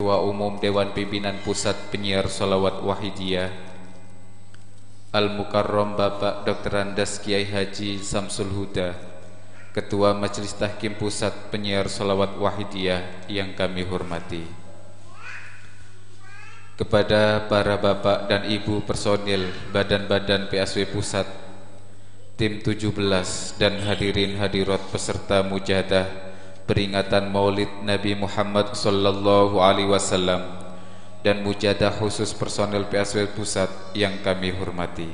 Ketua Umum Dewan Pimpinan Pusat Penyiar Sholawat Wahidiyah, Al-Mukarram Bapak Dr. Andas Kiai Haji Samsul Huda, Ketua Majelis Tahkim Pusat Penyiar Sholawat Wahidiyah yang kami hormati. Kepada para bapak dan ibu personil badan-badan PSW Pusat, tim 17 dan hadirin hadirat peserta mujahadah peringatan Maulid Nabi Muhammad sallallahu alaihi wasallam dan mujahadah khusus personil PSW Pusat yang kami hormati.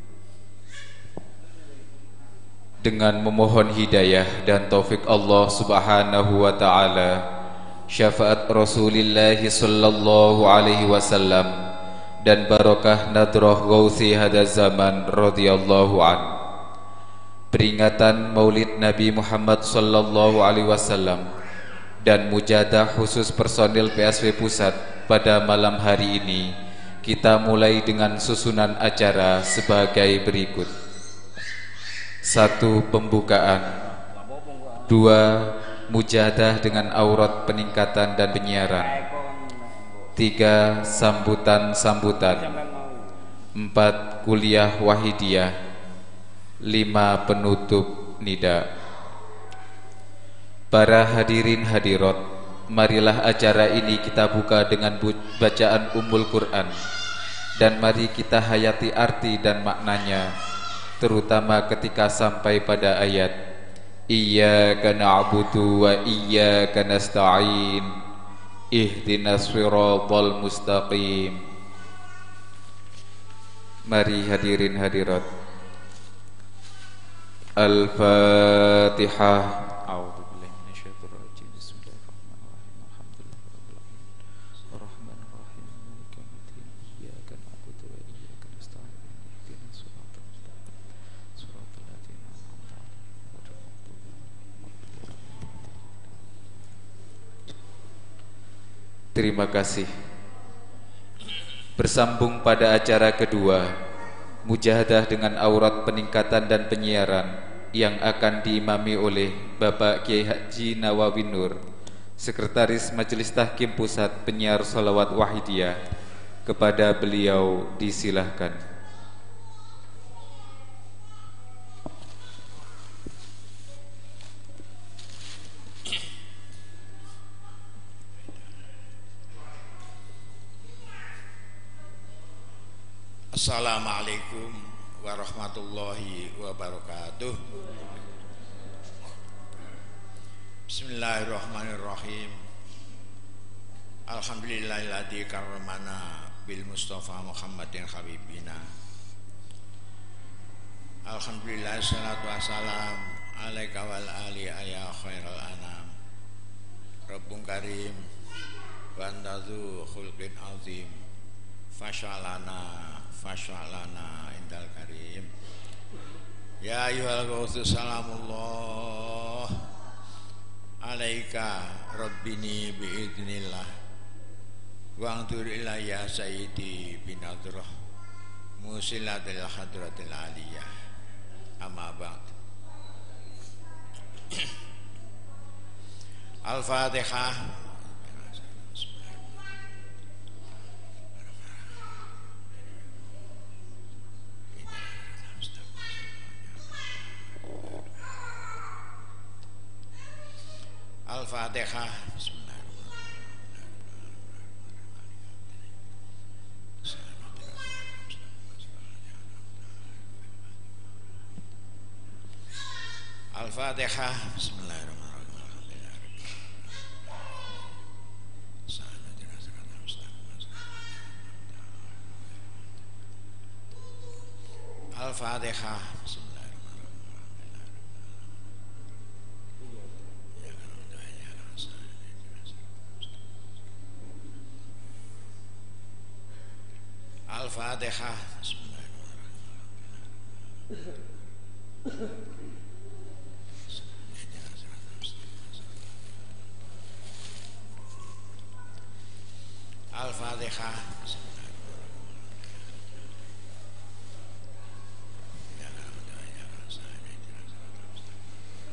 Dengan memohon hidayah dan taufik Allah Subhanahu wa taala, syafaat Rasulullah sallallahu alaihi wasallam dan barakah nadrah Ghausi hada zaman radhiyallahu an. Peringatan Maulid Nabi Muhammad sallallahu alaihi wasallam dan mujahadah khusus personil PSW Pusat pada malam hari ini kita mulai dengan susunan acara sebagai berikut. 1. Pembukaan. 2. Mujahadah dengan aurat peningkatan dan penyiaran. 3. Sambutan-sambutan. 4. Kuliah Wahidiyah. 5. Penutup nida. Para hadirin hadirat, marilah acara ini kita buka dengan bacaan Ummul Quran, dan mari kita hayati arti dan maknanya, terutama ketika sampai pada ayat Iyyaka na'budu wa iyyaka nasta'in ihdinas siratal mustaqim. Mari hadirin hadirat. Al-Fatihah. A'udzubillahi minasyaitonir rajim. Bismillahirrahmanirrahim. Alhamdulillahirabbil alamin. Arrahmanirrahim. Maliki yaumiddin. Iyyaka na'budu wa iyyaka nasta'in. Ihdinas siratal mustaqim. Siratal ladzina an'amta 'alaihim ghairil maghdubi 'alaihim. Terima kasih. Bersambung pada acara kedua, mujahadah dengan aurat peningkatan dan penyiaran, yang akan diimami oleh Bapak Kiai Haji Nawawi Nur, Sekretaris Majelis Tahkim Pusat Penyiar Sholawat Wahidiyah. Kepada beliau disilahkan. Assalamualaikum warahmatullahi wabarakatuh. Bismillahirrahmanirrahim. Alhamdulillahilladzi karramana bil Mustafa Muhammadin habibina. Alhamdulillah, salatu wassalam alaika wal ali ya khairal anam. Rabbun karim wa antazu khulqin azim. Fasya'lana indal karim. Ya ayyuhal ghawthu salamullah alaika rabbini biidnillah wa antur ilayya sayyidi binadrah musilatil hadratil aliyah. Amma ba'd. Al-Fatihah. Al-Fatihah. Al-Fatihah. Bismillahirrahmanirrahim. Al-Fatihah. Al-Fatihah. Al-Fatihah.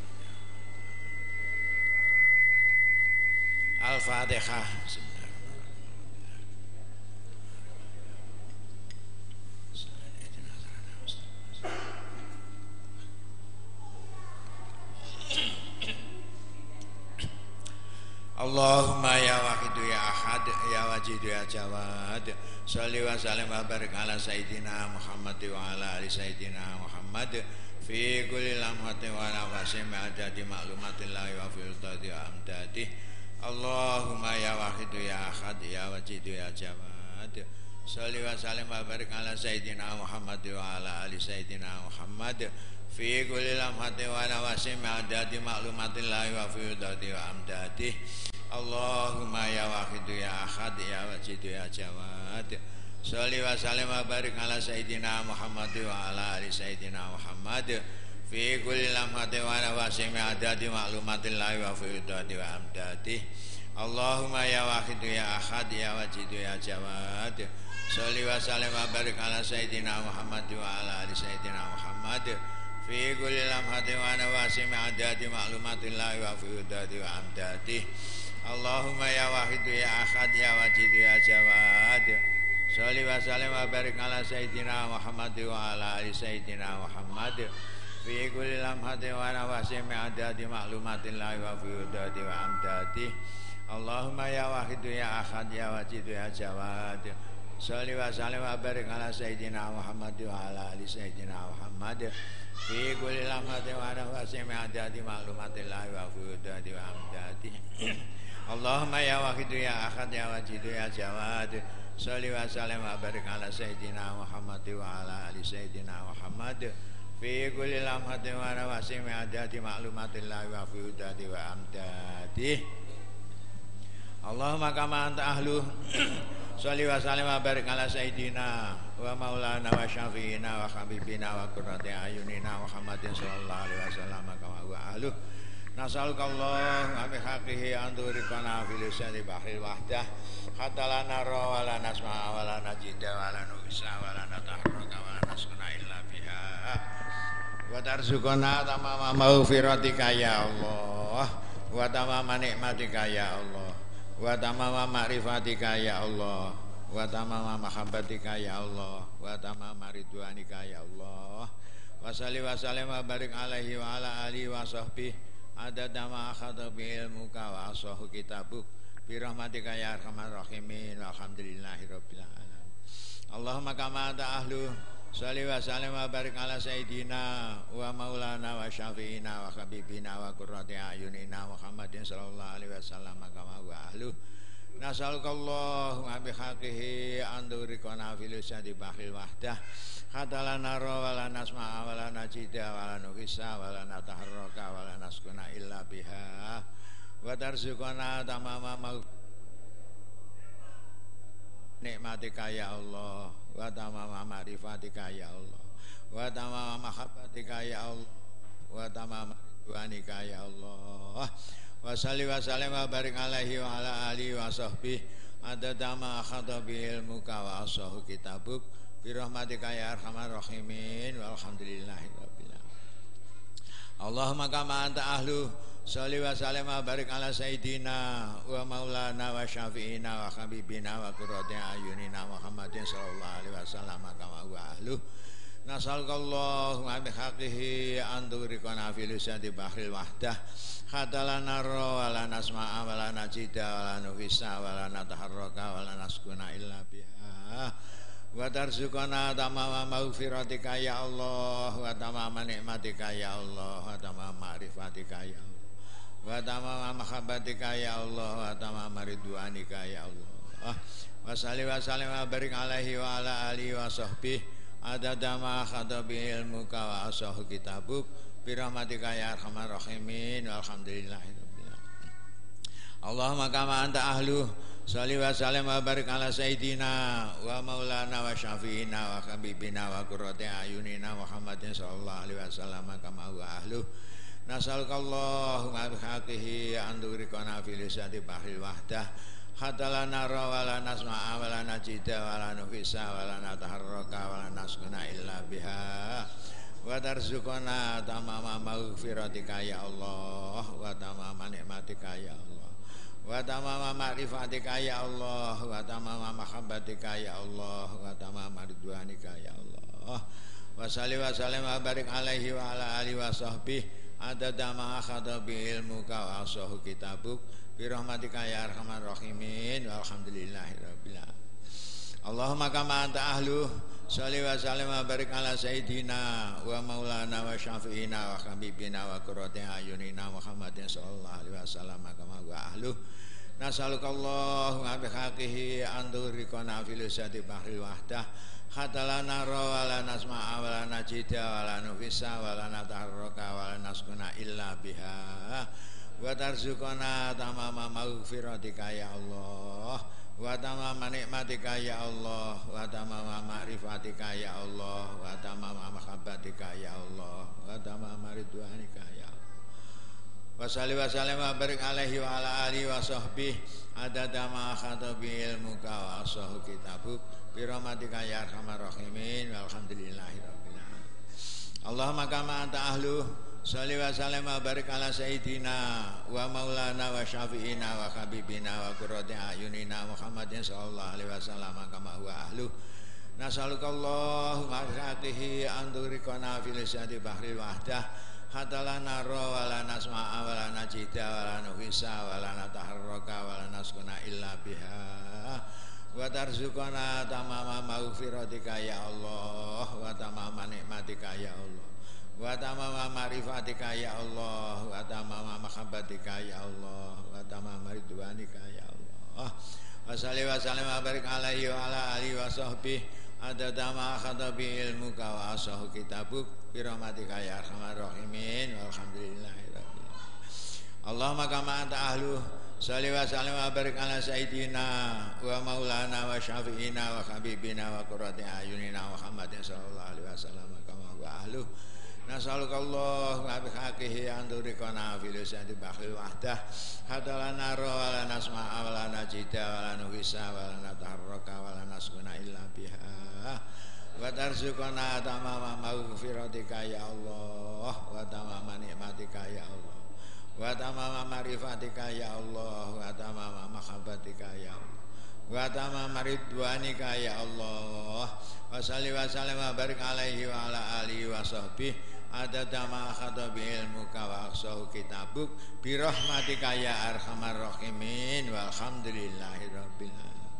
Al-Fatihah. Allahumma ya wahidu ya ahad ya wajidu ya jawad salli wa sallim wa barik ala sayyidina Muhammad wa ala ali sayyidina Muhammad fi kulli lamhatin wa nafasin ma'adadi ma'lumatillahi wa filtadi wa amdadi Allahumma ya wahidu ya ahad ya wajidu ya jawad salli wa sallim wa barik ala sayyidina Muhammad wa ala ali sayyidina Muhammad fi kulli lamhatin wa nafasin ma'adadi ma'lumatillahi wa filtadi wa amdadi Allahumma ya wahidu ya ahad ya wajidu ya jawad salli wa sallim wa barik ala sayyidina Muhammad wa ala ali sayyidina Muhammad fi kulli lamhatin wa nafasin adadi ma'lumatillahi wa fi'udadi wa amdadi Allahumma ya wahidu ya ahad ya wajidu ya jawad salli wa sallim wa barik ala sayyidina Muhammad wa ala ali sayyidina Muhammad fi kulli lamhatin wa nafasin adadi ma'lumatillahi wa fi'udadi wa amdadi Allahumma ya wahidu ya ahad ya wajidu ya jawad salli wa sallim wa barik ala sayyidina Muhammad wa ala ali sayyidina Muhammad fi kulli lamhatin wa nafasin adadi ma'lumatillahi wa fi'udadi wa amdadi Allahumma ya wahidu ya ahad ya wajidu ya jawad salli wa sallim wa barik ala sayyidina Muhammad wa ala ali sayyidina Muhammad fi kulli lamhatin wa nafasin adadi ma'lumatillahi wa fi'udadi wa amdadi Allahumma ya wahidu ya ahad ya wajidu ya jawad salli wa sallim wa barik ala sayyidina Muhammad wa ala ali sayyidina Muhammad fi kulli lamhatin wa nafasin adadi ma'lumatillahi wa fi'udadi wa amdadi Allahumma kama anta ahlu salli wa sallim wa barik ala sayyidina wa maulana wa syafi'ina wa habibina wa qurrati ayunina Muhammadin sallallahu alaihi wasallam kama huwa ahlu Nas'aluka Allah wa bihaqihi an turikana fil lisani bahril wahdah hatta la nara wa la nasma'a wa la najida wa la nuhisa wa la nataharraka wa la naskuna illa biha wa tarzuqana tamama maghfiratika ya Allah wa tamama nikmatika ya Allah wa tamama ma'rifatika ya Allah wa tamama mahabbatika ya Allah wa tamama ridwanika ya Allah wa salli wa sallim wa barik alaihi wa ala alihi wa sahbihi adada ma akhadha bi ilmuka wa asahu kitabuk bi rahmatika ya arhamar rahimin walhamdulillahi rabbil alamin Allahumma kama anta ahlu salli wa sallim wa barik ala sayyidina wa maulana wa syafi'ina wa habibina wa qurrati ayunina Muhammadin sallallahu alaihi wasallam kama huwa ahlu Nas'alukallahu wa bihaqihi an turikana fil lisani bahril wahdah hatta la nara wa la nasma'a wa la najida wa la nuhisa wa la nataharraka wa la naskuna illa biha wa tarzuqana tamama nikmatika ya Allah wa tamama ma'rifatika ya Allah wa tamama mahabbatika ya Allah wa tamama ridwanika ya Allah wa salli wa sallim wa barik alaihi wa ala alihi wa sahbihi adada ma akhadha bi ilmuka wa asahu kitabuk bi rahmatika ya arhamar rahimin walhamdulillahi rabbil alamin Allahumma kama anta ahlu salli wa sallim wa barik ala sayyidina wa maulana wa syafi'ina wa habibina wa qurrati ayunina Muhammadin sallallahu alaihi wasallam kama huwa ahlu Nas'alukallahu wa bihaqihi an turikana fil lisani bahril wahdah hatta la nara wa la nasma'a wa la najida wa la nuhisa wa la nataharraka wa la naskuna illa biha wa tarzuqana tamama maghfiratika ya Allah wa tamama nikmatika ya Allah wa tamama ma'rifatika ya Allah wa tamama mahabbatika ya Allah wa tamama ridwanika ya Allah wa salli wa sallim wa barik alaihi wa ala alihi wa sahbihi adada ma akhadha bi ilmuka wa asahu kitabuk bi rahmatika ya arhamar rahimin walhamdulillahi rabbil alamin Allahumma kama anta ahlu salli wa sallim wa barik ala sayyidina wa maulana wa syafi'ina wa habibina wa qurrati ayunina Muhammadin sallallahu alaihi wasallam kama huwa ahlu Nas'alukallahu wa bihaqihi an turikana fil lisani bahril wahdah hatta la nara wa la nasma'a wa la najida wa la nuhisa wa la nataharraka wa la naskuna illa biha wa tarzuqana tamama maghfiratika ya Allah wa tamama nikmatika ya Allah wa tamama ma'rifatika ya Allah wa tamama mahabbatika ya Allah wa tamama ridwanika ya Allah wa salli wa sallim wa barik alaihi wa ala alihi wa sahbihi adada ma akhadha bi ilmuka wa asahu kitabuk bi rahmatika ya arhamar rahimin walhamdulillahirabbil alamin. Allahumma kama anta ahlu sholli wa sallim wa barik ala sayyidina wa maulana wa syafi'ina wa habibina wa qurrati ayunina Muhammadin sallallahu alaihi wasallam kama wa ahlu. Nasalukallahu wa bihaqihi andurikona filusati bahril wahdah hatta la nara wa la nasma'a wa la najida wa la nufisa wa la nataharraka wa la naskuna illa biha wa tarzuqana tamama maghfiratika ya Allah wa tamama nikmatika ya Allah wa tamama ma'rifatika ya Allah wa tamama mahabbatika ya Allah wa tamama ridwanika ya Allah. Wa salli wa sallim wa barik alaihi wa ala alihi wa sahbihi adada ma khatabi ilmuka wa asahu kitabuk bi rahmatika ya arhamar rahimin walhamdulillahirabbil alamin. Allahumma kama anta ahlu sholli wa sallim wa barik ala sayyidina wa maulana wa syafi'ina wa habibina wa qurrati ayunina Muhammadin sallallahu alaihi wasallam kama huwa ahlu. Nasalukallahu ma'rifatihi andurikona filisati bahril wahdah hatta la nara wa la nasma'a wa la najida wa la nufisa wa la nataharraka wa la naskuna illa biha wa tarzuqana tamama maghfiratika ya Allah wa tamama nikmatika ya Allah wa tamama ma'rifatika ya Allah wa tamama mahabbatika ya Allah wa tamama ridwanika ya Allah. Wa salli wa sallim wa barik alaihi wa ala alihi wa sahbihi adada ma khatabi ilmuka wa asahu kitabuk bi rahmatika ya arhamar rahimin walhamdulillahirabbil alamin. Allahumma kama anta ahlu sholli wa sallim wa barik ala sayyidina wa maulana wa syafi'ina wa habibina wa qurrati ayunina Muhammadin sallallahu alaihi wasallam kama huwa ahlu. Nasalukallahu wa bihaqihi andurikona filusati bahril wahdah hatta la nara wa la nasma'a wa la najida wa la nufisa wa la nataharraka wa la naskuna illa biha wa tarzuqana tamama maghfiratika ya Allah wa tamama nikmatika ya Allah wa tamama ma'rifatika ya Allah wa tamama mahabbatika ya Allah wa tamama ridwanika ya Allah. Wa salli wa sallim wa barik alaihi wa ala alihi wa sahbihi adada ma khatabi ilmuka wa aqsahu kitabuk bi rahmatika ya arhamar rahimin walhamdulillahirabbil alamin.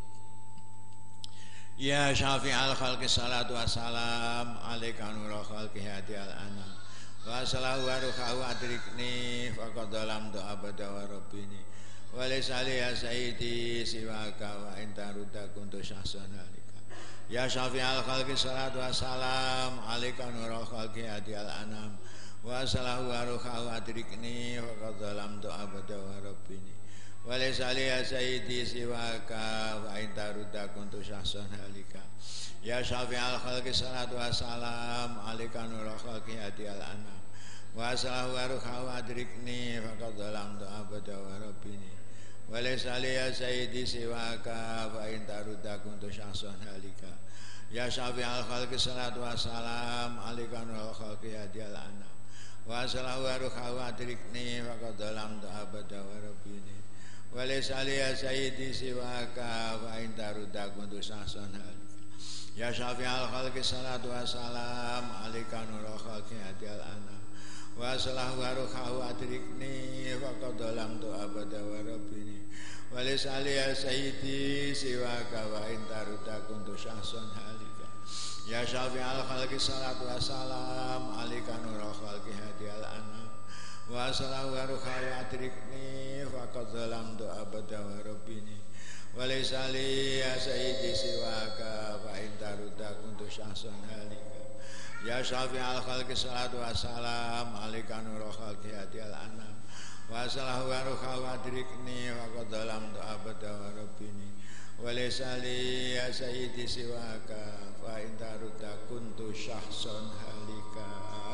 Ya syafi'al khalqi salatu wassalam alaika nurul khalqi hadiyal anam wa salahu wa ruhahu adrikni faqad dalam do'a abada wa rabbini wa lisali ya sayyidi siwaka wa intaruda kuntu syahsan alika. Ya syafi'al khalqi salatu wassalam alaika nurul khalqi hadiyal anam wa salahu wa ruhahu adrikni faqad dalam do'a abada wa rabbini wa lisali ya sayyidi siwaka wa intaruda kuntu syahsan alika. Ya syafi'al khalqi salatu wassalam alaika nurul khalqi hadiyal anam wa salahu wa ruhahu adrikni faqad dalam do'a abada wa rabbini wa lisali ya sayyidi siwaka wa intaruda kuntu syahsan alika. Ya syafi'al khalqi salatu wassalam alaika nurul khalqi hadiyal anam wa salahu wa ruhahu adrikni faqad dalam do'a abada wa rabbini wa lisali ya sayyidi siwaka wa intaruda kuntu syahsan alika. Ya syafi'al khalqi salatu wassalam alaika nurul khalqi hadiyal anam wa salahu wa ruhahu adrikni faqad dalam do'a abada wa rabbini wa lisali ya sayyidi siwaka wa intaruda kuntu syahsan alika. Ya syafi'al khalqi salatu wassalam alaika nurul khalqi hadiyal anam wa salahu wa ruhahu adrikni faqad dalam do'a abada wa rabbini wa lisali ya sayyidi siwaka wa intaruda kuntu syahsan alika. Ya syafi'al khalqi salatu wassalam alaika nurul khalqi hadiyal anam wa salahu wa ruhahu adrikni faqad dalam do'a abada wa rabbini wa lisali ya sayyidi siwaka fa intaruda kuntu syahsan halika.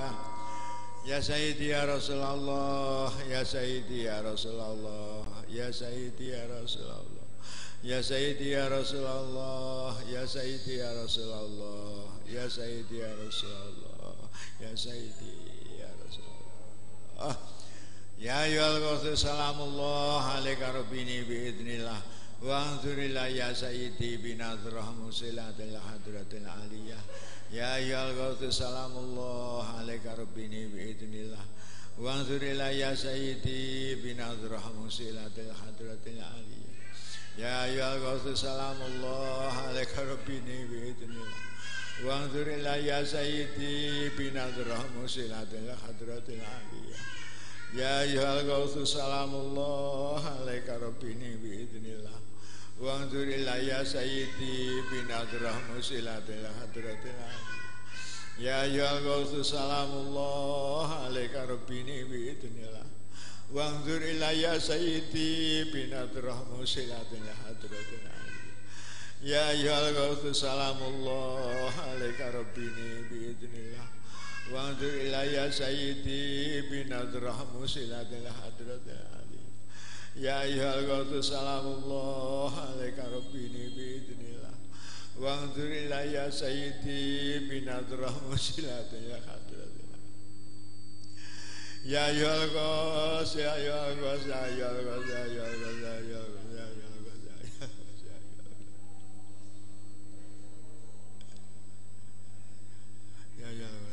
Ya sayyidi ya Rasulullah ya sayyidi ya Rasulullah ya sayyidi ya Rasulullah ya sayyidi ya Rasulullah ya sayyidi ya Rasulullah ya sayyidi ya Rasulullah ya sayyidi ya Rasulullah. Ya ayyuhal ghawthu salamullah alaika rabbini biidnillah wa anzurillah ya sayyidi binazrah musilatil hadratil aliyah. Ya ayyuhal ghawthu salamullah alaika rabbini biidnillah وانظر إلي يا سيدي بنظرة مسيلة الحضرة العالية يا أيها الغوث سلام الله عليك ربي بإذن الله وانظر إلي يا سيدي بنظرة مسيلة الحضرة العالية يا أيها الغوث سلام الله عليك ربي بإذن الله وانظر إلي يا سيدي بنظرة مسيلة الحضرة العالية يا أيها الغوث سلام الله عليك ربي بإذن الله وانظر إلي يا سيدي بنظرة مسيلة الحضرة العالية يا أيها الغوث سلام الله عليك ربي بإذن الله وانظر إلي يا سيدي بنظرة مسيلة الحضرة العالية يا أيها الغوث سلام الله عليك ربي بإذن الله وانظر إلي يا سيدي بنظرة مسيلة الحضرة يا أيها الغوث يا أيها الغوث يا أيها الغوث يا أيها الغوث يا أيها الغوث يا أيها الغوث يا أيها الغوث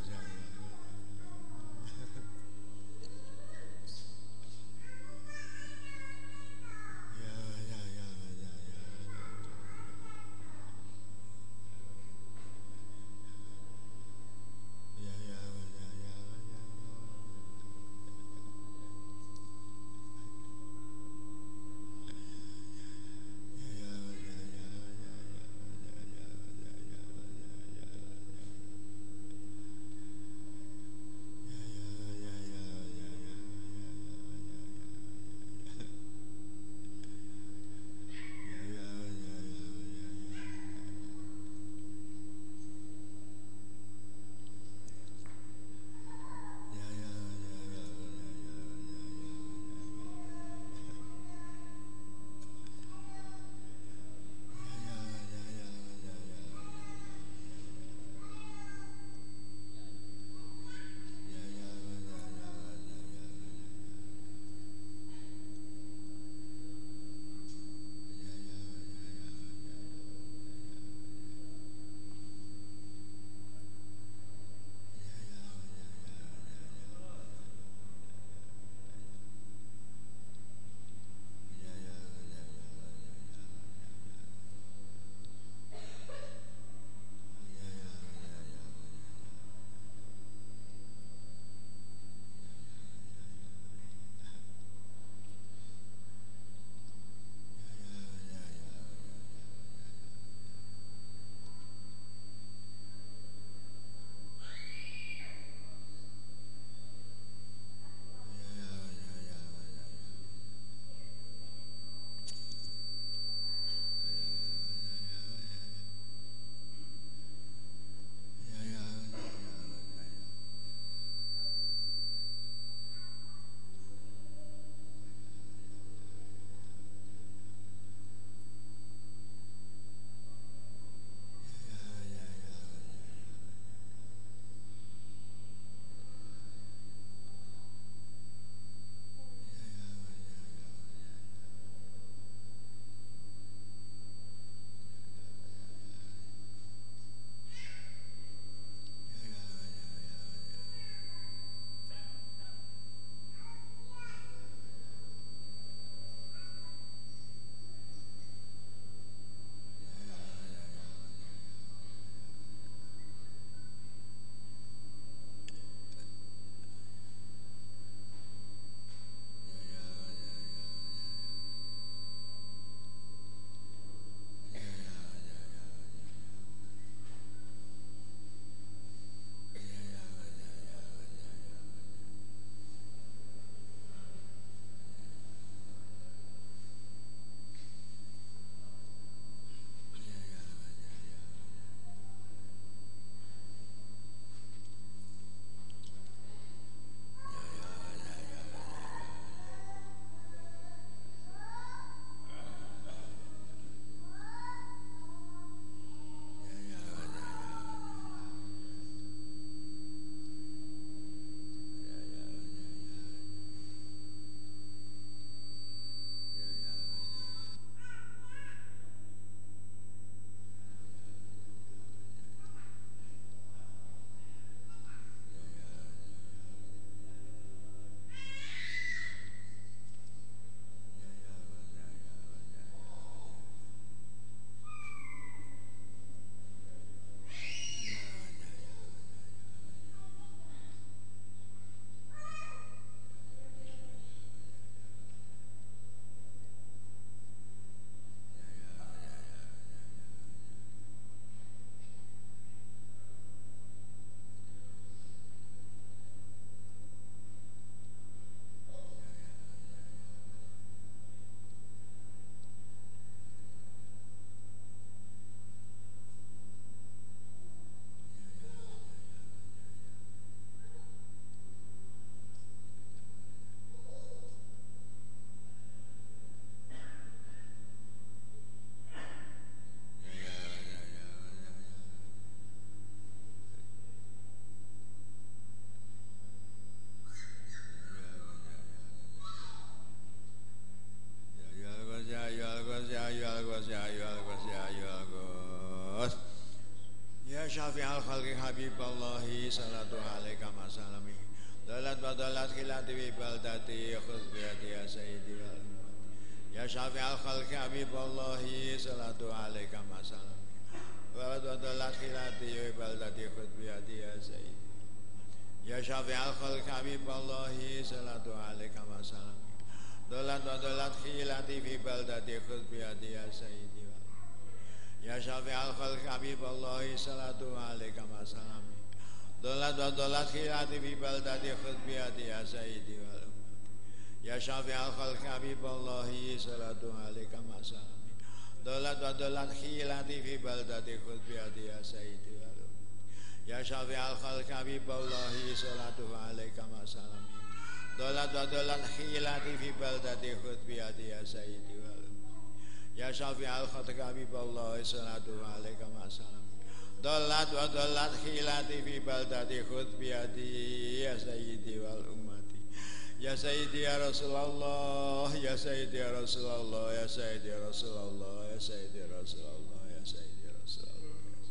Gus ya ayyuhal Gus ya ayyuhal Gus. Ya syafi'al khalqi habiballahi salatu alaika ma salami. Dalat badalat khilati bi baldati khudh bi yadi ya sayyidi wal ya syafi'al khalqi habiballahi salatu alaika ma salami. Dalat badalat khilati bi baldati khudh bi yadi ya sayyidi ya syafi'al khalqi habiballahi salatu alaika ma salami. Dalat badalat khilati bi baldati khudh bi yadi ya sayyidi ya syafi'al khalqi habiballahi salatu alaika ma salami. Dolat khilati fi baldati khudh bi yadi ya sayyidi wal ya syafi'al khalqi habiballahi salatu alaika ma salami. Dolat khilati fi baldati khudh bi yadi ya sayyidi wal ya syafi'al khalqi habiballahi salatu alaika ma salami. Dolat khilati fi baldati khudh bi yadi ya sayyidi wal ya syafi'al khalqi habiballahi salatu alaika ma salami. Dolat khilati fi baldati khudh bi yadi ya sayyidi wal ummati ya sayyidi ya Rasulullah ya sayyidi ya Rasulullah ya sayyidi ya Rasulullah ya sayyidi ya Rasulullah ya sayyidi ya Rasulullah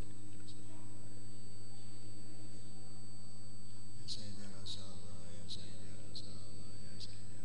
ya sayyidi ya Rasulullah ya sayyidi ya Rasulullah ya sayyidi ya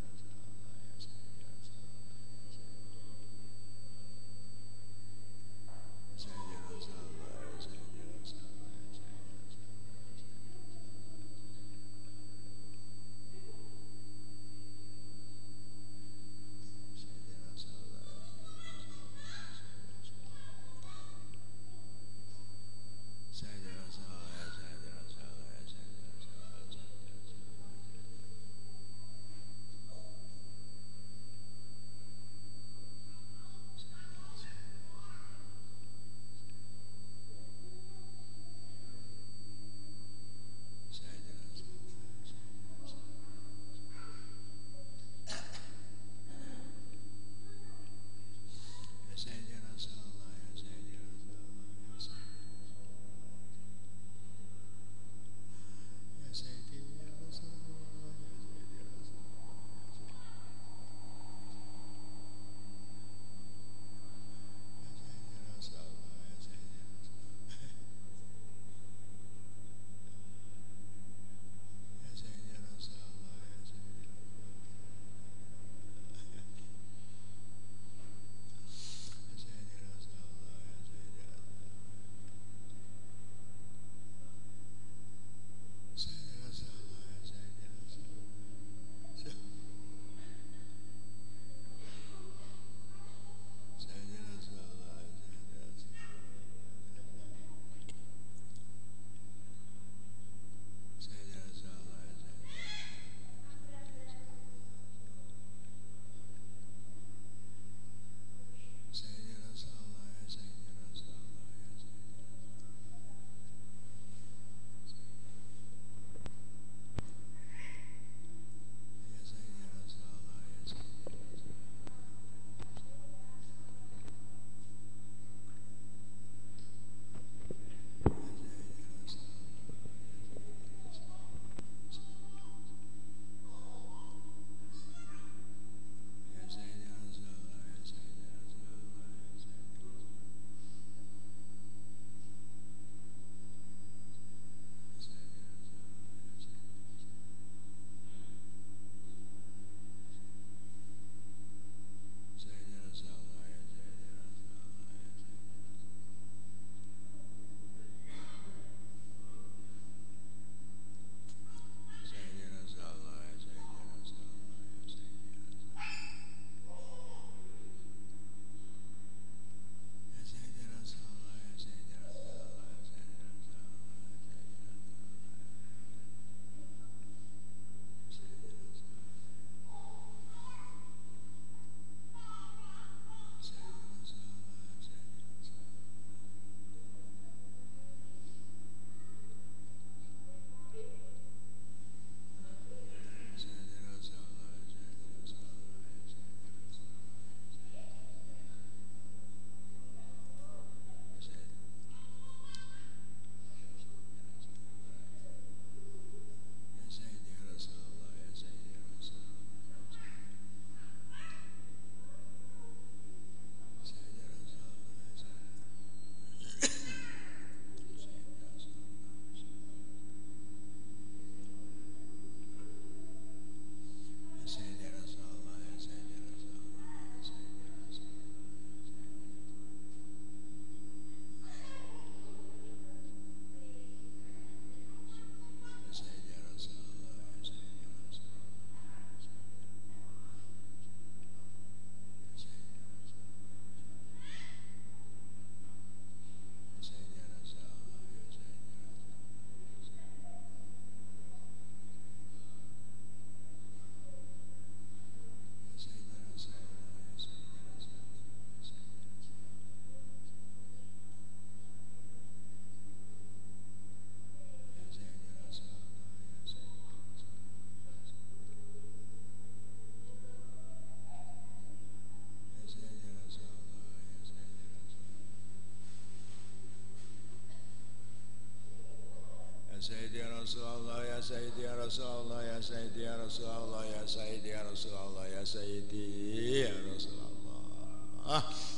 Rasulullah ya Sayyidi ya Rasulullah ya Sayyidi ya Rasulullah ya Sayyidi ya Rasulullah ya Sayyidi ya Rasulullah.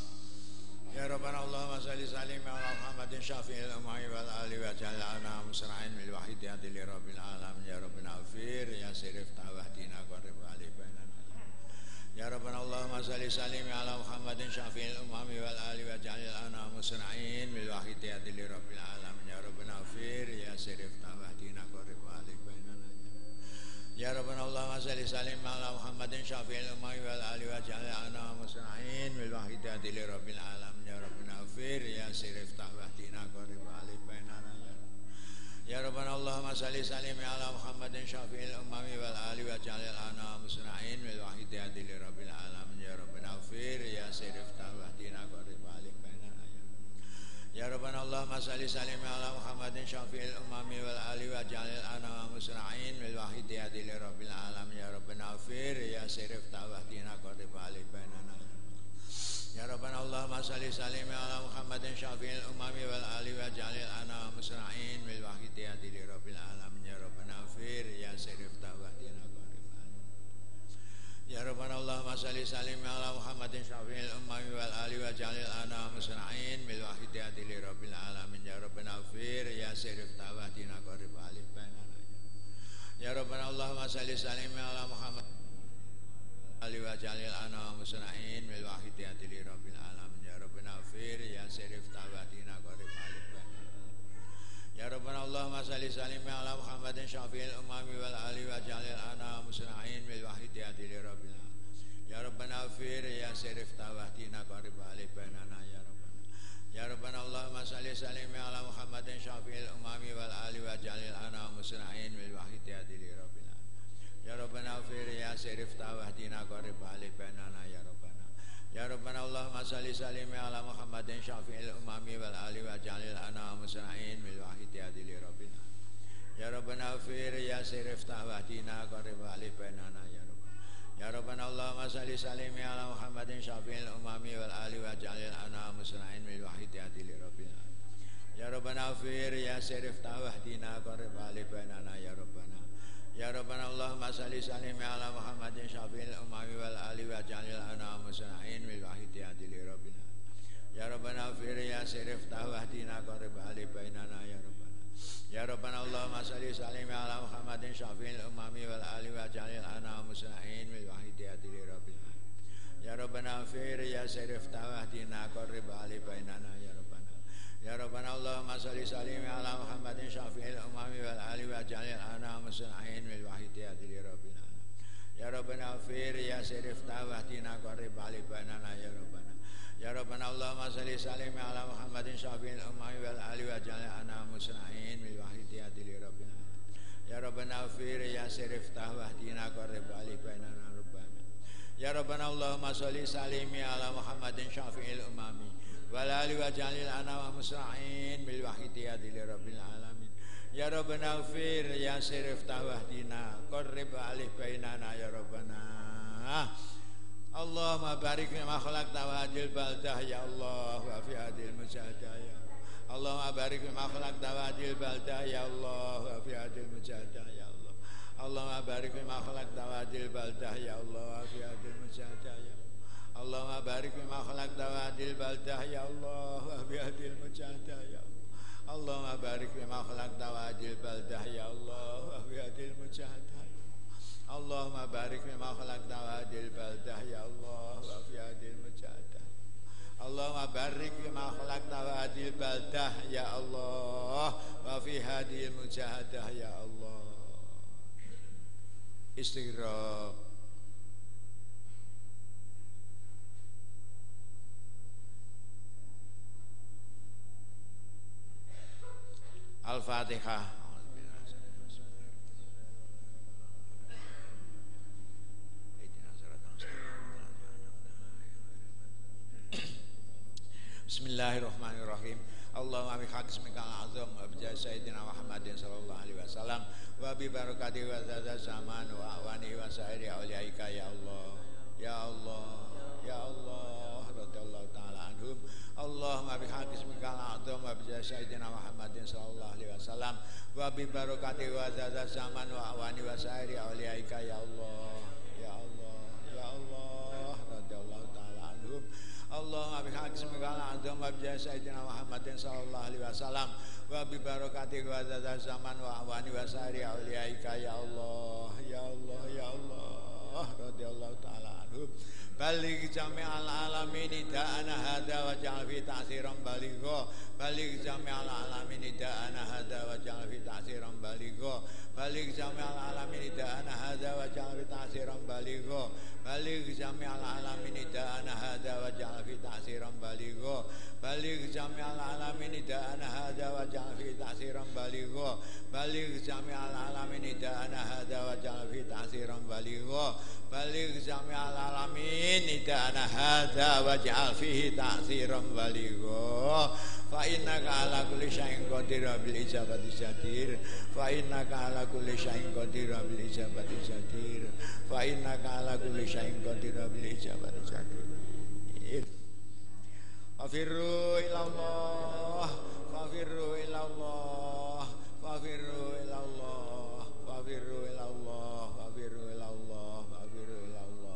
Ya Rabbana Allahumma salli salim ala Muhammadin syafi'il umami wal ali wa jal'ana musra'in bil wahidiyati li rabbil alamin ya Rabbana afir ya sirif tawahdina qarib ali bainana. Ya Rabbana Allahumma salli salim ala Muhammadin syafi'il umami wal ali wa jal'ana musra'in bil wahidiyati li rabbil alamin ya Rabbana afir ya sirif tawahdina qarib ali bainana. Ya Rabbana Allahumma salli salim ala Muhammadin syafi'il umami wal ali wa jal'ana musra'in bil wahidiyati li rabbil alamin ya Rabbana afir ya sirif tawahdina qarib ali bainana. Ya Rabbana Allahumma salli salim ala Muhammadin syafi'il umami wal ali wa jal'ana musra'in bil wahidiyati li rabbil alamin ya Rabbana afir ya sirif tawahdina qarib ali bainana. Ya Rabbana Allahumma salli salim ala Muhammadin syafi'il umami wal ali wa jal'ana musra'in bil wahidiyati li rabbil alamin ya Rabbana afir ya sirif tawahdina qarib ali bainana. Ya Rabbana Allahumma salli salim ala Muhammadin syafi'il umami wal ali wa jal'ana musra'in bil wahidiyati li rabbil alamin ya Rabbana afir ya sirif tawahdina qarib ali. Ya Rabbana Allahumma salli salim ala Muhammadin syafi'il umami wal ali wa jal'ana musra'in bil wahidiyati li rabbil alamin ya Rabbana afir ya sirif tawahdina qarib ali bainana. Ya Rabbana Allahumma salli salim ala Muhammad ali wa jal'ana musra'in bil wahidiyati li rabbil alamin ya Rabbana afir ya sirif tawahdina qarib ali bainana. Ya Rabbana Allahumma salli salim ala Muhammadin syafi'il umami wal ali wa jal'ana musra'in bil wahidiyati li rabbil alamin ya Rabbana afir ya sirif tawahdina qarib ali bainana. Ya Rabbana Allahumma salli salim ala Muhammadin syafi'il umami wal ali wa jal'ana musra'in bil wahidiyati li rabbil alamin ya Rabbana afir ya sirif tawahdina qarib ali bainana ya Rabbana. Ya Rabbana Allahumma salli salim ala Muhammadin syafi'il umami wal ali wa jal'ana musra'in bil wahidiyati li rabbil alamin ya Rabbana afir ya sirif tawahdina qarib ali bainana ya Rabbana. Ya Rabbana Allahumma salli salim ala Muhammadin syafi'il umami wal ali wa jal'ana musra'in bil wahidiyati li rabbil alamin ya Rabbana afir ya sirif tawahdina qarib ali bainana ya Rabbana. Ya Rabbana Allahumma salli salim ala Muhammadin syafi'il umami wal ali wa jal'ana musra'in bil wahidiyati li rabbil alamin ya Rabbana afir ya sirif tawahdina qarib ali bainana ya Rabbana. Ya Rabbana Allahumma salli salim ala Muhammadin syafi'il umami wal ali wa jal'ana musra'in bil wahidiyati li rabbil alamin ya Rabbana afir ya sirif tawahdina qarib ali bainana ya Rabbana. Ya Rabbana Allahumma salli salim ala Muhammadin syafi'il umami wal ali wa jal'ana musra'in bil wahidiyati li rabbil alamin ya Rabbana afir ya sirif tawahdina qarib ali bainana ya Rabbana. Ya Rabbana Allahumma salli salim ala Muhammadin syafi'il umami wal ali wa jal'ana musra'in bil wahidiyati li rabbil alamin ya Rabbana afir ya sirif tawahdina qarib ali bainana Rabbana. Ya Rabbana Allahumma salli salim ala Muhammadin syafi'il umami wal ali wa jal'ana musra'in bil wahidiyati li rabbil alamin ya Rabbana afir ya sirif tawahdina qarib ali bainana ya Rabbana. Allahumma barik fi ma khalaqta wa hadil baldah ya Allah wa fi hadil mujahadah ya Allahumma barik fi ma khalaqta wa hadil baldah ya Allah wa fi hadil mujahadah ya Allah Allahumma barik fi ma khalaqta wa hadil baldah ya Allah wa fi hadil mujahadah ya Allahumma barik fi ma khalaqta wa hadil baldah ya Allah wa fi hadil mujahadah ya Allahumma barik fi ma khalaqta wa hadil baldah ya Allah wa fi hadil mujahadah. Allahumma barik fi ma khalaqta wa hadil baldah ya Allah wa fi hadil mujahadah. Allahumma barik fi ma khalaqta wa hadil baldah ya Allah wa fi hadil mujahadah ya Allah. Istighfar. Al-Fatihah. Bismillahirrahmanirrahim. Allahumma bihaq ismikal azam wa bijah sayyidina Muhammadin sallallahu alaihi wasallam wa bi barakati wa zada zaman wa awani wa sa'iri awliyaika ya Allah ya Allah ya Allah radhiyallahu ta'ala anhum. Allahumma Allahumma bihaqqi ismikal a'zam wa bi sayyidina Muhammadin sallallahu alaihi wasallam wa bi barakati wa zada zaman wa awani wa sairi auliyaika ya Allah ya Allah ya Allah radhiyallahu taala anhum Allahumma bihaqqi ismikal a'zam wa bi sayyidina Muhammadin sallallahu alaihi wasallam wa bi barakati wa zada zaman wa awani wa sairi auliyaika ya Allah ya Allah ya Allah radhiyallahu taala anhum Balik jami'al alamin da'ana hada wa ja'al fi ta'siran baligho Balik jami'al alamin da'ana hada wa ja'al fi ta'siran baligho Balik jami'al alamin da'ana hada wa ja'al fi ta'siran baligho Balik jami'al alamin da'ana hada wa ja'al fi ta'siran baligho Balik jami'al alamin da'ana hada wa ja'al fi ta'siran baligho Balik jami'al alamin da'ana hada wa ja'al fi ta'siran baligho Balik jami'al alamin nidana hadza waj'al fihi ta'siran baligha fa innaka ala kulli syai'in qadir bil ijabati jadir fa innaka ala kulli syai'in qadir bil ijabati jadir fa innaka ala kulli syai'in qadir bil ijabati jadir fafirru ila Allah fafirru ila Allah fafirru ila Allah fafirru ila Allah fafirru ila Allah fafirru ila Allah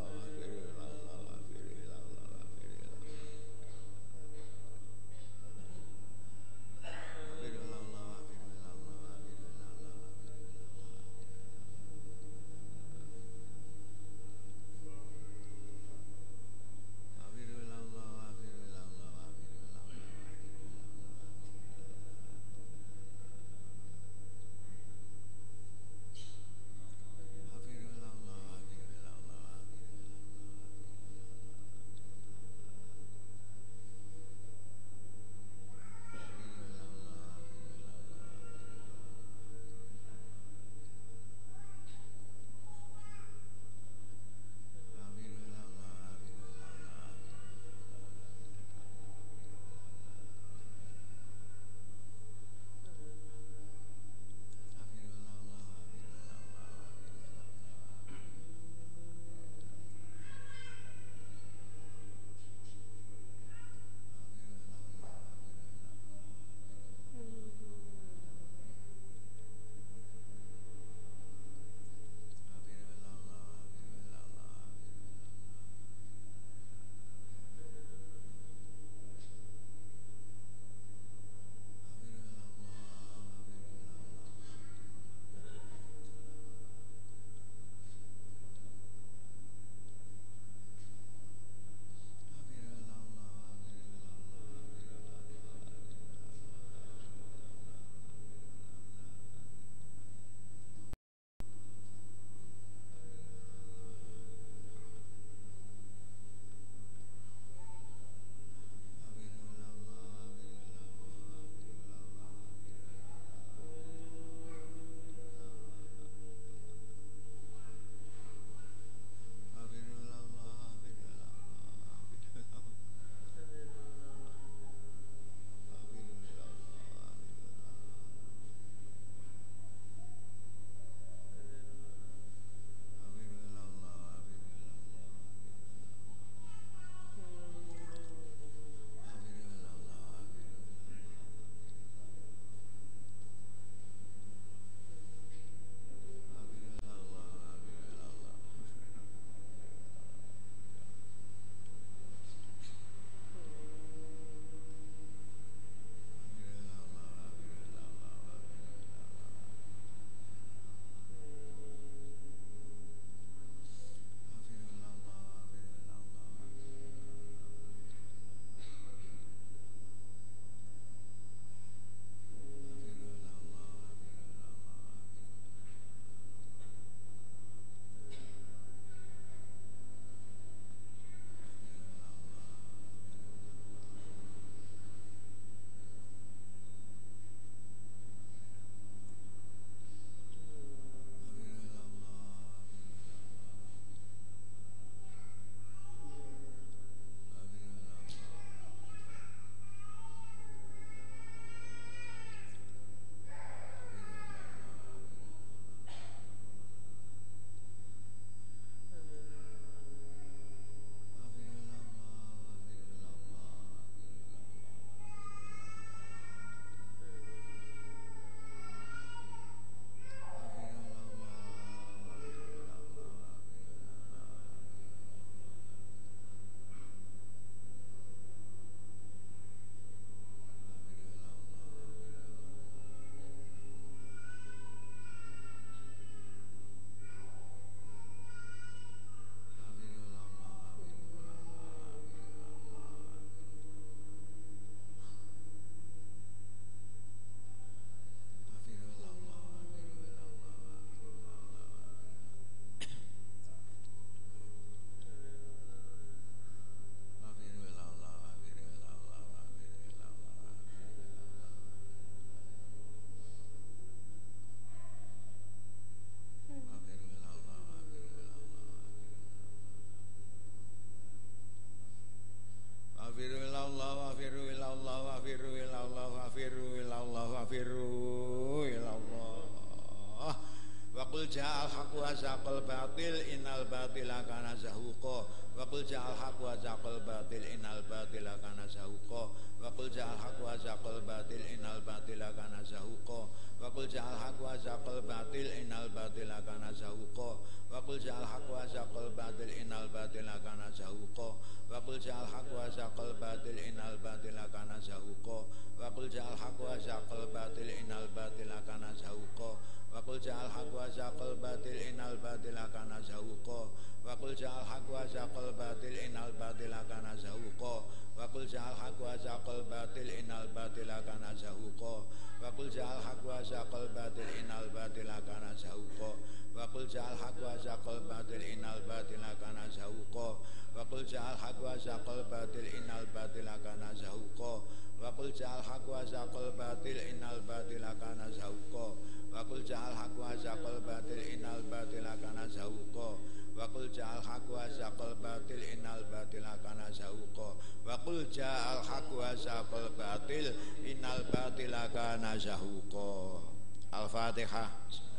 firru ilallah. Wa qul ja'al haqq wa zaqal batil innal batila kana zahuqa. Wa qul ja'al haqq wa zaqal batil innal batila kana zahuqa. Wa qul ja'al haqq wa zaqal batil innal batila kana zahuqa. Wa qul ja'al haqq wa zaqal batil innal batila kana zahuqa. Wa qul ja'al haqq wa zaqal batil innal batila kana zahuqa. Wa qul ja'al haqq wa zaqal batil innal batila kana zahuqa. Wa qul ja'al haqq wa zaqal batil innal batila kana zahuqa. Wa qul ja'al haqq wa zaqal batil innal batila kana zahuqa. Wa qul ja'al haqq wa zaqal batil innal batila kana zahuqa. Wa qul ja'al haqq wa zaqal batil innal batila kana zahuqa. Wa qul ja'al haqq wa zaqal batil innal batila kana zahuqa. Wa qul ja'al haqq wa zaqal batil innal batila kana zahuqa. Wa qul ja'al haqq wa zaqal batil innal batila kana zahuqa. Wa qul ja'al haqq wa zaqal batil innal batila kana zahuqa. Wa qul ja'al haqq wa zaqal batil innal batila kana zahuqa. Wa qul ja'al haqq wa zaqal batil innal batila kana zahuqa. Wa qul ja'al haqq wa zaqal batil innal batila kana zahuqa. Al-Fatihah.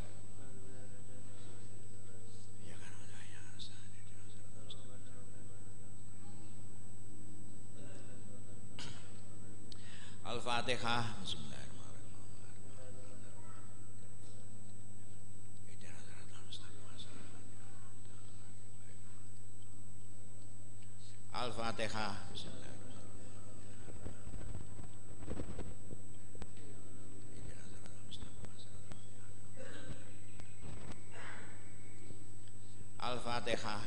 Al-Fatihah. Al-Fatihah. Al-Fatihah.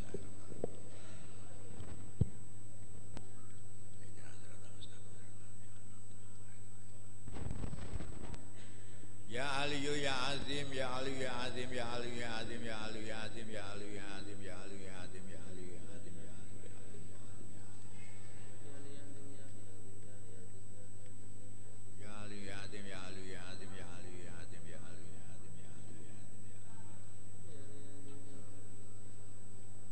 Ya Aliyu ya Azim ya Aliyu ya Azim ya Aliyu ya Azim ya Aliyu ya Azim ya Aliyu ya Azim ya Aliyu ya Azim ya Aliyu ya Azim ya Aliyu ya Azim ya Aliyu ya Azim ya Aliyu ya Azim ya Aliyu ya Azim ya Aliyu ya Azim ya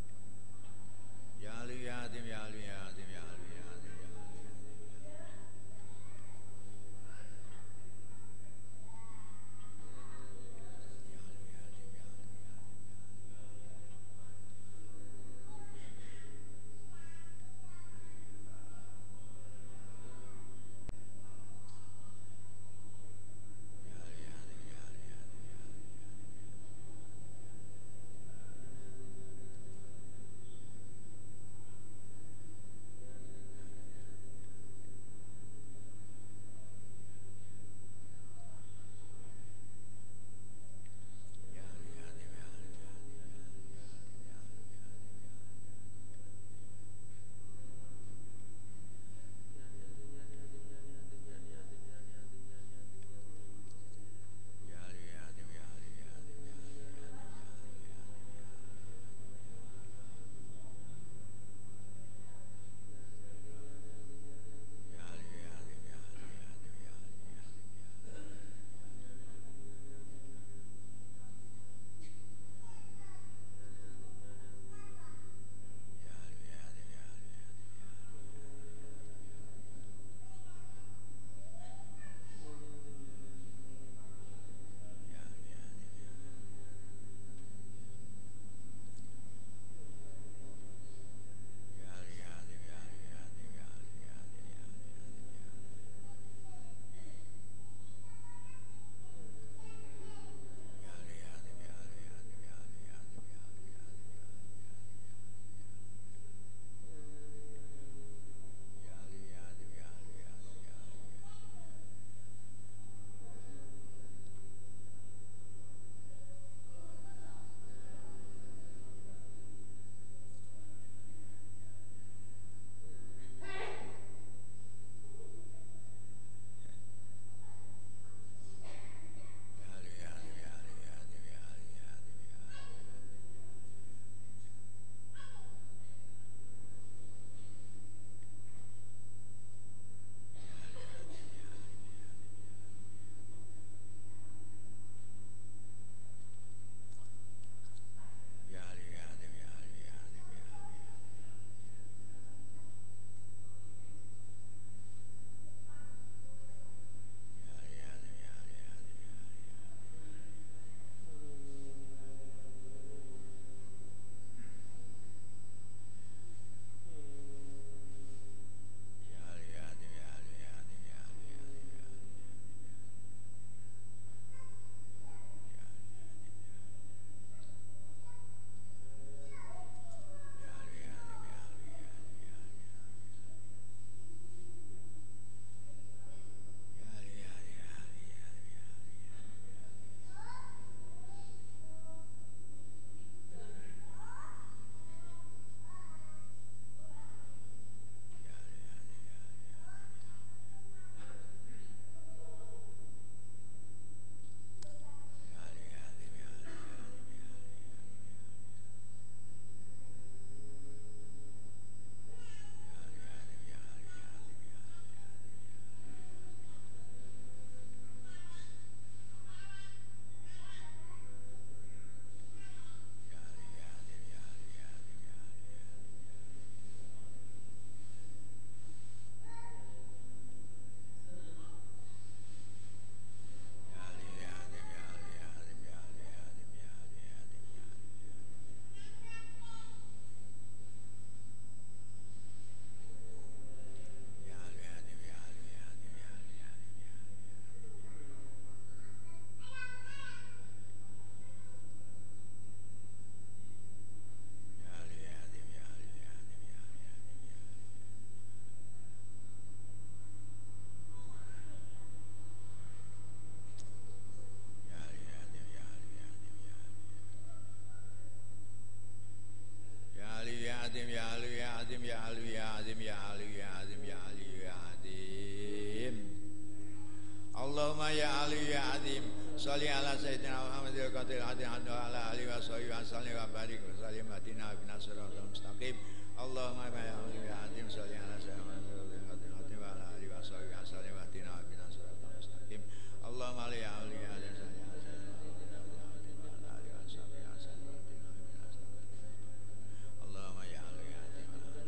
Allahumma ya Ali ya Azim Salli ala Sayyidina Muhammadil Qatil Hadin ala alihi wa sahbihi wa sallim wa barik wa sallim wa tina bina siratal mustaqim Allahumma ya Ali ya Azim Salli ala Sayyidina Muhammadil Qatil Hadin ala alihi wa sahbihi wa sallim wa tina bina siratal mustaqim Allahumma ya Ali ya Azim Salli ala Sayyidina Muhammadil Qatil Hadin ala alihi wa sahbihi wa sallim wa tina bina siratal mustaqim Allahumma ya Ali ya Azim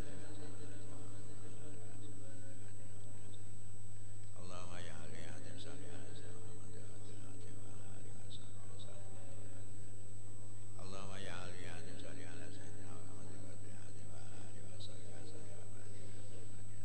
Allahumma ya Ali ya Azim Salli ala Sayyidina Muhammadil Qatil Hadin ala alihi wa sahbihi wa sallim Allahumma ya Ali ya Azim Salli ala Sayyidina Muhammadil Qatil Hadin ala alihi wa sahbihi wa sallim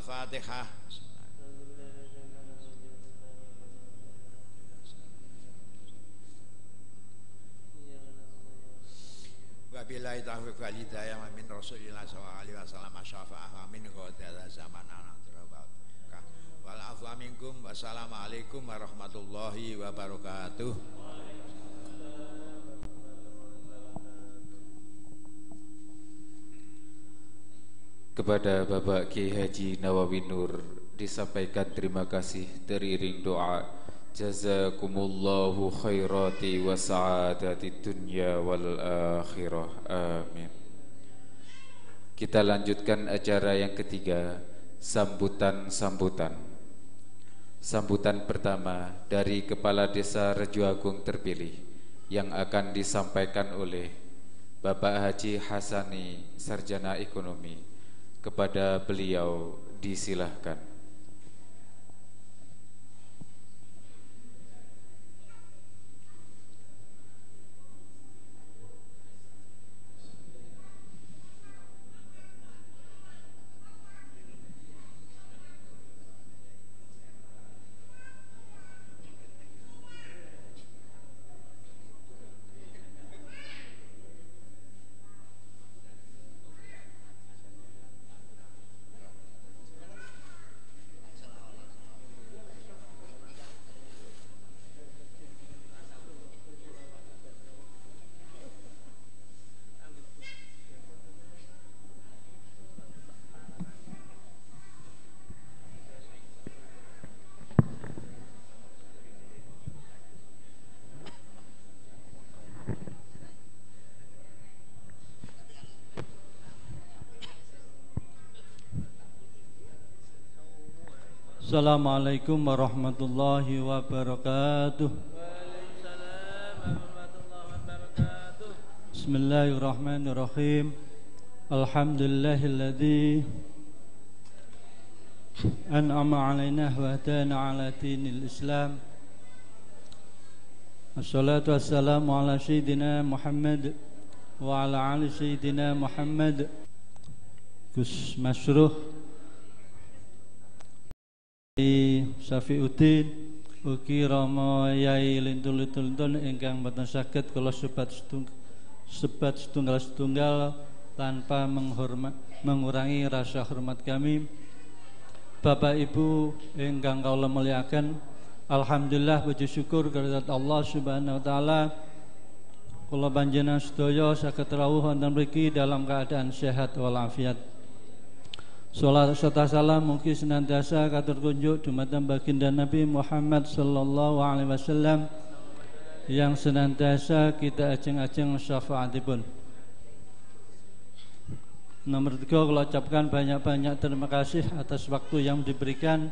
Al-Fatihah. Wabillahi taufiq wal hidayah wa min Rasulillah sallallahu alaihi wasallam syafa'ah min qadara zaman wal afwa minkum. Wassalamualaikum warahmatullahi wabarakatuh. Kepada Bapak Kiai Haji Nawawi Nur disampaikan terima kasih teriring doa. Jazakumullahu khairati wa sa'adati dunya wal akhirah. Amin. Kita lanjutkan acara yang ketiga, sambutan-sambutan. Sambutan pertama dari Kepala Desa Rejo Agung terpilih yang akan disampaikan oleh Bapak Haji Hasani, Sarjana Ekonomi. Kepada beliau disilahkan. Assalamualaikum warahmatullahi wabarakatuh. Bismillahirrahmanirrahim. Alhamdulillahilladzi an'ama alaina wa hadana ala dinil Islam. Assalatu wassalamu ala sayyidina Muhammad wa ala ali sayyidina Muhammad. Gus Masruh Syafiuddin ugi Rama Yai lintul-lintul ingkang boten saged kula sebat setunggal tanpa mengurangi rasa hormat kami. Bapak Ibu ingkang kula muliakan, alhamdulillah puji syukur kehadirat Allah Subhanahu wa taala kula panjenengan sedaya saged rawuh wonten mriki dalam keadaan sehat walafiat. Salat serta salam mugi senantiasa katur kunjuk dumateng baginda Nabi Muhammad sallallahu alaihi wasallam yang senantiasa kita ajeng-ajeng syafaatipun. Nomor 3, kula ucapkan banyak-banyak terima kasih atas waktu yang diberikan.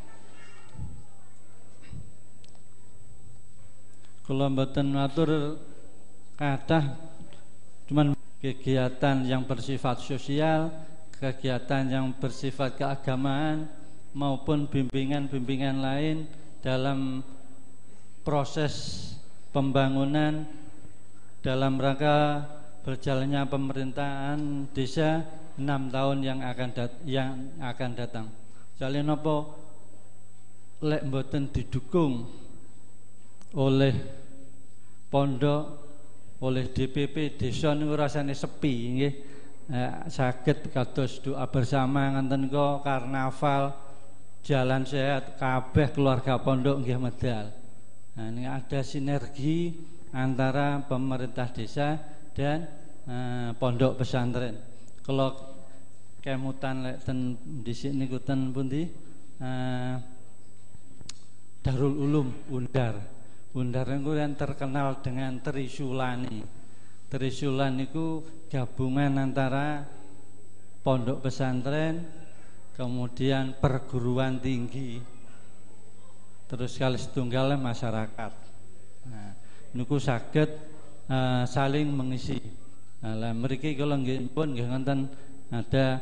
Kula mboten matur kathah, cuman kegiatan yang bersifat sosial, kegiatan yang bersifat keagamaan maupun bimbingan-bimbingan lain dalam proses pembangunan dalam rangka berjalannya pemerintahan desa 6 tahun yang akan datang. Jale napa lek mboten didukung oleh pondok, oleh DPP desa niku rasane sepi nggih. Saged kados doa bersama ngenten kok karnaval jalan sehat kabeh keluarga pondok nggih medal. Nah, ini ada sinergi antara pemerintah desa dan pondok pesantren. Kalau kemutan lek ten dhisik niku ten pundi? Darul Ulum Undar. Undar niku yang terkenal dengan Trisulani. Trisulan niku gabungan antara pondok pesantren, kemudian perguruan tinggi, terus kali setunggal masyarakat. Nah, niku saged saling mengisi. Lah mriki kula nggih pun nggih wonten ada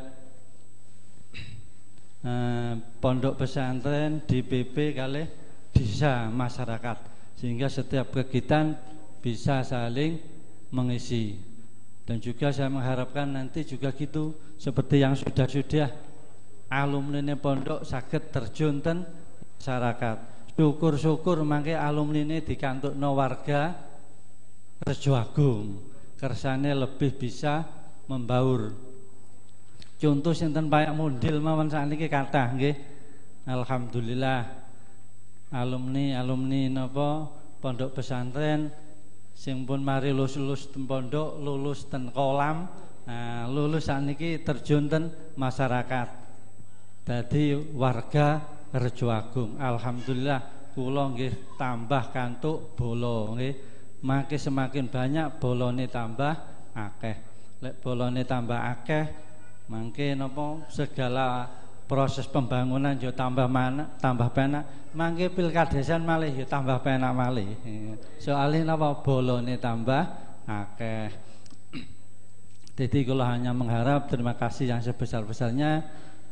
pondok pesantren, DPP kalih desa masyarakat, sehingga setiap kegiatan bisa saling mengisi. Dan juga saya mengharapkan nanti juga gitu seperti yang sudah alumnine pondok saged terjun ten masyarakat. Syukur-syukur mangke alumnine dikantukno warga Rejoagung, kersane lebih bisa membaur. Contoh sinten Pak Mundil mawon sakniki kathah nggih. Alhamdulillah alumni napa pondok pesantren sing pun mari lulus ten pondok, lulus ten kolam, nah lulus sakniki terjun ten masyarakat. Dadi warga Rejoagung. Alhamdulillah kula nggih tambah kantuk bolo nggih. Mangke semakin banyak bolone tambah akeh. Lek bolone tambah akeh mangke napa segala proses pembangunan yo tambah penak. Mangke pilkadesan malih yo tambah penak malih. Soale napa bolone tambah akeh. Jadi kula hanya mengharap terima kasih yang sebesar-besarnya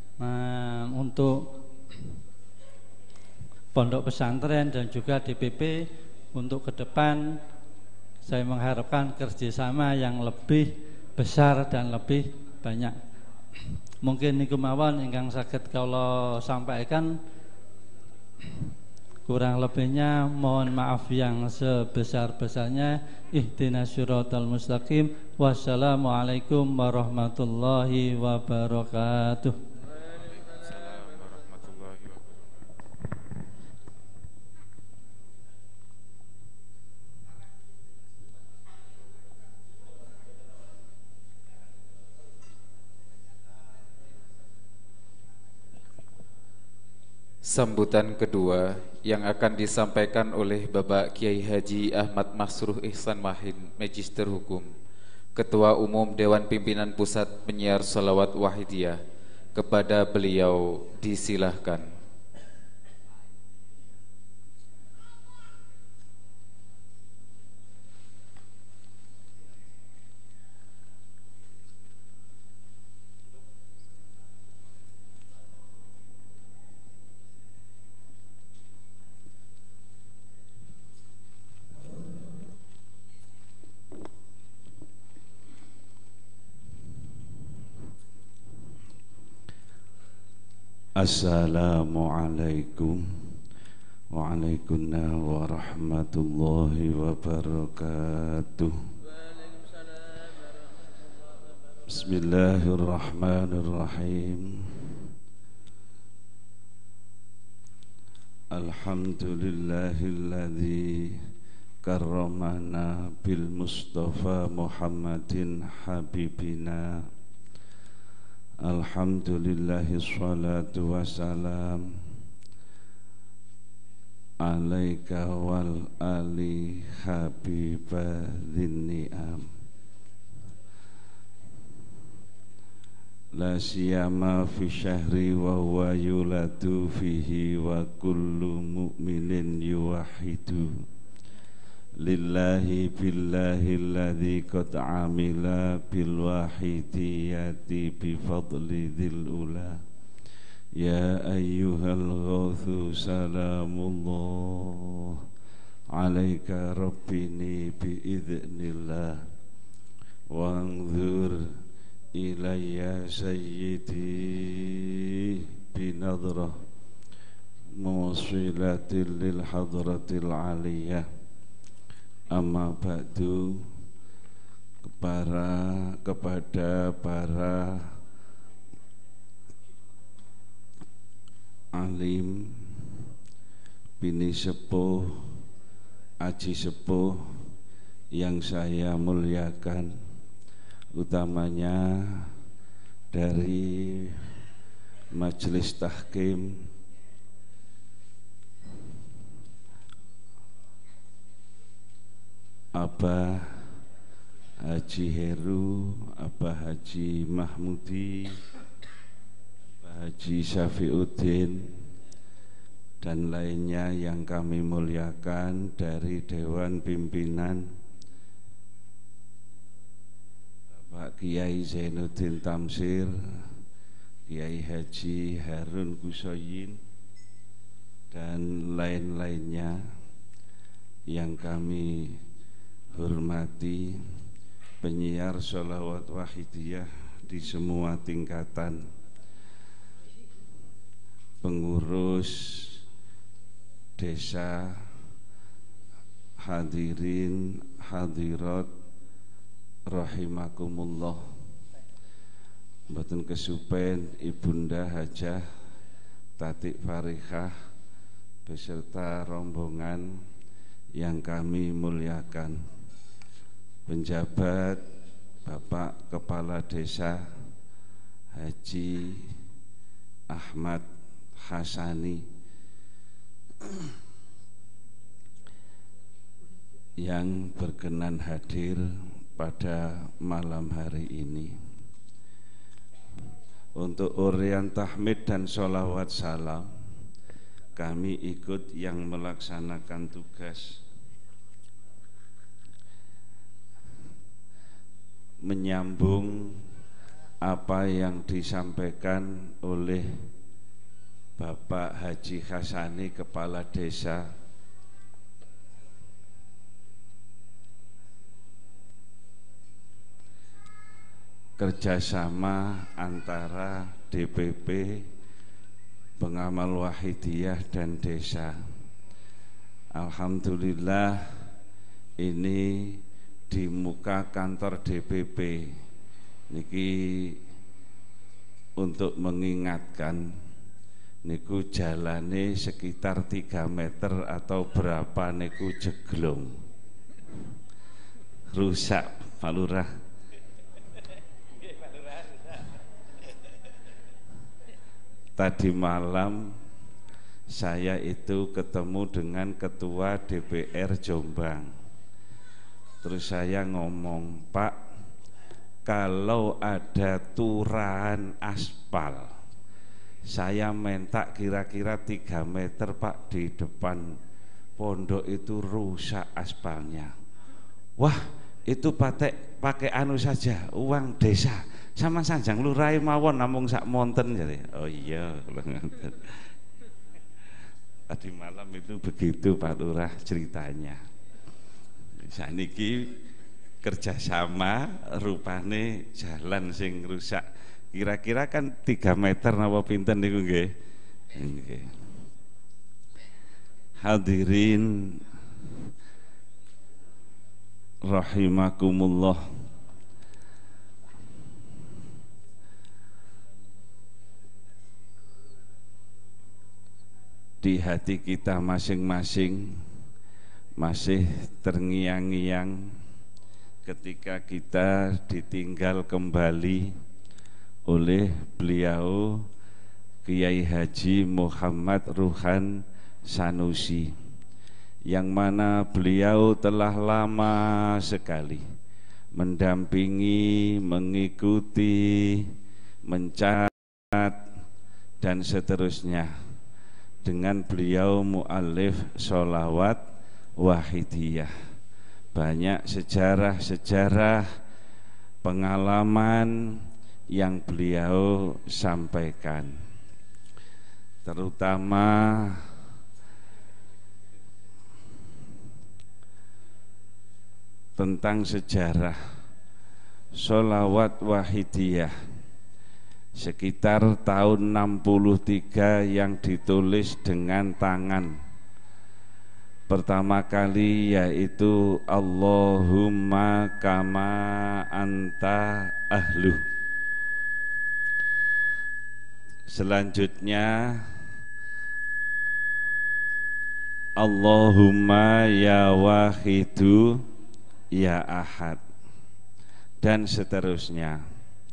untuk pondok pesantren dan juga DPP untuk ke depan. Saya mengharapkan kerjasama yang lebih besar dan lebih banyak. Mungkin niku mawon ingkang saged kula sampaikan. Kurang lebihnya mohon maaf yang sebesar-besarnya. Ihdinas siratal mustaqim. Wassalamualaikum warahmatullahi wabarakatuh. Sambutan kedua yang akan disampaikan oleh Bapak Kiai Haji Ahmad Masruh Ihsan Mahin, Magister Hukum, Ketua Umum Dewan Pimpinan Pusat Penyiar Shalawat Wahidiyah. Kepada beliau disilahkan. Assalamualaikum waalaikumsalam warahmatullahi wabarakatuh. Bismillahirrahmanirrahim. Alhamdulillahilladzi karramana bil Mustafa Muhammadin habibina. Alhamdulillahi sholatu wassalam alaika wal ali habibadhin ni'am. La siyama fi syahri wa huwa yuladu fihi wa kullu mu'minin yuwahidu lillahi billahi alladhi qad amila bil wahidiyati bi fadli dhil ula. Ya ayyuhal ghawthu salamullah alaika rabbini bi idznillah wanzur ilayya sayyidi binadrah musilatil lil hadratil aliyah. Amma ba'du, kepada para alim, bini sepuh, aji sepuh yang saya muliakan, utamanya dari Majelis Tahkim Abah Haji Heru, Abah Haji Mahmudi, Abah Haji Syafiuddin, dan lainnya yang kami muliakan dari Dewan Pimpinan, Bapak Kiai Zainuddin Tamsir, Kiai Haji Harun Kusoyin, dan lain-lainnya yang kami hormati, penyiar sholawat wahidiyah di semua tingkatan. pengurus desa, hadirin hadirat rahimakumullah. Mboten kesupen Ibunda Hajah Tatik Farihah beserta rombongan yang kami muliakan, penjabat Bapak Kepala Desa Haji Ahmad Hasani yang berkenan hadir pada malam hari ini. Untuk urian tahmid dan sholawat salam, kami ikut yang melaksanakan tugas menyambung apa yang disampaikan oleh Bapak Haji Hasani, Kepala Desa kerjasama antara DPP, Pengamal Wahidiyah dan desa. Alhamdulillah ini di muka kantor DPP niki untuk mengingatkan niku jalane sekitar 3 meter atau berapa niku jeglong rusak Pak Lurah. Tadi malam saya itu ketemu dengan Ketua DPR Jombang. Terus saya ngomong, Pak, kalau ada turahan aspal, saya minta kira-kira 3 meter Pak, di depan pondok itu rusak aspalnya. Wah, itu pakai anu saja, uang desa. Sama sanjang lurai mawon namung sak monten jadi. Oh iya, tadi malam itu begitu Pak Lurah ceritanya. Saniki kerjasama rupane jalan sing rusak. Kira-kira kan 3 meter napa pinten niku nggih. Nggih. Hadirin rahimakumullah. Di hati kita masing-masing masih terngiang-ngiang ketika kita ditinggal kembali oleh beliau Kiai Haji Muhammad Ruhan Sanusi, yang mana beliau telah lama sekali mendampingi, mengikuti, mencatat dan seterusnya dengan beliau mu'alif sholawat wahidiyah. Banyak sejarah-sejarah pengalaman yang beliau sampaikan, terutama tentang sejarah sholawat wahidiyah sekitar tahun 63 yang ditulis dengan tangan. Pertama kali yaitu Allahumma kama anta ahlu. Selanjutnya Allahumma ya wahidu ya ahad, dan seterusnya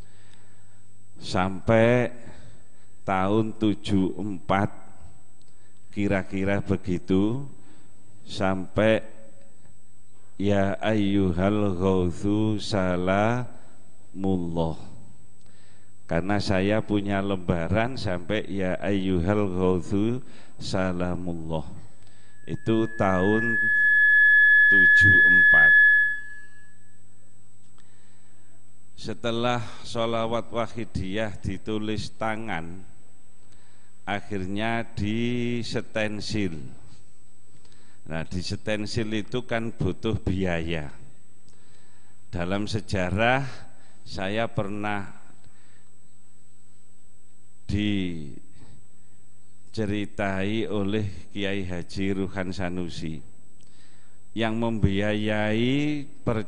sampai tahun 74 kira-kira begitu, sampai ya ayyuhal ghauthu salamullah. Karena saya punya lembaran sampai ya ayyuhal ghauthu salamullah, itu tahun 74. Setelah sholawat wahidiyah ditulis tangan, akhirnya disetensil. Nah, disetensil itu kan butuh biaya. Dalam sejarah saya pernah diceritai oleh Kiai Haji Ruhan Sanusi yang membiayai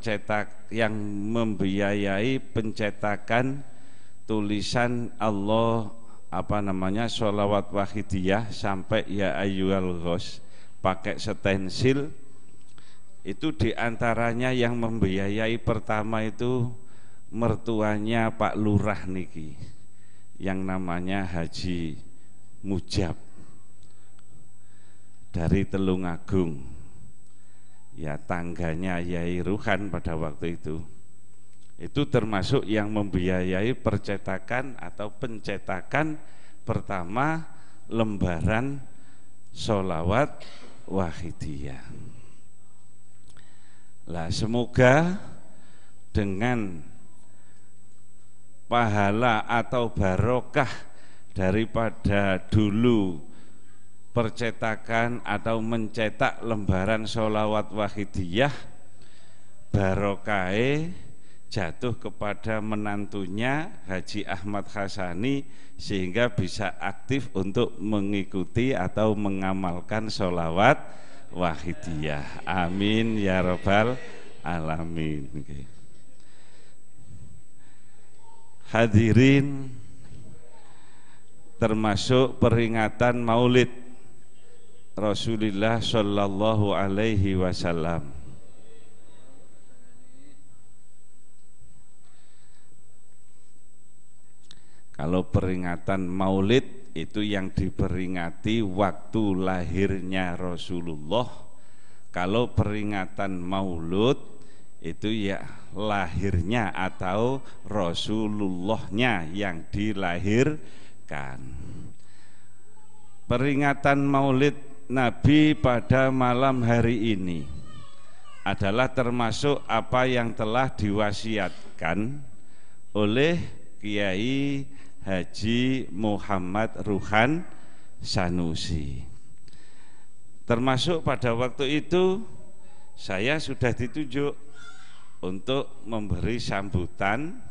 pencetakan tulisan Allah sholawat wahidiyah sampai ya ayyuhal ghos pakai stensil. Itu diantaranya yang membiayai pertama itu mertuanya Pak Lurah niki yang namanya Haji Mujab dari Telungagung, ya tangganya Yai Ruhan pada waktu itu termasuk yang membiayai percetakan atau pencetakan pertama lembaran sholawat wahidiyah. Lah semoga dengan pahala atau barokah daripada dulu percetakan atau mencetak lembaran sholawat wahidiyah, barokahe jatuh kepada menantunya Haji Ahmad Hasani sehingga bisa aktif untuk mengikuti atau mengamalkan sholawat wahidiyah. Amin ya rabbal alamin. Hadirin, termasuk peringatan Maulid Rasulullah Shallallahu Alaihi Wasallam. Kalau peringatan Maulid itu yang diperingati waktu lahirnya Rasulullah. Kalau peringatan Maulud itu ya lahirnya atau Rasulullahnya yang dilahirkan. Peringatan Maulid Nabi pada malam hari ini adalah termasuk apa yang telah diwasiatkan oleh Kiai Haji Muhammad Ruhan Sanusi. Termasuk pada waktu itu saya sudah ditunjuk untuk memberi sambutan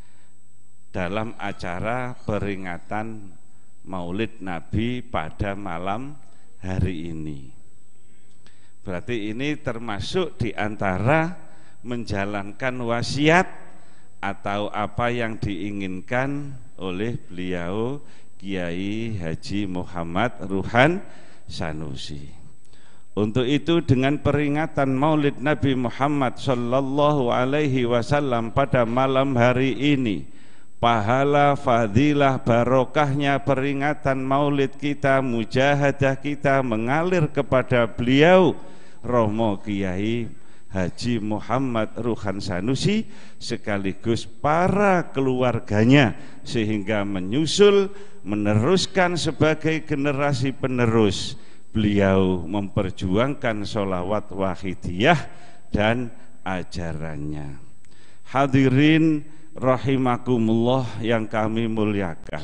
dalam acara peringatan Maulid Nabi pada malam hari ini. Berarti ini termasuk di antara menjalankan wasiat atau apa yang diinginkan oleh beliau Kiai Haji Muhammad Ruhan Sanusi. Untuk itu dengan peringatan Maulid Nabi Muhammad Sallallahu Alaihi Wasallam pada malam hari ini, pahala, fadilah, barokahnya peringatan Maulid kita, mujahadah kita mengalir kepada beliau Romo Kiai Haji Muhammad Ruhan Sanusi sekaligus para keluarganya, sehingga menyusul meneruskan sebagai generasi penerus. Beliau memperjuangkan sholawat wahidiyah dan ajarannya. Hadirin rahimakumullah yang kami muliakan,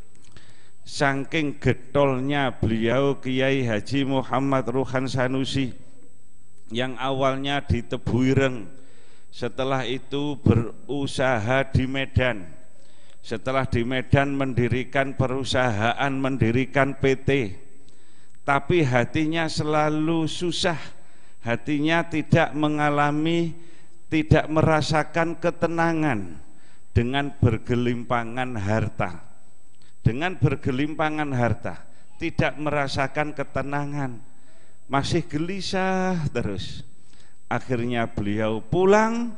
saking getolnya beliau Kiai Haji Muhammad Ruhan Sanusi yang awalnya di Tebuireng, setelah itu berusaha di Medan, setelah di Medan mendirikan perusahaan, mendirikan PT, tapi hatinya selalu susah, hatinya tidak mengalami, tidak merasakan ketenangan dengan bergelimpangan harta. Dengan bergelimpangan harta, tidak merasakan ketenangan, masih gelisah terus. Akhirnya beliau pulang,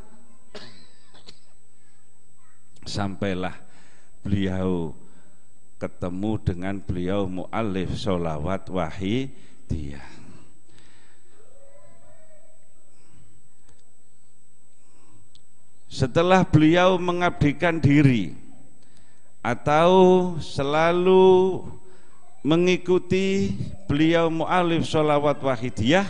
sampailah beliau ketemu dengan beliau mu'alif sholawat wahidiyah. Setelah beliau mengabdikan diri atau selalu mengikuti beliau mu'alif sholawat wahidiyah,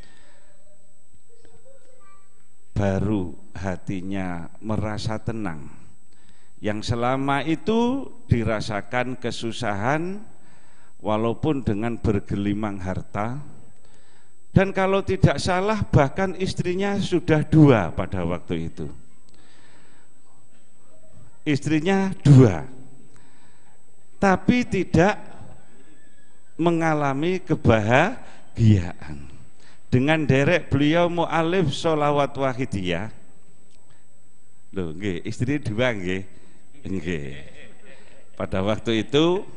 baru hatinya merasa tenang. Yang selama itu dirasakan kesusahan walaupun dengan bergelimang harta, dan kalau tidak salah bahkan istrinya sudah 2 pada waktu itu. Istrinya 2, tapi tidak mengalami kebahagiaan. Dengan derek beliau mu'alif sholawat wahidiyah. Loh, nggih, istri dua nggih. Nggih. Pada waktu itu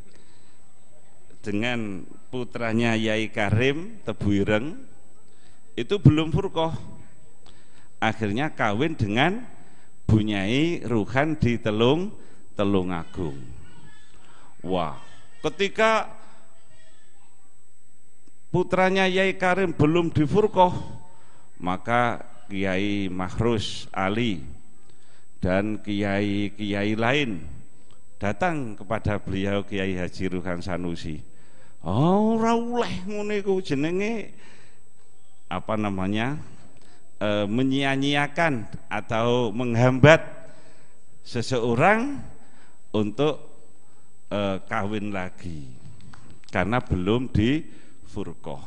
dengan putranya Yai Karim Tebuireng itu belum furqah. Akhirnya kawin dengan Bunyai Ruhan di Telungagung. Wah, ketika putranya Yai Karim belum difurqah, maka Kiai Mahrus Ali dan kiai-kiai lain datang kepada beliau, Kiai Haji Ruhan Sanusi. Oh, ora oleh ngene iku, jenenge apa namanya? Menyia-nyiakan atau menghambat seseorang untuk kawin lagi karena belum difurqah.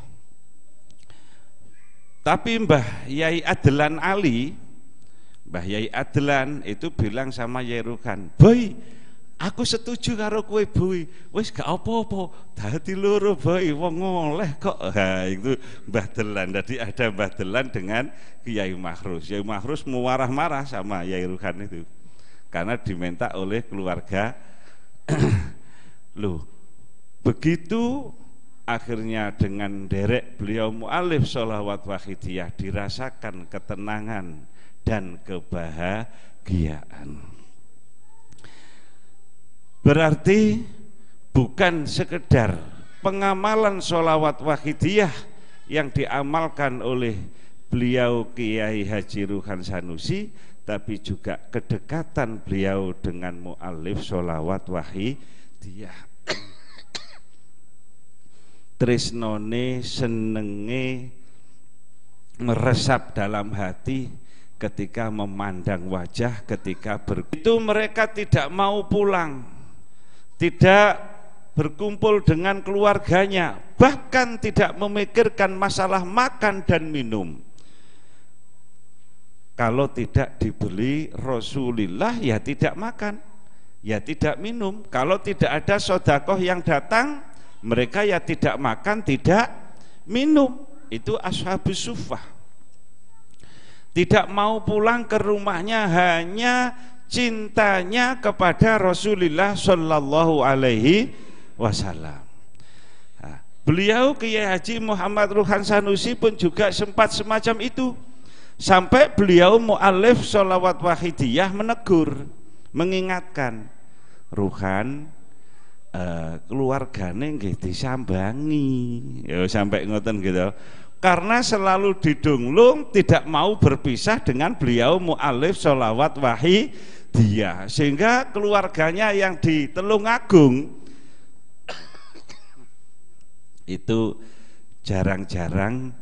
Tapi Mbah Yai Adlan Ali, Mbah Yai Adlan itu bilang sama Yai Ruhan, "Boy, aku setuju karo kowe, Boy. Wis gak apa-apa, dadi loro, Boy. Wong oleh kok." Nah, itu Mbah Delan. Jadi ada Mbah Delan dengan Kiai Mahrus. Kiai Mahrus marah-marah sama Yai Ruhan itu karena diminta oleh keluarga. Loh, begitu akhirnya dengan derek beliau mu'alif sholawat wahidiyah dirasakan ketenangan dan kebahagiaan. Berarti bukan sekedar pengamalan sholawat wahidiyah yang diamalkan oleh beliau Kiai Haji Ruhan Sanusi, tapi juga kedekatan beliau dengan mu'alif sholawat wahidiyah. Tresnone, senenge meresap dalam hati ketika memandang wajah, ketika itu mereka tidak mau pulang, tidak berkumpul dengan keluarganya, bahkan tidak memikirkan masalah makan dan minum. Kalau tidak dibeli Rasulullah, ya tidak makan, ya tidak minum. Kalau tidak ada sedekah yang datang, mereka ya tidak makan, tidak minum. Itu ashabus suffah. Tidak mau pulang ke rumahnya, hanya cintanya kepada Rasulullah Shallallahu Alaihi Wasallam. Nah, beliau Kiai Haji Muhammad Ruhan Sanusi pun juga sempat semacam itu, sampai beliau mu'alif sholawat wahidiyah menegur, mengingatkan, Ruhan, keluargane nggih disambangi, ya sampai ngoten gitu. Karena selalu didunglung, tidak mau berpisah dengan beliau mu'alif sholawat wahidiyah, sehingga keluarganya yang di Telungagung itu jarang-jarang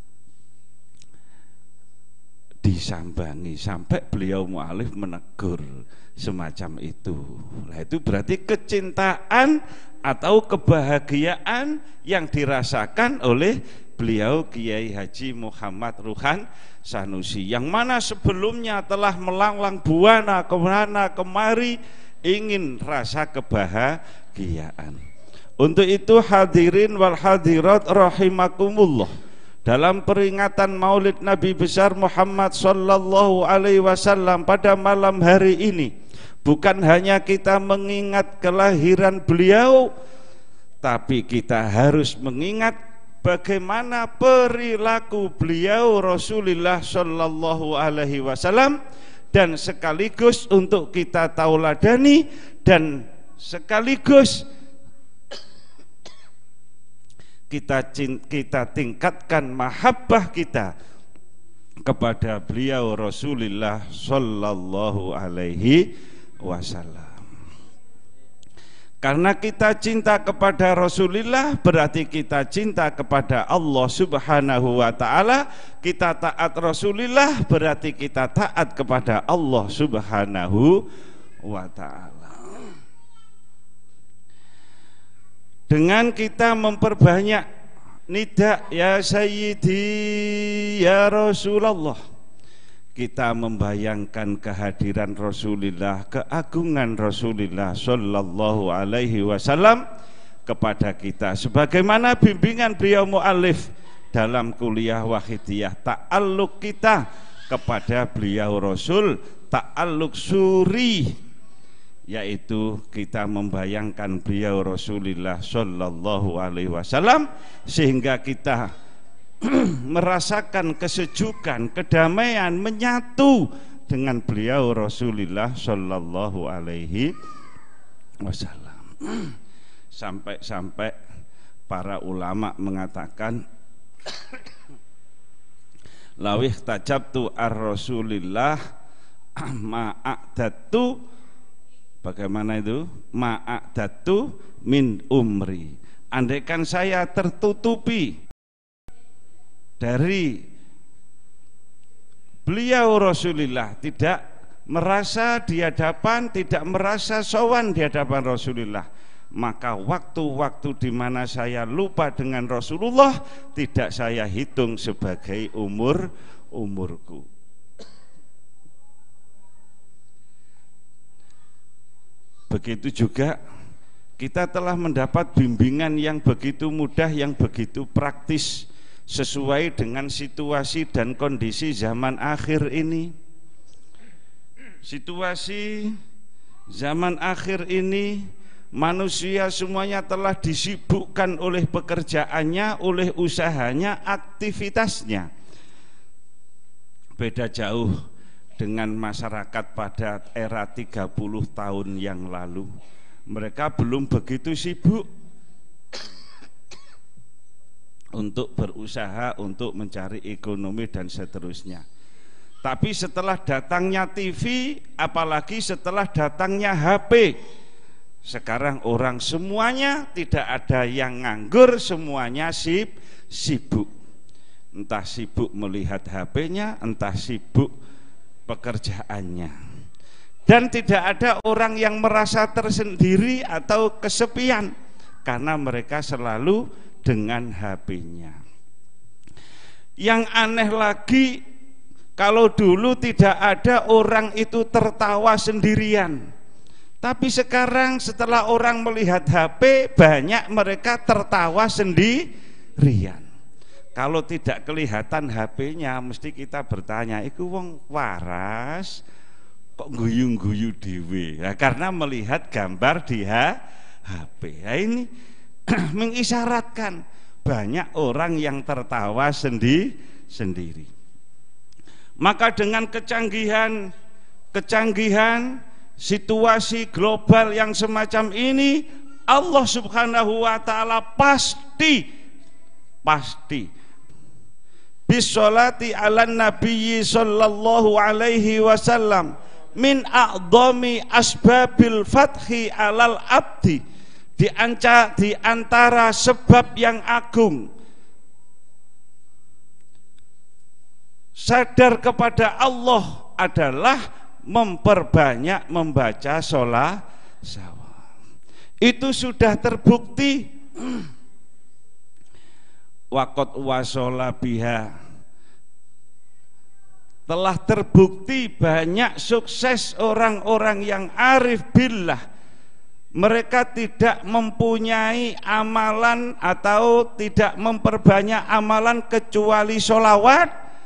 disambangi, sampai beliau mu'alif menegur semacam itu. Nah, itu berarti kecintaan atau kebahagiaan yang dirasakan oleh beliau Kiai Haji Muhammad Ruhan Sanusi, yang mana sebelumnya telah melanglang buana kemana kemari ingin rasa kebahagiaan. Untuk itu hadirin wal hadirat rahimakumullah, dalam peringatan Maulid Nabi besar Muhammad sallallahu alaihi wasallam pada malam hari ini, bukan hanya kita mengingat kelahiran beliau, tapi kita harus mengingat bagaimana perilaku beliau Rasulullah sallallahu alaihi wasallam, dan sekaligus untuk kita tauladani dan sekaligus kita tingkatkan mahabbah kita kepada beliau Rasulullah sallallahu alaihi wasallam. Karena kita cinta kepada Rasulullah, berarti kita cinta kepada Allah Subhanahu wa taala. Kita taat Rasulullah, berarti kita taat kepada Allah Subhanahu wa taala. Dengan kita memperbanyak nida ya Sayyidi ya Rasulullah, kita membayangkan kehadiran Rasulullah, keagungan Rasulullah sallallahu alaihi wasallam, kepada kita sebagaimana bimbingan beliau muallif dalam kuliah Wahidiyah, ta'alluq kita kepada beliau Rasul, ta'alluq suri, yaitu kita membayangkan beliau Rasulullah sallallahu alaihi wasallam sehingga kita merasakan kesejukan, kedamaian, menyatu dengan beliau Rasulullah sallallahu alaihi wasallam. Sampai-sampai para ulama mengatakan lawih tajabtu ar-Rasulillah ma'adatu, bagaimana itu? Ma'adatu min umri. Andaikan saya tertutupi dari beliau Rasulullah, tidak merasa di hadapan, tidak merasa sowan di hadapan Rasulullah, maka waktu-waktu di mana saya lupa dengan Rasulullah tidak saya hitung sebagai umurku. Begitu juga kita telah mendapat bimbingan yang begitu mudah, yang begitu praktis, sesuai dengan situasi dan kondisi zaman akhir ini. Situasi zaman akhir ini, manusia semuanya telah disibukkan oleh pekerjaannya, oleh usahanya, aktivitasnya. Beda jauh dengan masyarakat pada era 30 tahun yang lalu. Mereka belum begitu sibuk untuk berusaha, untuk mencari ekonomi dan seterusnya. Tapi setelah datangnya TV, apalagi setelah datangnya HP, sekarang orang semuanya tidak ada yang nganggur, semuanya sibuk. Entah sibuk melihat HP-nya, entah sibuk pekerjaannya. Dan tidak ada orang yang merasa tersendiri atau kesepian, karena mereka selalu dengan HP-nya. Yang aneh lagi, kalau dulu tidak ada orang itu tertawa sendirian, tapi sekarang setelah orang melihat HP, banyak mereka tertawa sendirian. Kalau tidak kelihatan HP-nya, mesti kita bertanya, iku wong waras kok guyu-guyu dhewe? Nah, karena melihat gambar di HP. Nah, ini mengisyaratkan banyak orang yang tertawa sendiri. Maka dengan kecanggihan situasi global yang semacam ini, Allah Subhanahu wa taala pasti bisolati ala nabiyyi sallallahu alaihi wasallam min a'dhami asbabil fathi alal abdi, di antara sebab yang agung sadar kepada Allah adalah memperbanyak membaca sholawat. Itu sudah terbukti. Waqad wasola biha, telah terbukti banyak sukses orang-orang yang arif billah. Mereka tidak mempunyai amalan atau tidak memperbanyak amalan kecuali sholawat,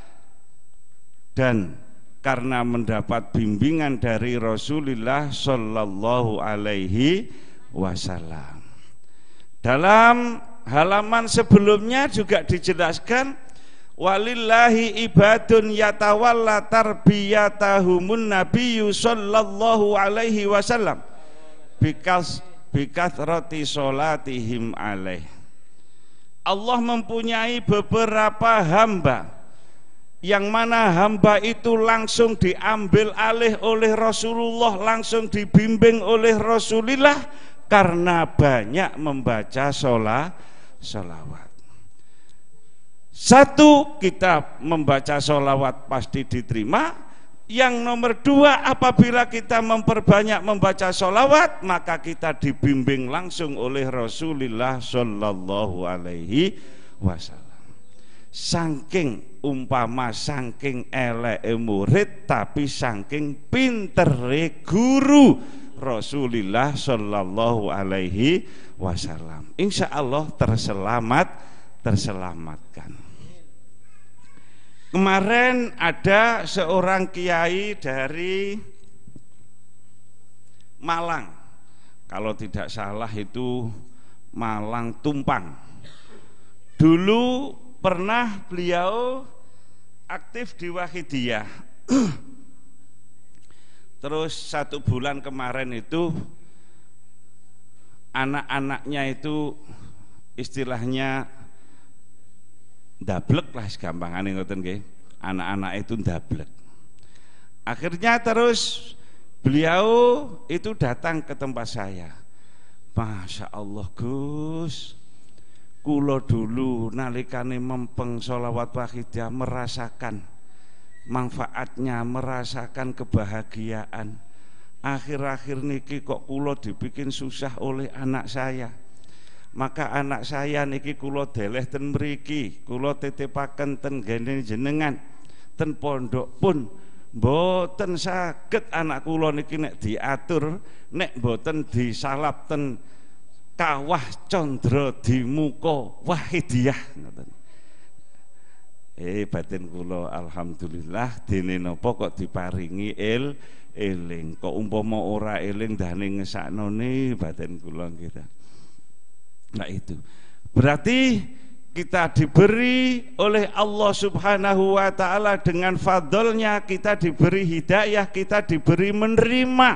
dan karena mendapat bimbingan dari Rasulullah sallallahu alaihi wasallam. Dalam halaman sebelumnya juga dijelaskan, walillahi ibadun yatawalla tarbiyatahumun nabiyyu sallallahu alaihi wasallam bikathrati sholatihim alaih. Allah mempunyai beberapa hamba, yang mana hamba itu langsung diambil alih oleh Rasulullah, langsung dibimbing oleh Rasulullah karena banyak membaca sholawat. Satu, kita membaca sholawat pasti diterima. Yang nomor dua, apabila kita memperbanyak membaca sholawat, maka kita dibimbing langsung oleh Rasulullah sallallahu alaihi wasallam. Saking umpama, saking eleke murid, tapi saking pintere guru, Rasulillah sallallahu alaihi wasallam. Insya Allah terselamatkan. Kemarin ada seorang kiai dari Malang, kalau tidak salah itu Malang Tumpang. Dulu pernah beliau aktif di Wahidiyah. Terus 1 bulan kemarin itu anak-anaknya itu istilahnya ndablek lah gampangane ngoten nggih. Anak-anak itu ndablek. Akhirnya terus beliau itu datang ke tempat saya. Masya Allah Gus, kula dulu nalikane mempeng sholawat Wahidiyah merasakan manfaatnya, merasakan kebahagiaan. Akhir-akhir niki kok kula dibikin susah oleh anak saya. Maka anak saya niki kula deleh ten mriki, kula titipaken ten gene jenengan, ten pondok pun mboten saged anak kula niki nek diatur, nek mboten disalap ten Kawah Condro di muka Wahidiyah ngoten. Batin kula alhamdulillah dene napa kok diparingi eling. Kok umpama ora eling dane ngesaknone batin kula kita. Nah itu. Berarti kita diberi oleh Allah Subhanahu wa taala dengan fadlnya, kita diberi hidayah, kita diberi menerima.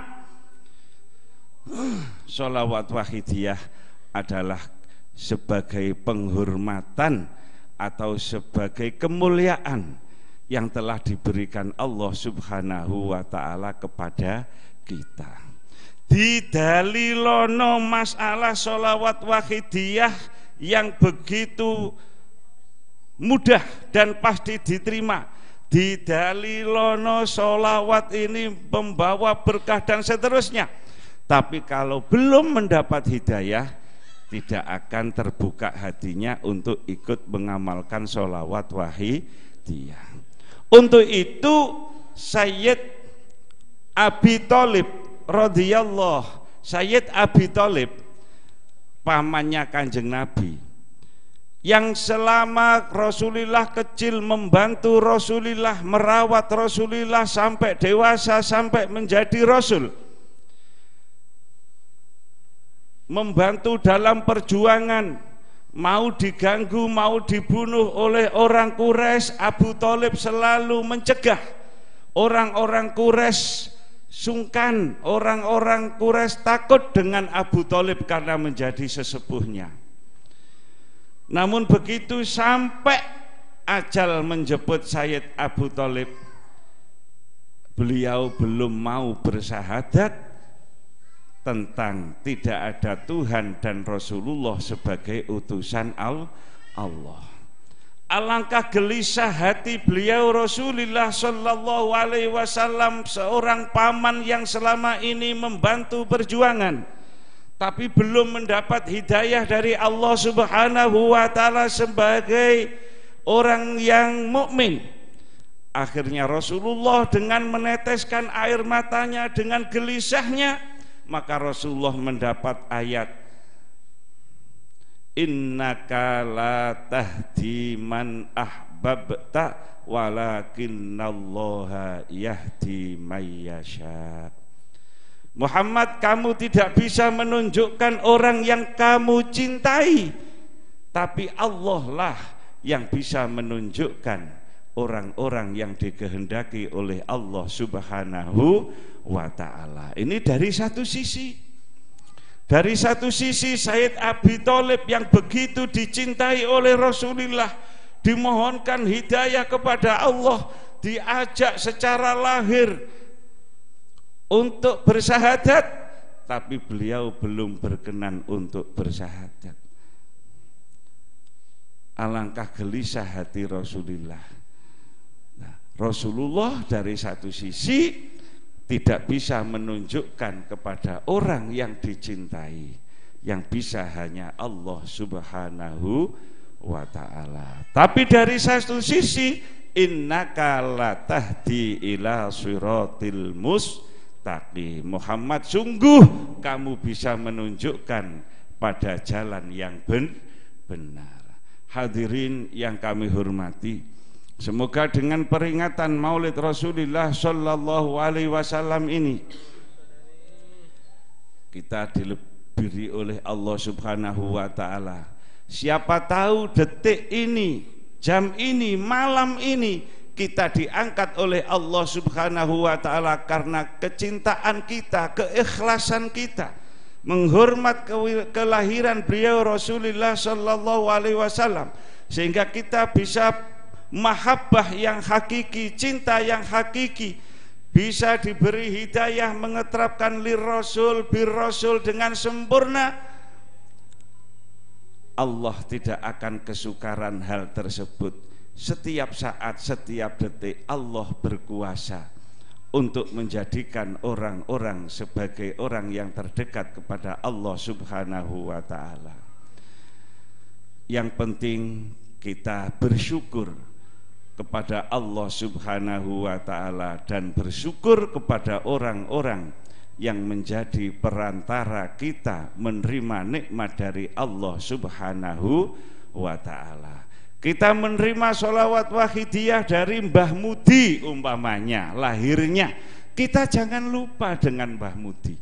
Sholawat Wahidiyah adalah sebagai penghormatan atau sebagai kemuliaan yang telah diberikan Allah Subhanahu wa taala kepada kita. Didalilono masalah sholawat Wahidiyah yang begitu mudah dan pasti diterima. Didalilono sholawat ini membawa berkah dan seterusnya. Tapi kalau belum mendapat hidayah, tidak akan terbuka hatinya untuk ikut mengamalkan sholawat Wahidiyah. Untuk itu Sayyid Abi Thalib radhiyallahu, Sayyid Abi Thalib pamannya Kanjeng Nabi, yang selama Rasulullah kecil membantu Rasulullah, merawat Rasulullah sampai dewasa, sampai menjadi Rasul, membantu dalam perjuangan, mau diganggu, mau dibunuh oleh orang Quraisy, Abu Thalib selalu mencegah. Orang-orang Quraisy sungkan, orang-orang Quraisy takut dengan Abu Thalib karena menjadi sesepuhnya. Namun begitu sampai ajal menjemput Sayyid Abu Thalib, beliau belum mau bersyahadat tentang tidak ada Tuhan dan Rasulullah sebagai utusan Allah. Alangkah gelisah hati beliau Rasulullah sallallahu alaihi wasallam, seorang paman yang selama ini membantu perjuangan tapi belum mendapat hidayah dari Allah Subhanahu wa taala sebagai orang yang mukmin. Akhirnya Rasulullah dengan meneteskan air matanya, dengan gelisahnya, maka Rasulullah mendapat ayat, innaka la tahdi man ahbabta walakinallaha yahdi may yasha. Muhammad, kamu tidak bisa menunjukkan orang yang kamu cintai, tapi Allah lah yang bisa menunjukkan orang-orang yang dikehendaki oleh Allah Subhanahu wa ta'ala. Ini dari satu sisi. Dari satu sisi Sayyid Abi Thalib yang begitu dicintai oleh Rasulullah, dimohonkan hidayah kepada Allah, diajak secara lahir untuk bersyahadat, tapi beliau belum berkenan untuk bersyahadat. Alangkah gelisah hati Rasulullah. Rasulullah dari satu sisi tidak bisa menunjukkan kepada orang yang dicintai, yang bisa hanya Allah Subhanahu wa ta'ala. Tapi dari satu sisi innaka la tahdi ila siratil taqi. Muhammad, sungguh kamu bisa menunjukkan pada jalan yang benar. Hadirin yang kami hormati, semoga dengan peringatan Maulid Rasulullah sallallahu alaihi wasallam ini kita dilebiri oleh Allah Subhanahu wa taala. Siapa tahu detik ini, jam ini, malam ini kita diangkat oleh Allah Subhanahu wa taala karena kecintaan kita, keikhlasan kita menghormat kelahiran beliau Rasulullah sallallahu alaihi wasallam, sehingga kita bisa mahabbah yang hakiki, cinta yang hakiki, bisa diberi hidayah mengeterapkan bir Rasul dengan sempurna. Allah tidak akan kesukaran hal tersebut. Setiap saat, setiap detik Allah berkuasa untuk menjadikan orang-orang sebagai orang yang terdekat kepada Allah Subhanahu wa ta'ala. Yang penting kita bersyukur kepada Allah Subhanahu wa ta'ala dan bersyukur kepada orang-orang yang menjadi perantara kita menerima nikmat dari Allah Subhanahu wa ta'ala. Kita menerima sholawat wahidiyah dari Mbah Mudi umpamanya, lahirnya. Kita jangan lupa dengan Mbah Mudi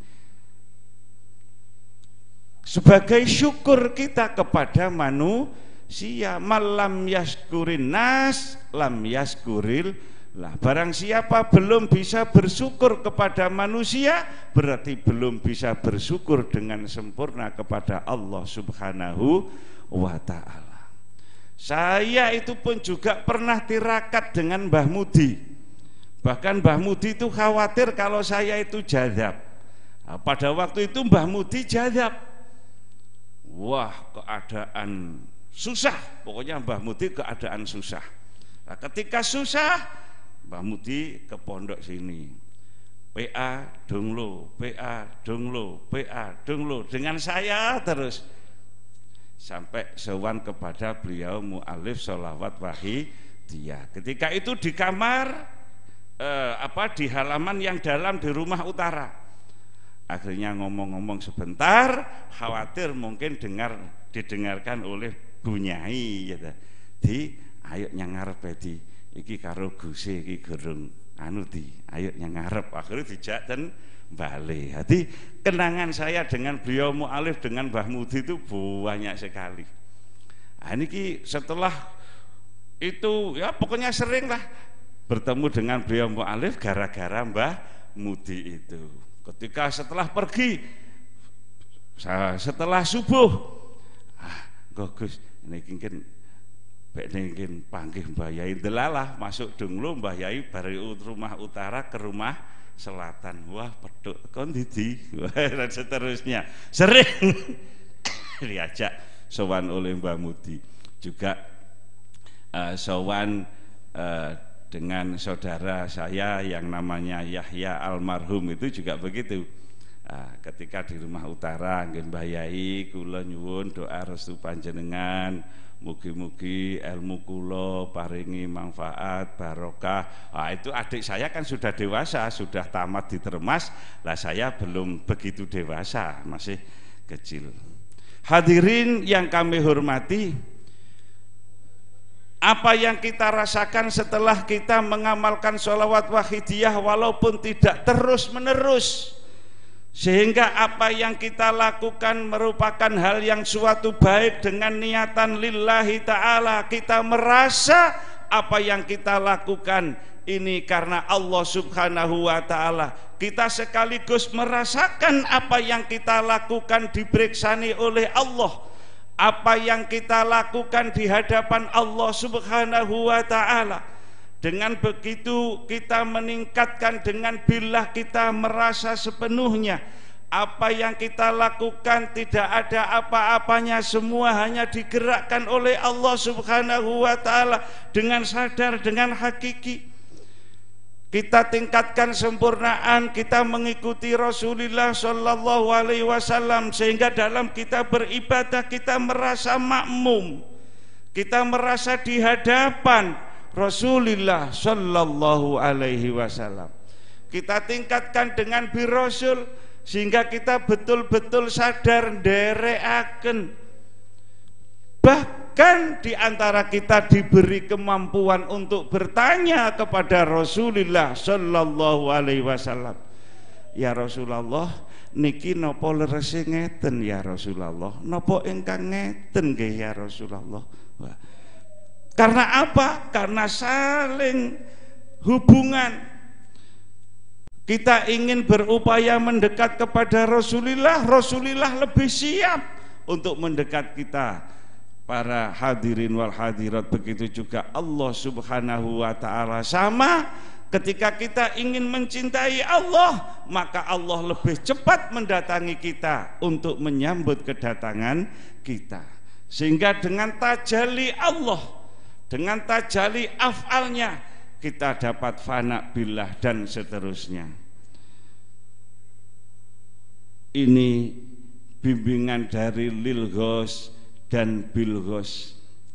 sebagai syukur kita kepada manusia. Malam yaskurin nas lam yaskuril lah. Barang siapa belum bisa bersyukur kepada manusia, berarti belum bisa bersyukur dengan sempurna kepada Allah Subhanahu wa ta'ala. Saya itu pun juga pernah tirakat dengan Mbah Mudi. Bahkan Mbah Mudi itu khawatir kalau saya itu jadab. Nah, pada waktu itu Mbah Mudi jadab. Wah, keadaan susah. Pokoknya Mbah Mudi keadaan susah. Nah, ketika susah, Mbah Mudi ke pondok sini. PA donglo, PA donglo, PA donglo dengan saya terus. Sampai sowan kepada beliau mu'alif sholawat wahidiyah. Ketika itu di kamar di halaman yang dalam di rumah utara. Akhirnya ngomong-ngomong sebentar, khawatir mungkin didengarkan oleh Bu Nyai gitu. Ayo nyang ngarep di iki karo Guse iki gerung ayo nyang ngarep. Akhirnya dijak ten balik. Jadi kenangan saya dengan beliau mu'alif dengan Mbah Mudi itu banyak sekali. Nah, ini setelah itu ya pokoknya sering lah bertemu dengan beliau mu'alif gara-gara Mbah Mudi itu. Ketika setelah pergi, setelah subuh, Gus ini mungkin panggil Mbah Yai delalah masuk donglo Mbah Yai dari rumah utara ke rumah selatan. Wah, peduk kondisi dan seterusnya. Sering diajak sowan oleh Mbah Mudi. Juga sowan dengan saudara saya yang namanya Yahya almarhum itu juga begitu. Ketika di rumah utara nggih Mbah Yai kula nyuwun doa restu panjenengan, mugi-mugi ilmu kula paringi manfaat barokah. Itu adik saya kan sudah dewasa, sudah tamat di Termas. Lah saya belum begitu dewasa, masih kecil. Hadirin yang kami hormati, apa yang kita rasakan setelah kita mengamalkan sholawat wahidiyah walaupun tidak terus menerus, sehingga apa yang kita lakukan merupakan hal yang suatu baik dengan niatan lillahi ta'ala. Kita merasa apa yang kita lakukan ini karena Allah Subhanahu wa ta'ala. Kita sekaligus merasakan apa yang kita lakukan diberiksani oleh Allah. Apa yang kita lakukan di hadapan Allah Subhanahu wa ta'ala. Dengan begitu kita meningkatkan, dengan billah kita merasa sepenuhnya apa yang kita lakukan tidak ada apa-apanya, semua hanya digerakkan oleh Allah Subhanahu wa ta'ala dengan sadar, dengan hakiki. Kita tingkatkan sempurnaan, kita mengikuti Rasulullah sallallahu alaihi wasallam, sehingga dalam kita beribadah kita merasa makmum, kita merasa di hadapan Rasulullah sallallahu alaihi wasallam. kita tingkatkan dengan birrasul, sehingga kita betul-betul sadar nderekaken. Bahkan di antara kita diberi kemampuan untuk bertanya kepada Rasulullah sallallahu alaihi wasallam, ya Rasulullah, niki napa lerese ngeten ya Rasulullah, napa ingkang ngeten nggih ya Rasulullah. Wah. Karena apa? Karena saling hubungan. Kita ingin berupaya mendekat kepada Rasulullah, Rasulullah lebih siap untuk mendekat kita. Para hadirin wal hadirat, begitu juga Allah Subhanahu wa ta'ala. Sama, ketika kita ingin mencintai Allah, maka Allah lebih cepat mendatangi kita untuk menyambut kedatangan kita. Sehingga dengan tajalli Allah, dengan tajalli af'alnya, kita dapat fana billah dan seterusnya. Ini bimbingan dari Lil Ghaus dan Bil Ghaus.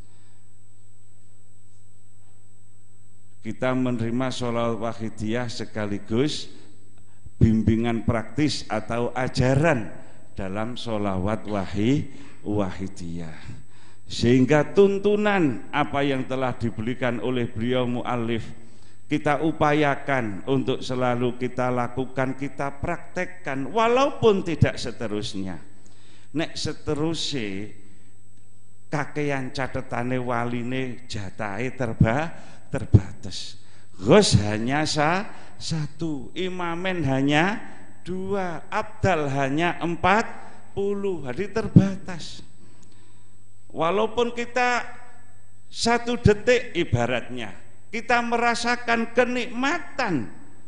Kita menerima sholawat wahidiyah sekaligus bimbingan praktis atau ajaran dalam sholawat wahidiyah, sehingga tuntunan apa yang telah diberikan oleh beliau mu'allif kita upayakan untuk selalu kita lakukan, kita praktekkan, walaupun tidak seterusnya. Nek seterusnya kakean catetane waline jatahe terbatas. Ghaus hanya satu, imamen hanya 2, abdal hanya 40, jadi terbatas. Walaupun kita 1 detik ibaratnya kita merasakan kenikmatan,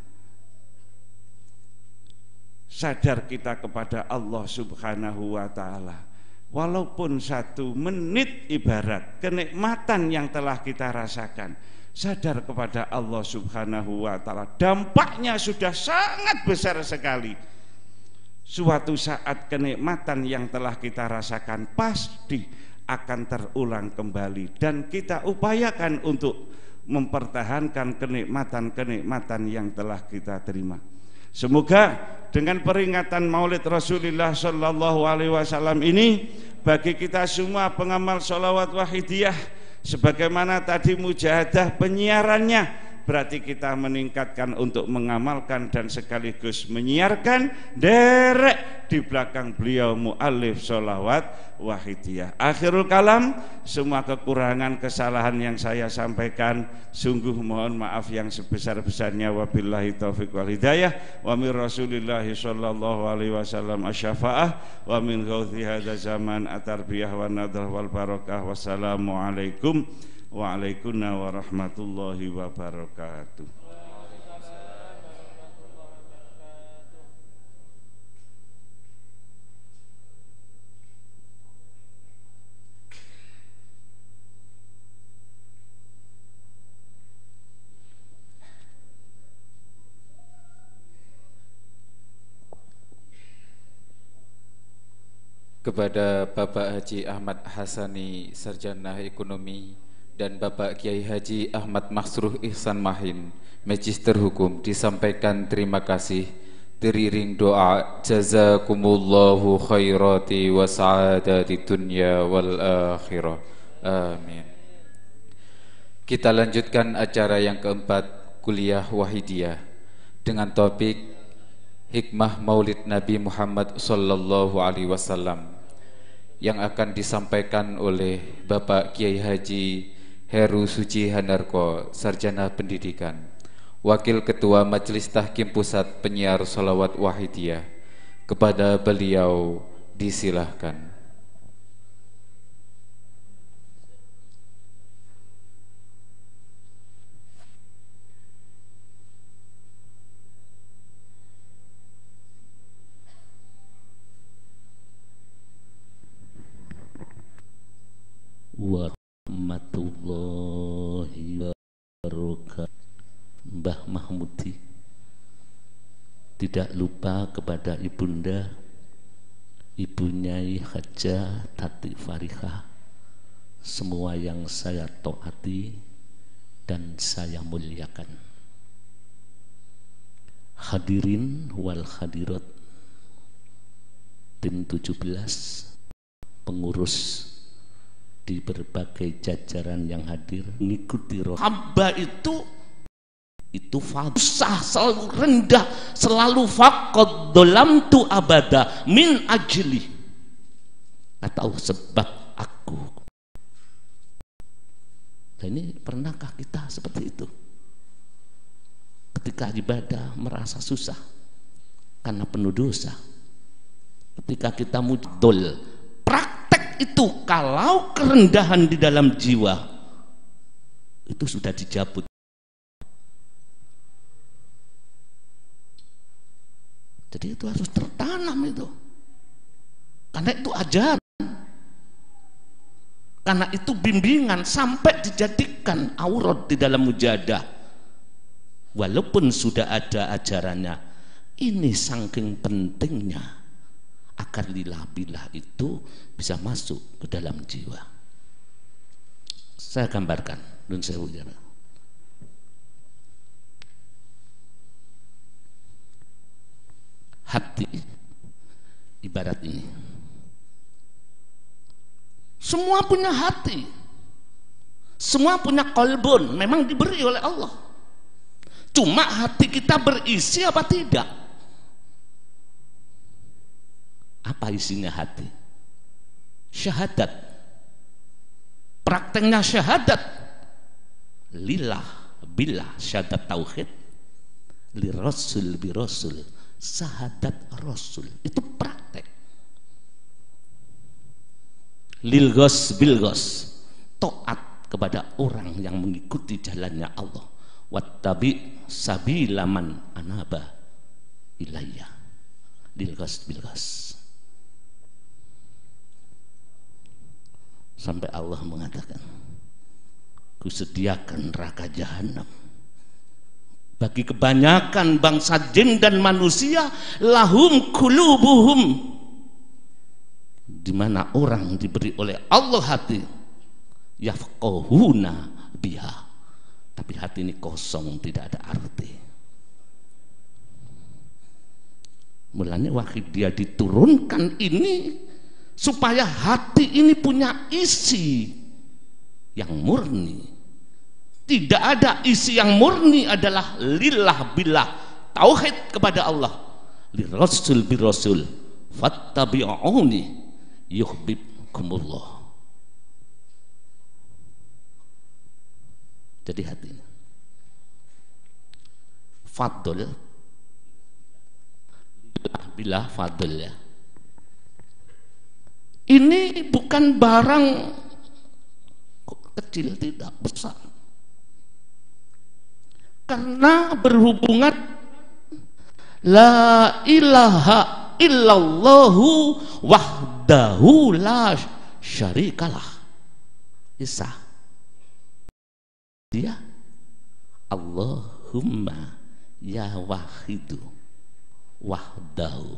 sadar kita kepada Allah Subhanahu wa ta'ala. Walaupun 1 menit ibarat kenikmatan yang telah kita rasakan, sadar kepada Allah Subhanahu wa ta'ala, dampaknya sudah sangat besar sekali. Suatu saat kenikmatan yang telah kita rasakan pasti akan terulang kembali, dan kita upayakan untuk mempertahankan kenikmatan-kenikmatan yang telah kita terima. Semoga dengan peringatan Maulid Rasulullah sallallahu alaihi wasallam ini, bagi kita semua pengamal sholawat wahidiyah, sebagaimana tadi mujahadah penyiarannya, berarti kita meningkatkan untuk mengamalkan dan sekaligus menyiarkan derek di belakang beliau mu'allif sholawat wahidiyah. Akhirul kalam, semua kekurangan kesalahan yang saya sampaikan sungguh mohon maaf yang sebesar-besarnya. Wabillahi taufiq wal hidayah, wa min rasulillahi sallallahu alaihi wasallam asyafa'ah, wa min ghauthi hadza zaman atarbiyah wa nadrah wal barakah. Wassalamualaikum waalaikumsalam warahmatullahi wabarakatuh. Kepada Bapak Haji Ahmad Hasani, Sarjana Ekonomi, dan Bapak Kiai Haji Ahmad Maksruh Ihsan Mahin, Magister Hukum, disampaikan terima kasih, teriring doa jazakumullahu khairati wa sa'adati dunya wal akhirah. Amin. Kita lanjutkan acara yang keempat, kuliah wahidiyah, dengan topik Hikmah Maulid Nabi Muhammad sallallahu alaihi wasallam, yang akan disampaikan oleh Bapak Kiai Haji Heru Suci Handarko, Sarjana Pendidikan, Wakil Ketua Majelis Tahkim Pusat Penyiar Sholawat Wahidiyah. Kepada beliau disilahkan. Warahmatullahi wabarakatuh. Mbah Mahmudi, tidak lupa kepada ibunda Ibu Nyai Hajah Tati Farihah, semua yang saya taati dan saya muliakan. Hadirin wal hadirat, tim 17, pengurus di berbagai jajaran yang hadir, ngikuti roh. Hamba itu susah, selalu rendah, selalu faqad dolamtu abada min ajli, atau sebab aku. Dan ini pernahkah kita seperti itu? Ketika ibadah merasa susah karena penuh dosa. Ketika kita mudol, praktek itu kalau kerendahan di dalam jiwa itu sudah dijabut. Jadi itu harus tertanam itu. Karena itu ajaran. Karena itu bimbingan sampai dijadikan aurat di dalam mujahadah. Walaupun sudah ada ajarannya, ini saking pentingnya agar lillah-billah itu bisa masuk ke dalam jiwa. Saya gambarkan, nun sewu ya. Hati ibarat ini. Semua punya hati, semua punya qalbun, memang diberi oleh Allah. Cuma hati kita berisi apa tidak? Apa isinya hati? Syahadat. Prakteknya syahadat. Lillah billah, syahadat tauhid. Li rasul bi rasul, syahadat rasul. Itu praktek. Lil ghos bil ghos, taat kepada orang yang mengikuti jalannya Allah. Wattabi sabila man anaba ilayya, lil ghos bil ghos. Sampai Allah mengatakan, kusediakan neraka jahanam bagi kebanyakan bangsa jin dan manusia, lahum qulubuhum, di mana orang diberi oleh Allah hati, yafqahuna biha, tapi hati ini kosong, tidak ada arti. Mulanya waktu dia diturunkan ini supaya hati ini punya isi yang murni. Tidak ada isi yang murni adalah lillah billah, tauhid kepada Allah. Li rasul bi rasul, fattabi'uni yuhibbukumullah. Jadi hati ini fadl bila fadl ya, ini bukan barang kecil, tidak, besar. Karena berhubungan la ilaha illallahu wahdahu la syarikalah. Isa dia Allahumma ya wahidu wahdahu.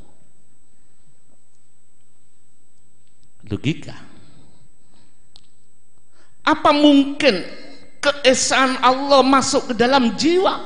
Logika. Apa mungkin keesaan Allah masuk ke dalam jiwa?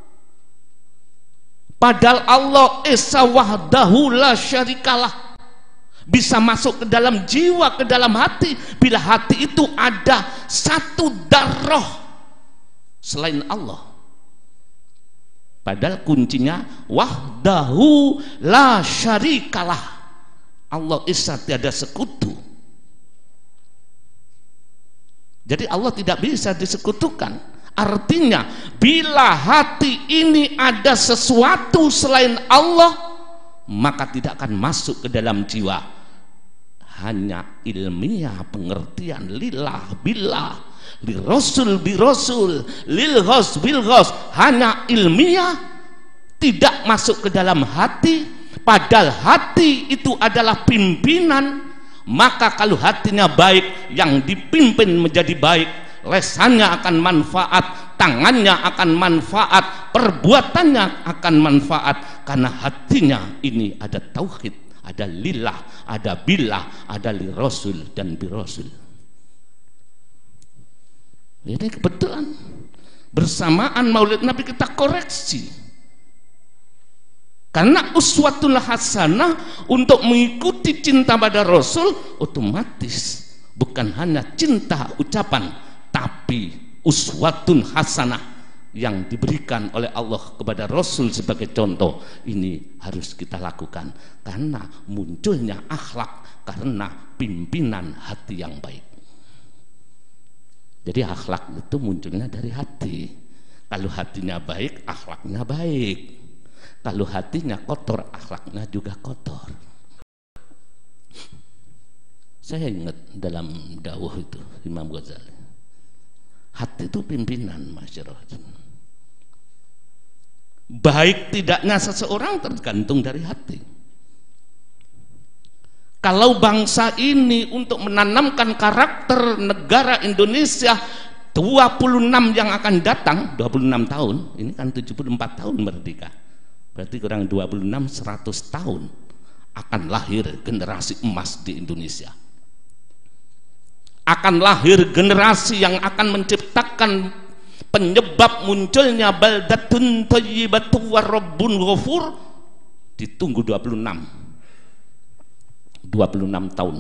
Padahal Allah esa wahdahu la syarikalah, bisa masuk ke dalam jiwa, ke dalam hati, bila hati itu ada satu darah selain Allah. Padahal kuncinya wahdahu la syarikalah, Allah esa tiada sekutu. Jadi Allah tidak bisa disekutukan. Artinya bila hati ini ada sesuatu selain Allah, maka tidak akan masuk ke dalam jiwa. Hanya ilmiah pengertian lillah billah, li rasul bi rasul, lil ghos bil ghos, hanya ilmiah, tidak masuk ke dalam hati. Padahal hati itu adalah pimpinan. Maka kalau hatinya baik, yang dipimpin menjadi baik, lesannya akan manfaat, tangannya akan manfaat, perbuatannya akan manfaat, karena hatinya ini ada tauhid, ada lillah, ada billah, ada li rasul dan bi rasul. Ini kebetulan bersamaan Maulid Nabi kita koreksi. Karena uswatul hasanah untuk mengikuti cinta pada Rasul otomatis bukan hanya cinta ucapan, tapi uswatun hasanah yang diberikan oleh Allah kepada Rasul sebagai contoh. Ini harus kita lakukan karena munculnya akhlak karena pimpinan hati yang baik. Jadi akhlak itu munculnya dari hati. Kalau hatinya baik, akhlaknya baik. Kalau hatinya kotor, akhlaknya juga kotor. Saya ingat dalam dawuh itu Imam Ghazali, hati itu pimpinan masyarakat. Baik tidaknya seseorang tergantung dari hati. Kalau bangsa ini untuk menanamkan karakter negara Indonesia 26 yang akan datang, 26 tahun, ini kan 74 tahun merdeka, berarti kurang 26, 100 tahun akan lahir generasi emas di Indonesia. Akan lahir generasi yang akan menciptakan penyebab munculnya baldatun thayyibatu wa rabbun ghafur. Ditunggu 26 tahun.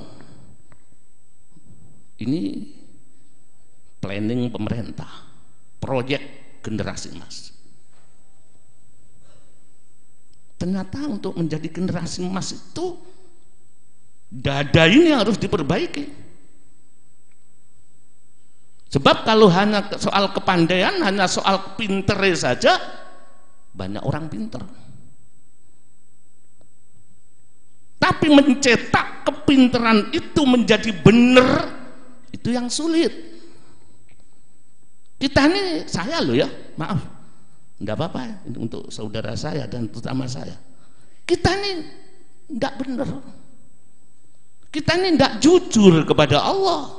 Ini planning pemerintah, proyek generasi emas. Ternyata untuk menjadi generasi emas itu dada ini harus diperbaiki. Sebab kalau hanya soal kepandaian, hanya soal pinter saja, banyak orang pinter. Tapi mencetak kepinteran itu menjadi benar, itu yang sulit. Kita ini, saya loh ya, maaf, enggak apa-apa ini untuk saudara saya dan terutama saya. Kita ini enggak benar. Kita ini enggak jujur kepada Allah.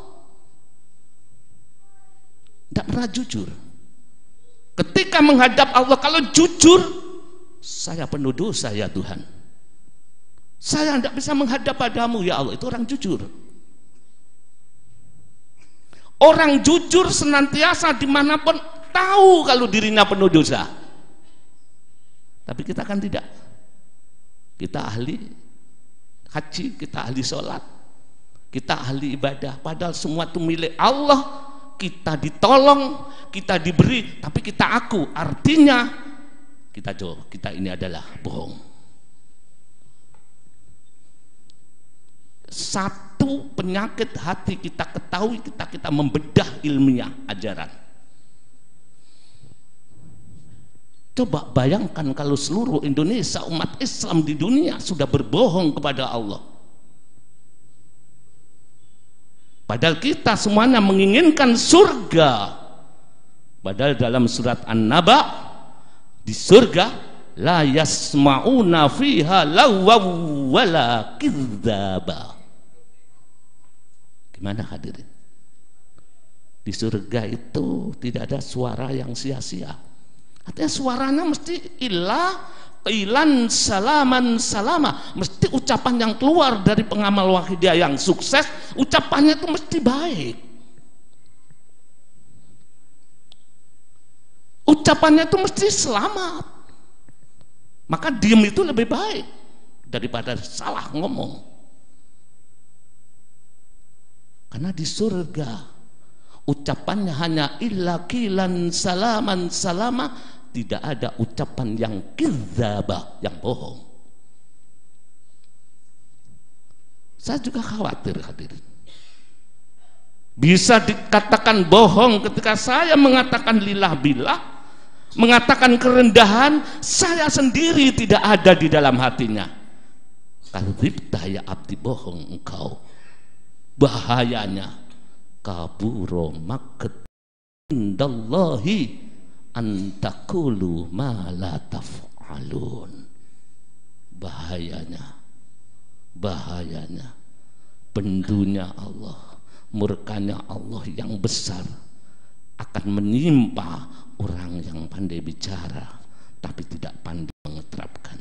Tidak pernah jujur. Ketika menghadap Allah, kalau jujur, saya penuh dosa ya Tuhan, saya tidak bisa menghadap padamu ya Allah. Itu orang jujur. Orang jujur senantiasa dimanapun tahu kalau dirinya penuh dosa. Tapi kita kan tidak. Kita ahli haji, kita ahli sholat, kita ahli ibadah, padahal semua itu milik Allah. Kita ditolong, kita diberi, tapi kita aku, artinya kita jauh, kita ini adalah bohong. Satu penyakit hati kita ketahui, kita membedah ilmiah ajaran. Coba bayangkan kalau seluruh Indonesia umat Islam di dunia sudah berbohong kepada Allah. Padahal kita semuanya menginginkan surga. Padahal dalam surat An-Naba, di surga la yasma'una fiha lagwaw wala kidzaba. Gimana hadirin? Di surga itu tidak ada suara yang sia-sia. Artinya suaranya mesti ilah ilan salaman salama, mesti ucapan yang keluar dari pengamal wahidiyah yang sukses, ucapannya itu mesti baik, ucapannya itu mesti selamat. Maka diam itu lebih baik daripada salah ngomong. Karena di surga ucapannya hanya illa kilan salaman salama, tidak ada ucapan yang kidzabah, yang bohong. Saya juga khawatir hadirin, bisa dikatakan bohong ketika saya mengatakan lillah billah, mengatakan kerendahan saya sendiri tidak ada di dalam hatinya. Kadzibta ya abdi, bohong engkau. Bahayanya kaburo maket indallahi antakulu ma la taf'alun. Bahayanya bendunya Allah, murkanya Allah yang besar akan menimpa orang yang pandai bicara tapi tidak pandai mengeterapkan.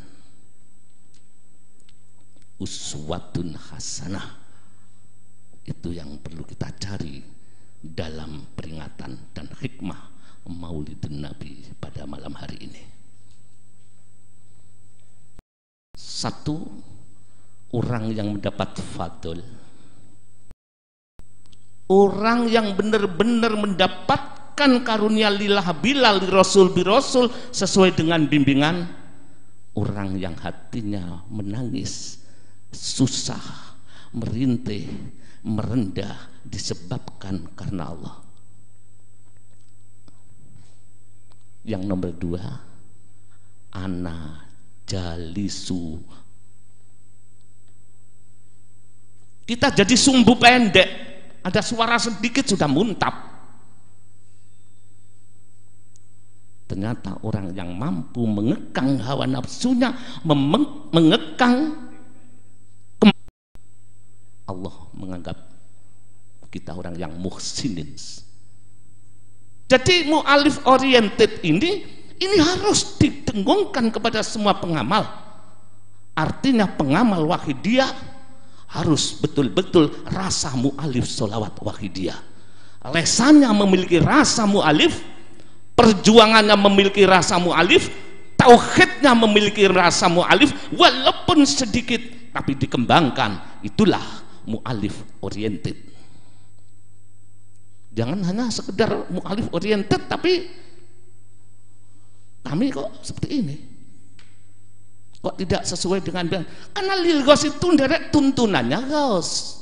Uswatun hasanah, itu yang perlu kita cari dalam peringatan dan hikmah Maulidun Nabi pada malam hari ini. satu orang yang mendapat fadl, orang yang benar-benar mendapatkan karunia lillah bilal li rasul bi rasul sesuai dengan bimbingan, orang yang hatinya menangis, susah, merintih, merendah disebabkan karena Allah. Yang nomor dua, ana jalisu. Kita jadi sumbu pendek, ada suara sedikit sudah muntap. Ternyata orang yang mampu mengekang hawa nafsunya, mengekang, Allah menganggap kita orang yang muhsinin. Jadi mu'alif oriented ini harus didengungkan kepada semua pengamal. Artinya pengamal wahidiyah harus betul-betul rasa mu'alif sholawat wahidiyah. Lesannya memiliki rasa mu'alif, perjuangannya memiliki rasa mu'alif, tauhidnya memiliki rasa mu'alif, walaupun sedikit tapi dikembangkan. Itulah mu'alif oriented. Jangan hanya sekedar mu'alif oriented tapi kami kok seperti ini, kok tidak sesuai dengan, karena lil ghaus itu nderek tuntunannya ghaus.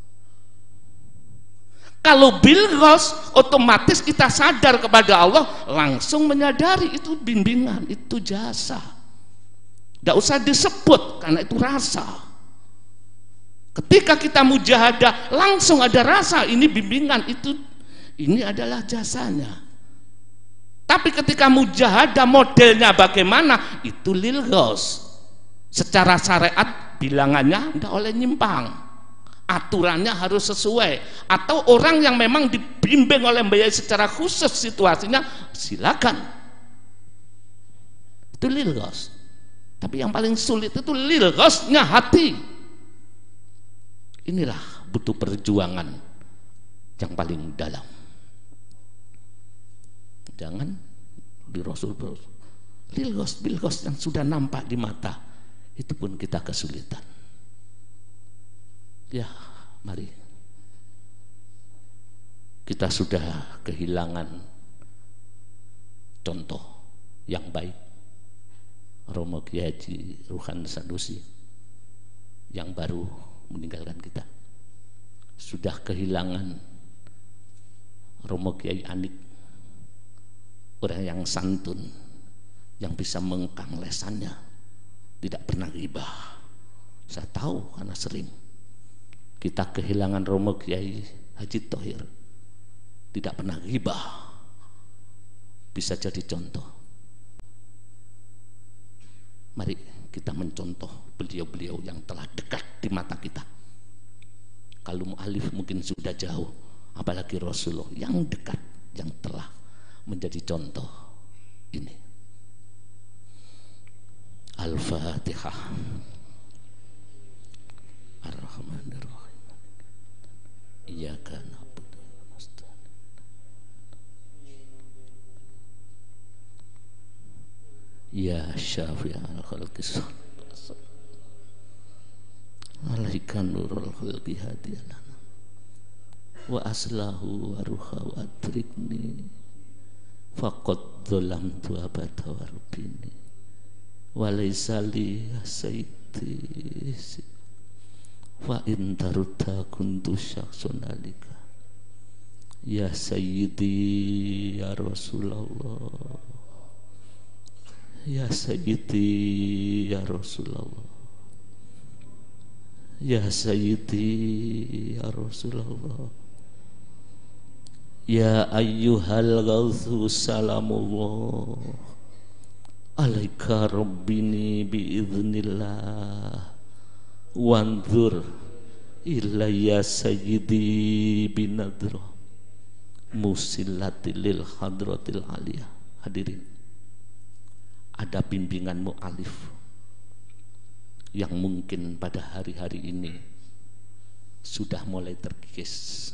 Kalau bil ghaus otomatis kita sadar kepada Allah, langsung menyadari itu bimbingan, itu jasa, tidak usah disebut karena itu rasa. Ketika kita mujahadah langsung ada rasa, ini bimbingan, ini adalah jasanya. Tapi ketika mujahadah modelnya bagaimana, itu lil ghaus. Secara syariat bilangannya tidak oleh nyimpang, aturannya harus sesuai. Atau orang yang memang dibimbing oleh Mbak Yai secara khusus situasinya, silakan, itu lil ghaus. Tapi yang paling sulit itu lil ghausnya hati. Inilah butuh perjuangan yang paling dalam. Jangan di rasul lil ghaus yang sudah nampak di mata, itu pun kita kesulitan. Ya, mari kita sudah kehilangan contoh yang baik, Romo Kiai Haji Ruhan Sanusi yang baru meninggalkan kita. Sudah kehilangan Romo Kiai Anik, orang yang santun, yang bisa mengekang lesannya, tidak pernah ghibah. Saya tahu karena sering. Kita kehilangan Romo Kiai Haji Thohir, tidak pernah ghibah, bisa jadi contoh. Mari kita mencontoh beliau-beliau yang telah dekat di mata kita. Kalau mu'alif mungkin sudah jauh, apalagi Rasulullah yang dekat, yang telah menjadi contoh ini. Al-Fatihah. Ar-Rahmanir-Rahim. Iyyaka na'budu wa nasta'in. Ya Syafi'al khalqis alaikan nurul khalqi hadiyalana wa aslahu wa ruha wa adrikni faqad dhalamtu abada wa rabbini wa laysa li sayyidi wa in tarudda kuntu syakhsun alika ya sayyidi ya Rasulullah ya sayyidi ya Rasulullah ya sayyidi ya Rasulullah ya ayyuhal ghawthu salamullah alaika rabbini biiznillah wanzur ilayya sayyidi binadra musillatil lil hadratil aliyah. Hadirin, ada bimbingan mu'alif yang mungkin pada hari-hari ini sudah mulai terkikis.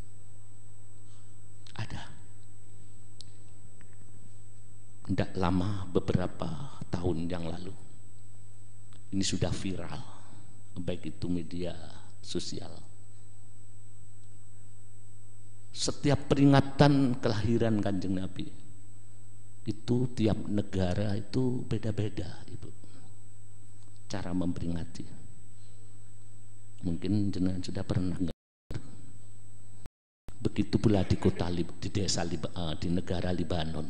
Ada. Tidak lama, beberapa tahun yang lalu, Ini sudah viral, baik itu media sosial. Setiap peringatan kelahiran Kanjeng Nabi itu tiap negara itu beda-beda, Ibu, cara memperingati. Mungkin jenengan sudah pernah dengar. Begitu pula di kota di desa di negara Libanon.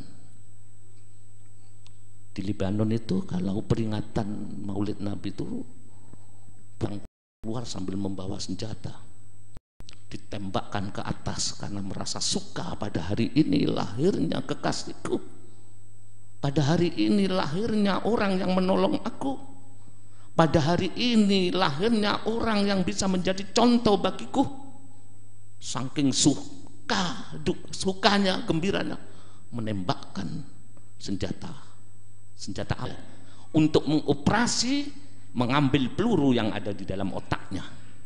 Di Libanon itu kalau peringatan Maulid Nabi itu bang keluar sambil membawa senjata, ditembakkan ke atas karena merasa suka pada hari ini lahirnya kekasihku, pada hari ini lahirnya orang yang menolong aku, pada hari ini lahirnya orang yang bisa menjadi contoh bagiku. Saking sukanya, gembiranya, menembakkan senjata untuk mengoperasi, mengambil peluru yang ada di dalam otaknya.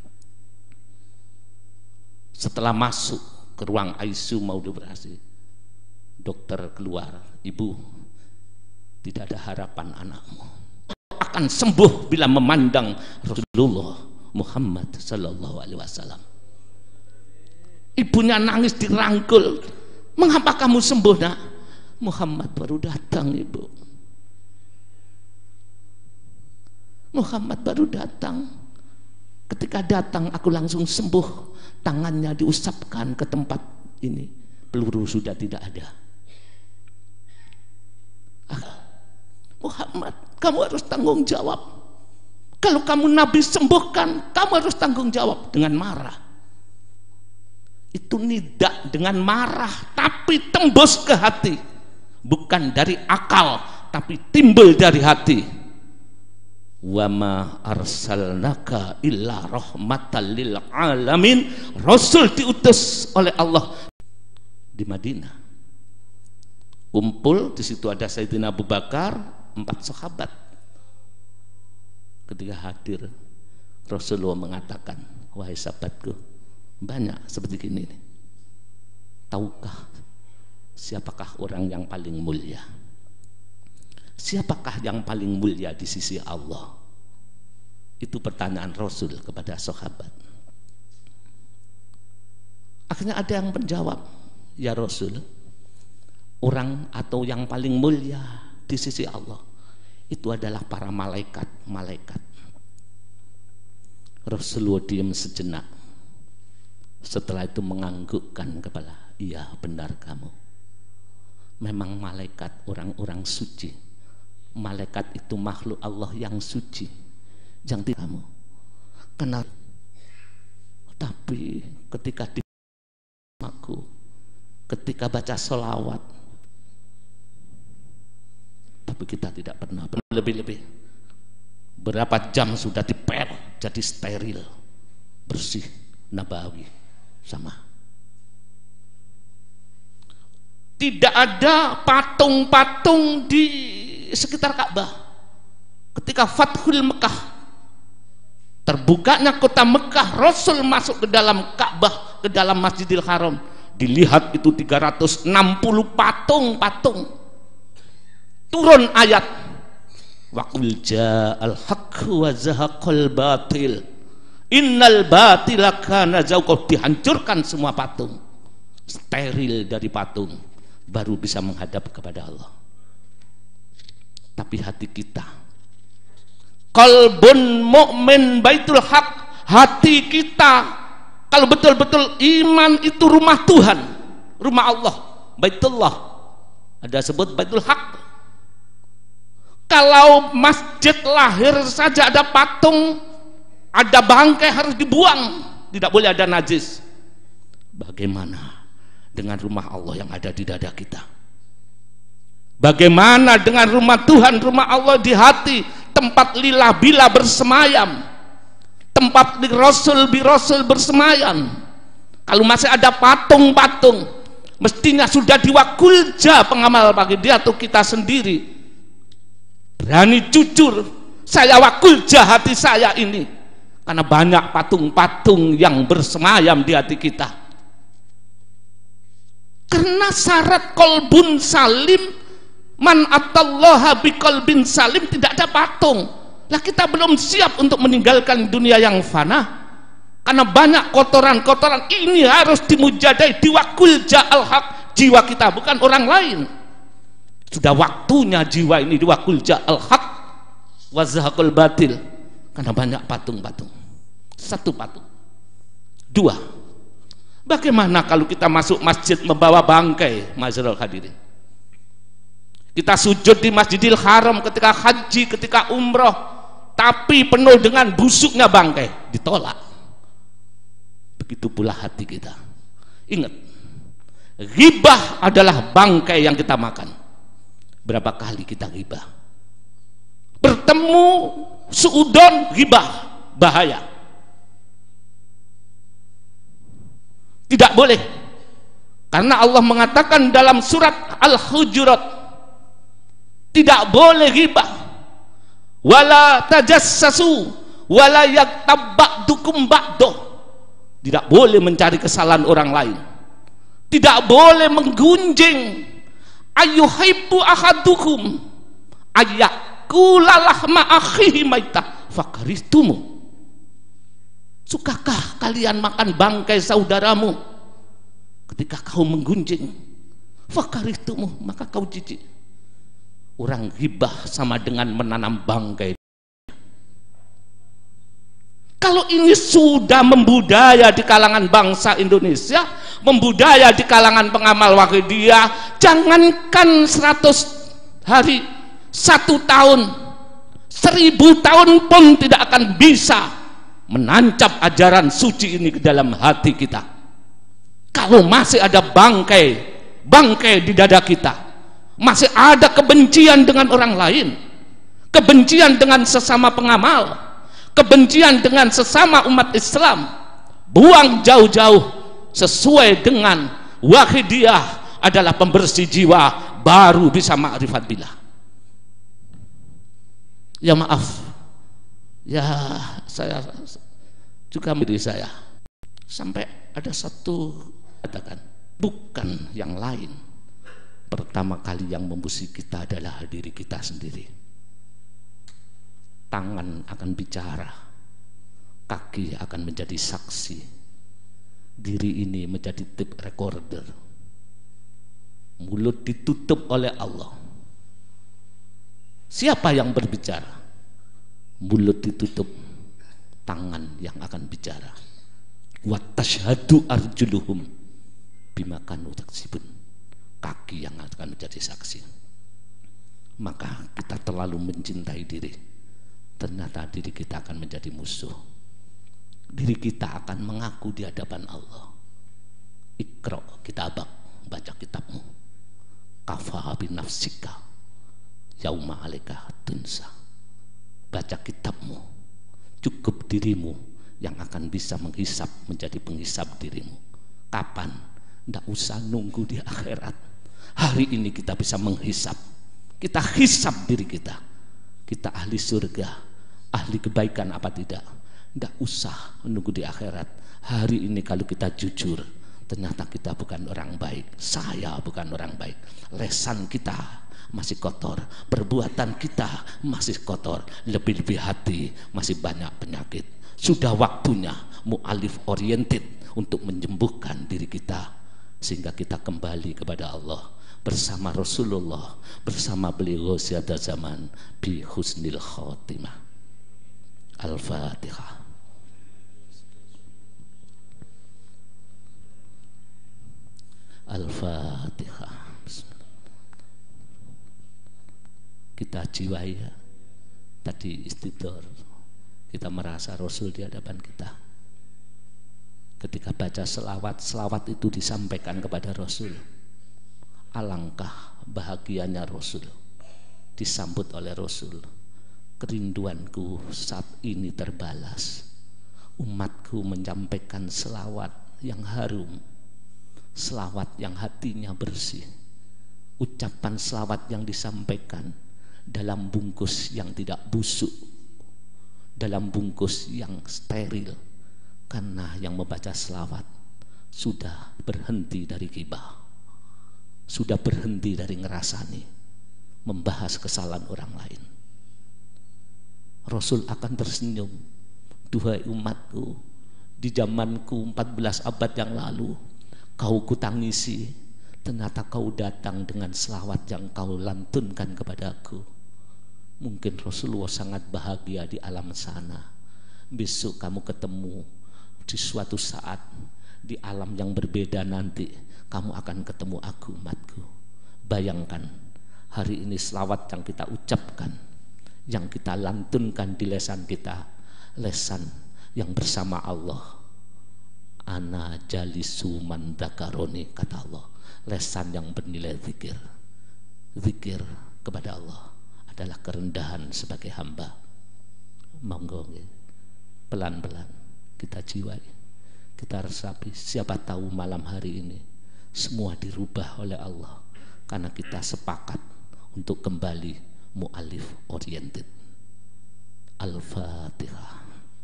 Setelah masuk ke ruang ICU mau dioperasi, dokter keluar, "Ibu, tidak ada harapan anakmu akan sembuh bila memandang Rasulullah Muhammad sallallahu alaihi wasallam." Ibunya nangis dirangkul, "Mengapa kamu sembuh, Nak?" "Muhammad baru datang, Ibu. Muhammad baru datang. Ketika datang aku langsung sembuh." Tangannya diusapkan ke tempat ini, peluru sudah tidak ada. "Muhammad, kamu harus tanggung jawab. Kalau kamu Nabi sembuhkan, kamu harus tanggung jawab." Dengan marah. Itu nidak dengan marah, tapi tembus ke hati. Bukan dari akal, tapi timbul dari hati. "Wa ma arsalnaka illa rahmatan lil alamin." Rasul diutus oleh Allah di Madinah. Kumpul di situ, ada Sayyidina Abu Bakar, 4 sahabat. Ketika hadir, Rasulullah mengatakan, "Wahai sahabatku, banyak seperti ini. Tahukah siapakah orang yang paling mulia? Siapakah yang paling mulia di sisi Allah?" Itu pertanyaan Rasul kepada sahabat. Akhirnya ada yang menjawab, "Ya Rasul, orang atau yang paling mulia di sisi Allah itu adalah para malaikat." Rasulullah diam sejenak. Setelah itu menganggukkan kepala, "Iya, benar kamu. Memang malaikat orang-orang suci. Malaikat itu makhluk Allah yang suci, yang tidak kamu kenal. Tapi ketika di aku, ketika baca sholawat, tapi kita tidak pernah lebih-lebih. Berapa jam sudah dipel jadi steril, bersih, nabawi sama. Tidak ada patung-patung di sekitar Ka'bah. Ketika Fathul Mekah, terbukanya kota Mekah, Rasul masuk ke dalam Ka'bah, ke dalam Masjidil Haram, dilihat itu 360 patung-patung. Turun ayat, "Wa qul ja'al haqq wa zahaqal batil innal batila kana zahuqa." Dihancurkan semua patung, steril dari patung, baru bisa menghadap kepada Allah. Tapi hati kita, qalbun mu'min baitul haq, hati kita kalau betul-betul iman itu rumah Tuhan, rumah Allah, baitullah, ada sebut baitul haq. Kalau masjid lahir saja ada patung, ada bangkai harus dibuang, tidak boleh ada najis. Bagaimana dengan rumah Allah yang ada di dada kita? Bagaimana dengan rumah Tuhan, rumah Allah di hati, tempat lillah bila bersemayam, tempat di Rasul bi Rasul bersemayam? Kalau masih ada patung-patung, mestinya sudah diwakulja pengamal bagi dia atau kita sendiri. Berani jujur, saya wakulja hati saya ini, karena banyak patung-patung yang bersemayam di hati kita. Karena syarat qalbun salim, man atallaha biqalbin salim, tidak ada patung. Lah kita belum siap untuk meninggalkan dunia yang fana. Karena banyak kotoran-kotoran ini harus dimujadai, diwakul ja'al haq, jiwa kita bukan orang lain. Sudah waktunya jiwa ini diwakul ja'al haq wa zahaqul batil. Karena banyak patung-patung. Satu patung. Dua, bagaimana kalau kita masuk masjid membawa bangkai, Ma'asyiral hadirin? Kita sujud di Masjidil Haram ketika haji, ketika umroh, tapi penuh dengan busuknya bangkai, ditolak. Begitu pula hati kita. Ingat, ghibah adalah bangkai yang kita makan. Berapa kali kita ghibah? Bertemu seudon, ghibah, bahaya. Tidak boleh, karena Allah mengatakan dalam surat Al-Hujurat, tidak boleh ghibah, wala tajassasu wala yaktab ba'dukum ba'doh. Tidak boleh mencari kesalahan orang lain, tidak boleh menggunjing. Ayyuhibbu ahadukum ayyakula lahma akhihi maitah fakarihtumu. Sukakah kalian makan bangkai saudaramu? Ketika kau menggunjing, fakarihtumu, maka kau jijik. Orang ghibah sama dengan menanam bangkai. Kalau ini sudah membudaya di kalangan bangsa Indonesia, membudaya di kalangan pengamal Wahidiyah, jangankan 100 hari, 1 tahun, 1000 tahun pun tidak akan bisa menancap ajaran suci ini ke dalam hati kita. Kalau masih ada bangkai di dada kita, masih ada kebencian dengan orang lain, kebencian dengan sesama pengamal, kebencian dengan sesama umat Islam, buang jauh-jauh. Sesuai dengan Wahidiyah adalah pembersih jiwa, baru bisa ma'rifat billah. Ya maaf, ya saya juga diri saya sampai ada satu katakan, bukan yang lain, pertama kali yang membersih kita adalah diri kita sendiri. Tangan akan bicara, kaki akan menjadi saksi, diri ini menjadi tape recorder, mulut ditutup oleh Allah. Siapa yang berbicara? Mulut ditutup, tangan yang akan bicara. Wa tashhadu arjuluhum bima kanu yaksibun, kaki yang akan menjadi saksi. Maka kita terlalu mencintai diri, ternyata diri kita akan menjadi musuh. Diri kita akan mengaku di hadapan Allah. Iqra kitabak, baca kitabmu. Kafa binafsika yauma 'alaika tunsa. Baca kitabmu, cukup dirimu yang akan bisa menghisap, menjadi penghisap dirimu. Kapan? Tidak usah nunggu di akhirat. Hari ini kita bisa menghisap. Kita hisap diri kita. Kita ahli surga, ahli kebaikan apa tidak? Tidak usah menunggu di akhirat. Hari ini kalau kita jujur, ternyata kita bukan orang baik. Saya bukan orang baik. Lesan kita masih kotor, perbuatan kita masih kotor, lebih-lebih hati masih banyak penyakit. Sudah waktunya mu'alif oriented untuk menyembuhkan diri kita, sehingga kita kembali kepada Allah bersama Rasulullah, bersama beliau Syadah zaman bi husnil khatimah. Al-Fatihah. Al-Fatihah. Kita jiwai ya, tadi istidor, kita merasa Rasul di hadapan kita. Ketika baca selawat itu disampaikan kepada Rasul. Alangkah bahagianya Rasul, disambut oleh Rasul. Kerinduanku saat ini terbalas. Umatku menyampaikan selawat yang harum, selawat yang hatinya bersih, ucapan selawat yang disampaikan dalam bungkus yang tidak busuk, dalam bungkus yang steril, karena yang membaca selawat sudah berhenti dari ghibah, sudah berhenti dari ngerasani, membahas kesalahan orang lain. Rasul akan tersenyum. Duhai umatku, di zamanku 14 abad yang lalu kau kutangisi, ternyata kau datang dengan selawat yang kau lantunkan kepadaku. Mungkin Rasulullah sangat bahagia di alam sana. Besok kamu ketemu di suatu saat di alam yang berbeda nanti, kamu akan ketemu aku, umatku. Bayangkan hari ini selawat yang kita ucapkan, yang kita lantunkan di lesan kita, lesan yang bersama Allah. Ana jalisu man dzakaroni, kata Allah, lesan yang bernilai zikir. Zikir kepada Allah adalah kerendahan sebagai hamba. Monggo pelan-pelan kita jiwai, kita resapi. Siapa tahu malam hari ini semua dirubah oleh Allah karena kita sepakat untuk kembali mu'alif oriented. Al-Fatihah.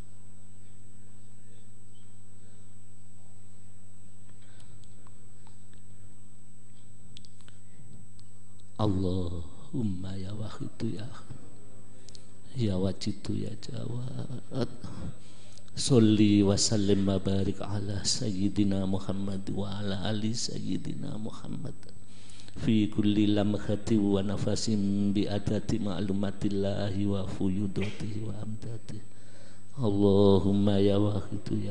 Allahumma ya wahidu ya wajidu ya jawad, sholli wa sallim wa barik ala sayyidina Muhammad wa ala ali sayyidina Muhammad fi kulli lamhati wa nafasin bi adati ma'lumatillahi wa fuyudatihi wa amdatihi. Allahumma ya wahidu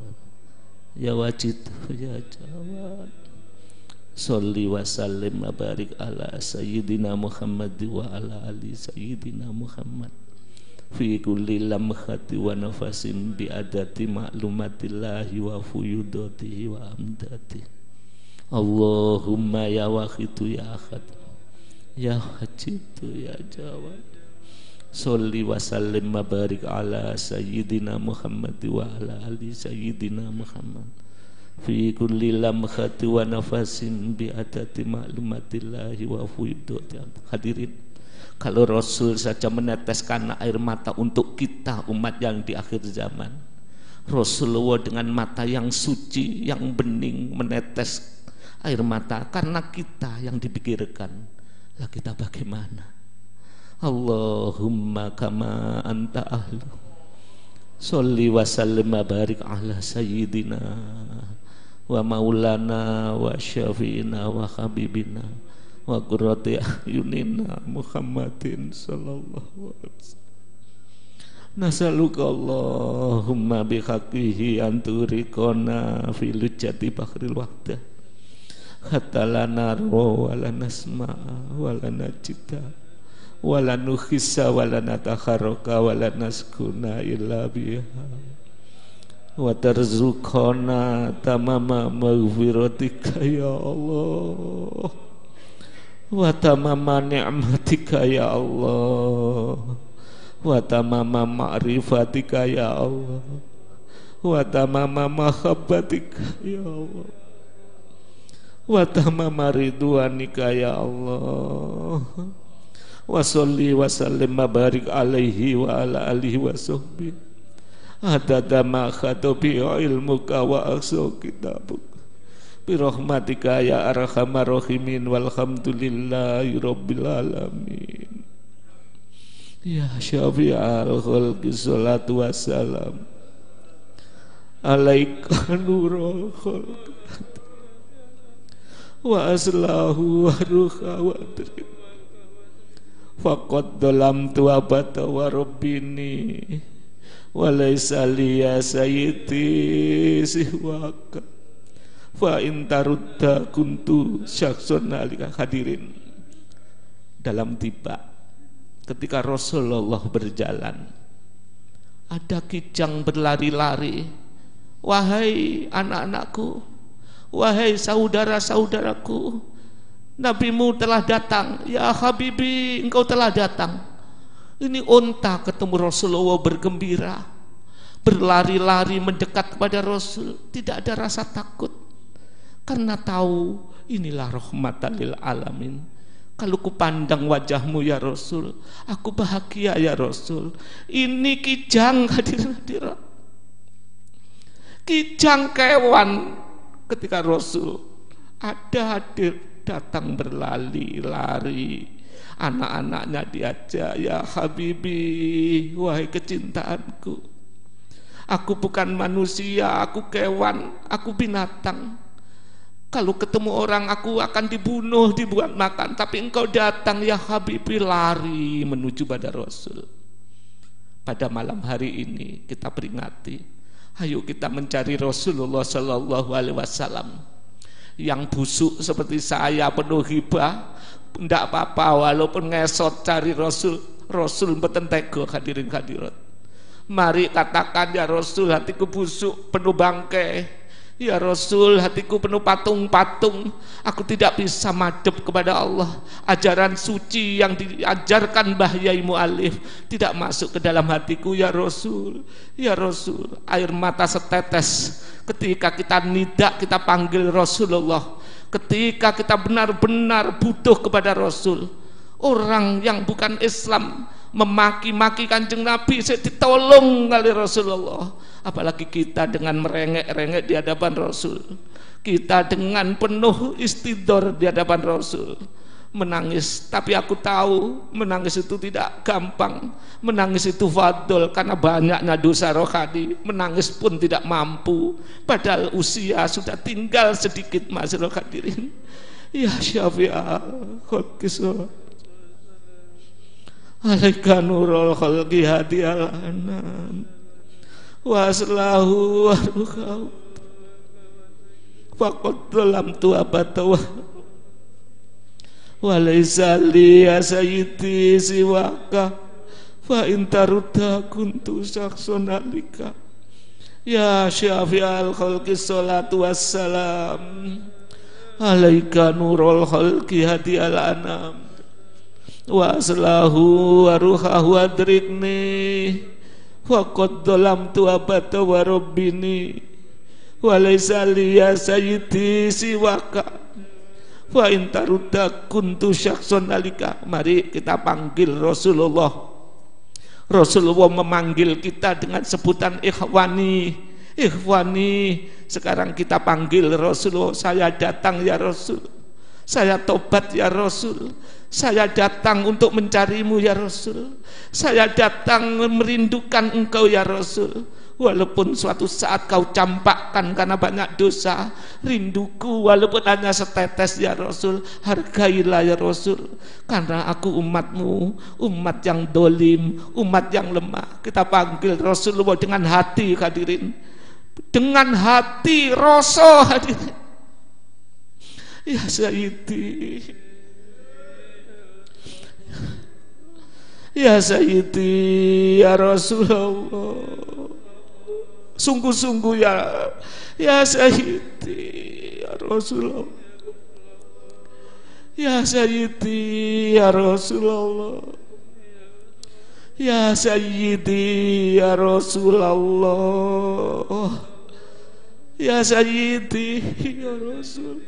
ya wajidu ya jawad, sholli wa sallim wa barik ala sayyidina Muhammad wa ala ali sayyidina Muhammad fi kulli lamhati wa nafasin bi adati ma'lumatillahi wa fuyudatihi wa amdatihi. Allahumma ya wahidu ya ahad ya wajidu ya jawad, sholli wa sallim wa barik ala sayyidina Muhammad wa ala ali sayyidina Muhammad fi kulli lamhati wa nafasin bi adati ma'lumatillahi wa fuyudatihi. Hadirin, kalau Rasul saja meneteskan air mata untuk kita umat yang di akhir zaman, Rasulullah dengan mata yang suci, yang bening menetes air mata karena kita yang dipikirkan. Lah kita bagaimana? Allahumma kama anta ahlu, sholli wa sallim wa barik ala sayyidina wa maulana wa syafi'ina wa habibina wa qurrati ayunina Muhammadin sallallahu alaihi wasallam. Nasaluka Allahumma bihaqqihi anturiqona fi lujjati bahril wahdah hatta la narwa wa la nasma'a wa la najida wa la nukhissa wa la natakharraka wa la naskuna illa biha wa tarzuqana tamama maghfiratika ya Allah wa tamama ni'matika ya Allah wa tamama ma'rifatika ya Allah wa tamama mahabbatika ya Allah wa tamama ridwanika ya Allah wa sholli wa sallim wa barik alaihi wa ala alihi wa sahbihi adada ma khatabi ilmuka wa aqsa kitabuk bi rahmatika ya arhamar rahimin walhamdulillahi rabbil alamin. Ya syafi'al khalqi salatu wassalam alaika nurul khalqi wa aslahu wa ruha wa trik faqad dalamtu abata wa rabbini wa laysa liya sayyidi sihwaka fa in tarudda kuntu syakhsun alika. Hadirin, dalam tiba ketika Rasulullah berjalan, ada kijang berlari-lari, wahai anak-anakku, wahai saudara-saudaraku, nabimu telah datang, ya habibi, engkau telah datang. Ini unta ketemu Rasulullah bergembira, berlari-lari mendekat kepada Rasul, tidak ada rasa takut karena tahu inilah rahmatan lil alamin. Kalau ku pandang wajahmu ya Rasul, aku bahagia ya Rasul. Ini kijang, hadirin, kijang kewan. Ketika Rasul ada hadir, datang berlari-lari Anak-anaknya diajak, ya Habibi, wahai kecintaanku, aku bukan manusia, aku kewan, aku binatang. Kalau ketemu orang aku akan dibunuh, dibuat makan. Tapi engkau datang ya Habibi, lari menuju pada Rasul. Pada malam hari ini kita peringati, ayo kita mencari Rasulullah Sallallahu Alaihi Wasallam. Yang busuk seperti saya penuh hibah, tidak apa-apa walaupun ngesot cari Rasul. Rasul mboten tega hadirin hadirat. Mari katakan, ya Rasul, hatiku busuk penuh bangkai. Ya Rasul, hatiku penuh patung-patung. Aku tidak bisa madep kepada Allah. Ajaran suci yang diajarkan Mbah Yai Mu'alif tidak masuk ke dalam hatiku. Ya Rasul, ya Rasul, air mata setetes ketika kita nidak, kita panggil Rasulullah. Ketika kita benar-benar butuh kepada Rasul. Orang yang bukan Islam memaki-maki Kanjeng Nabi, saya ditolong kali Rasulullah. Apalagi kita dengan merengek-rengek di hadapan Rasul, kita dengan penuh istidor di hadapan Rasul, menangis. Tapi aku tahu menangis itu tidak gampang, menangis itu fadl, karena banyaknya dosa rohani. Menangis pun tidak mampu, padahal usia sudah tinggal sedikit. Masyaallah hadirin, ya Syafi'al khalqis alaika nurul khalqi hadiyal anam wa aslahu wa rukhau faqad dhalamtu abatawa wa laysa li ya sayyidi siwaka fa in tarudda kuntu sakson alika. Ya syafi'al khalqi salatu wassalam alaika nurul khalqi hadiyal anam wa aslahu wa ruhahu adrikni faqad dhalamtu abata wa rabbini wa laysa liya sayyidi siwaka fa in tarudda kuntu syakhson alika. Mari kita panggil Rasulullah. Rasulullah memanggil kita dengan sebutan ikhwani. Ikhwani, sekarang kita panggil Rasulullah. Saya datang ya Rasul, saya tobat ya Rasul, saya datang untuk mencarimu ya Rasul, saya datang merindukan engkau ya Rasul. Walaupun suatu saat kau campakkan karena banyak dosa, rinduku walaupun hanya setetes ya Rasul, hargailah ya Rasul, karena aku umatmu, umat yang dolim, umat yang lemah. Kita panggil Rasulullah dengan hati hadirin, dengan hati rasa hadirin. Ya Sayyidi, ya Sayyidi, ya Rasulullah, sungguh-sungguh ya Sayyidi, ya Rasulullah, ya Sayyidi, ya Rasulullah, ya Sayyidi, ya Rasulullah, ya Sayyidi, ya Rasul,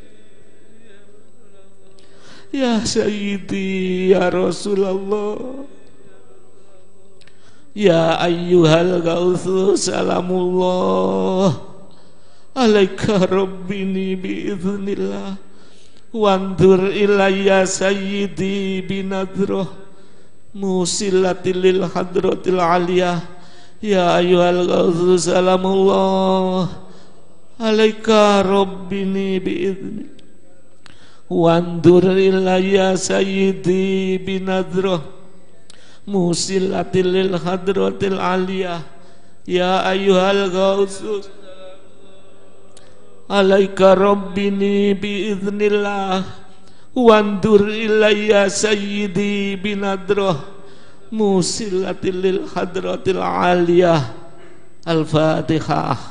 ya Sayyidi, ya Rasulullah, ya ayyuhal gausu salamullah alaika rabbini biiznillah wandur ilayya sayyidi binadroh musilatil lil hadratil aliyah. Ya ayyuhal gausu salamullah alaika rabbini biiznillah wandur ilayya sayyidi binadroh musilatil lil hadratil aliyah. Ya ayyuhal gausus alaika rabbini biiznillah wandur ilayya sayyidi binadrah musilatil lil hadratil aliyah. Al-Fatihah.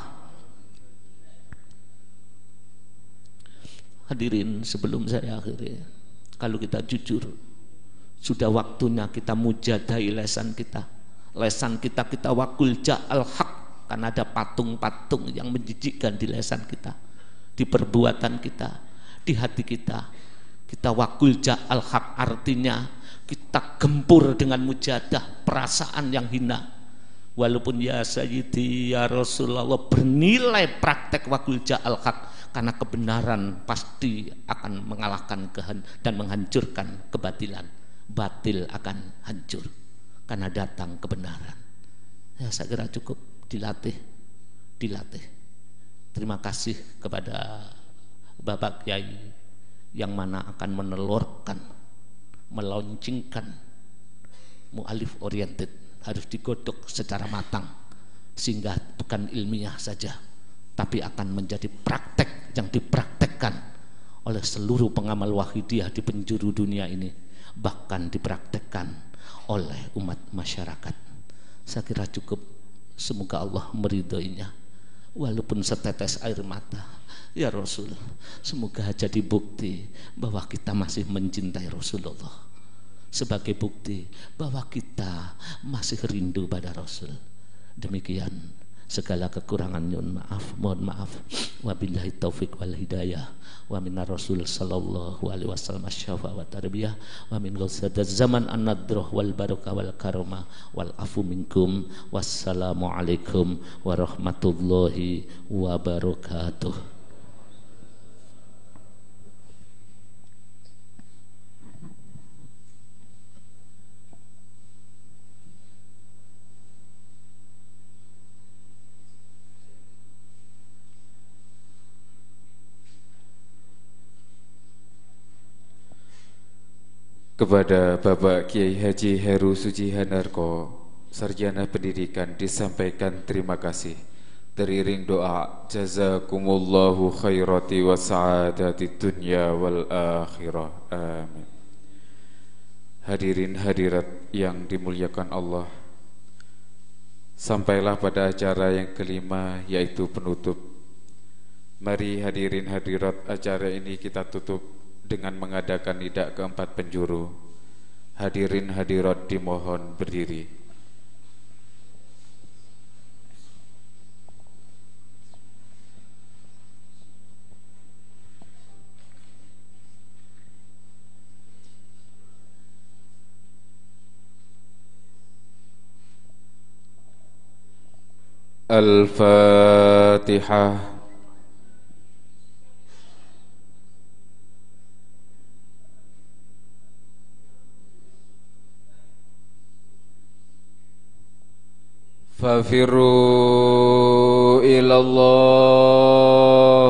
Hadirin, sebelum saya akhiri, kalau kita jujur, sudah waktunya kita mujadahi lesan kita. Lesan kita wakul ja'al haq, karena ada patung-patung yang menjijikkan di lesan kita, di perbuatan kita, di hati kita. Kita wakul ja'al haq, artinya kita gempur dengan mujadah perasaan yang hina. Walaupun ya Sayyidi, ya Rasulullah bernilai praktek wakul ja'al haq, karena kebenaran pasti akan mengalahkan dan menghancurkan kebatilan. batil akan hancur karena datang kebenaran. Ya, saya kira cukup dilatih. Terima kasih kepada Bapak Kiai yang mana akan menelurkan, meluncingkan mu'alif oriented, harus digodok secara matang sehingga bukan ilmiah saja tapi akan menjadi praktek yang dipraktekkan oleh seluruh pengamal wahidiyah di penjuru dunia ini, bahkan dipraktekkan oleh umat masyarakat. Saya kira cukup. Semoga Allah meridhoinya walaupun setetes air mata. Ya Rasul, semoga jadi bukti bahwa kita masih mencintai Rasulullah, sebagai bukti bahwa kita masih rindu pada Rasul. Demikian, segala kekurangan mohon maaf. Wabillahi taufiq wal hidayah. Wa minar Rasul sallallahu alaihi wasallam asyafa wa tarbiyah wa min ghasadaz zaman an-nadrah wal barakah wal karomah wal afu minkum. Wassalamu alaikum warahmatullahi wabarakatuh. Kepada Bapak Kiai Haji Heru Suci Handarko, Sarjana Pendidikan, disampaikan terima kasih. Teriring doa, jazakumullahu khairati wa sa'adati dunya wal akhirah. Amin. Hadirin hadirat yang dimuliakan Allah, sampailah pada acara yang kelima, yaitu penutup. Mari hadirin hadirat, acara ini kita tutup dengan mengadakan nidak keempat penjuru. Hadirin hadirat dimohon berdiri. Al-Fatihah. Fafirru ilallah,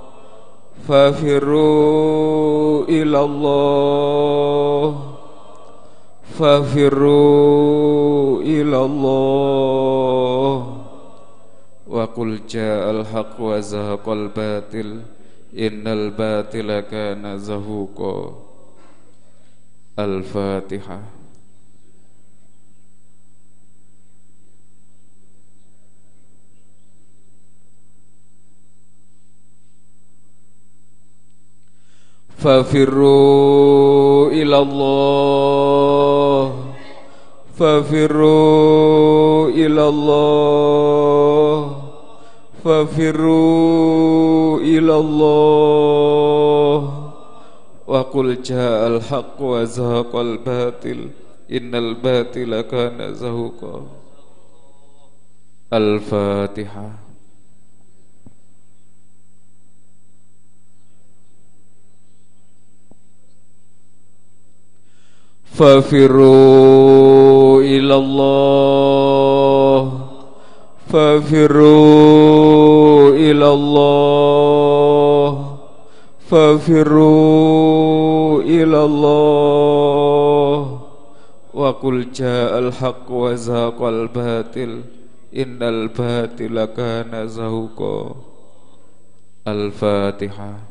fafirru ilallah, fafirru ilallah. Wa qul ja'al haqq wa zahaqal batil, innal batila kana zahuqa. Al-Fatihah. Fafirru ilallah, fafirru ilallah, fafirru ilallah. Wa qul ja'al haqq wa zahaqal batil, innal batila kana zahuqa. Al-Fatihah. Fafirru ilallah, fafirru ilallah, fafirru ilallah. Wa qul ja'al haqq wa zahaqal batil, innal batila kana zahuqa. Al-Fatihah.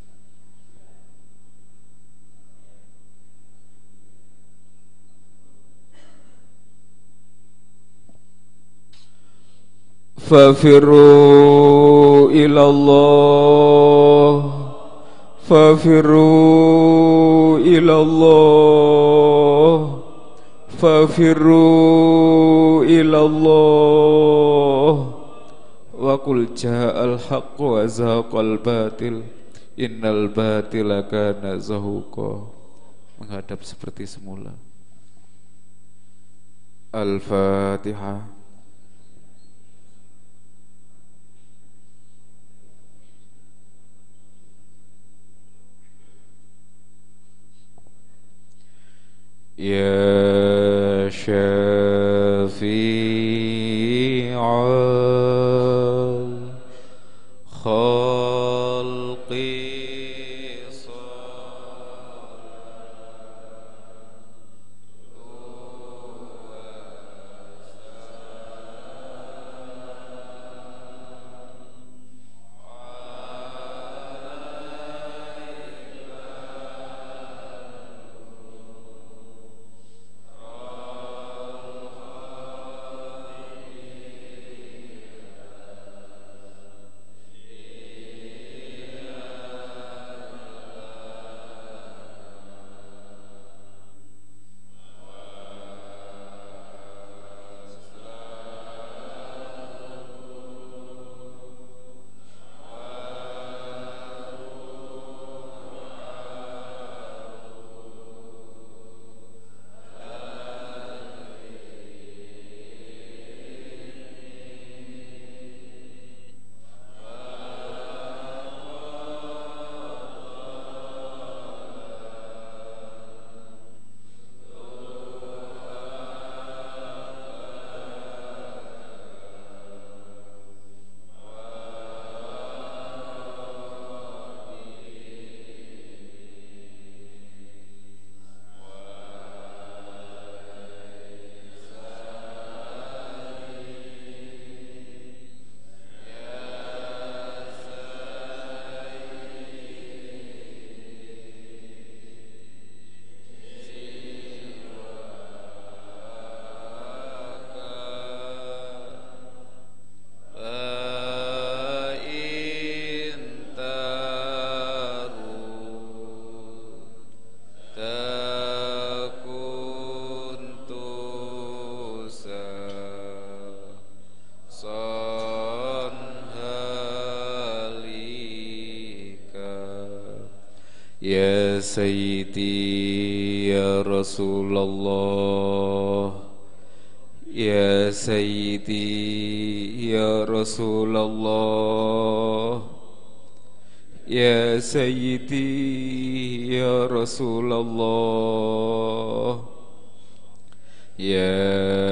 Fafirru ilallah, fafirru ilallah, fafirru ilallah. Wa qul ja'al haqq wa zahaqal batil, innal batila kana zahuqa. Menghadap seperti semula. Al-Fatihah. يا شفيع الخلق Ya Sayyidi Ya Rasulullah, Ya Sayyidi Ya Rasulullah, Ya Sayyidi Ya Rasulullah, Ya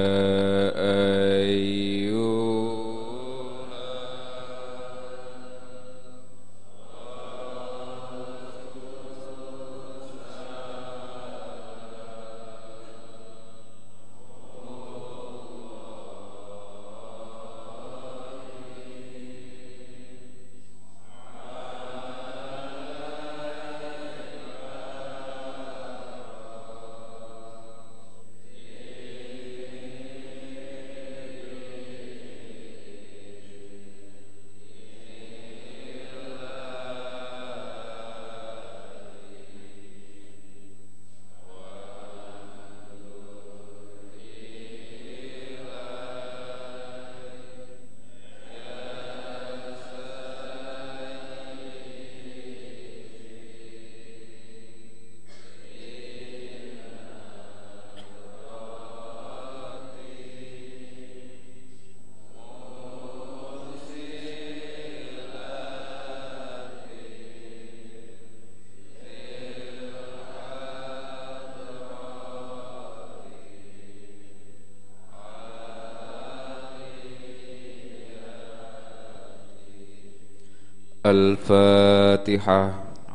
Al-Fatihah.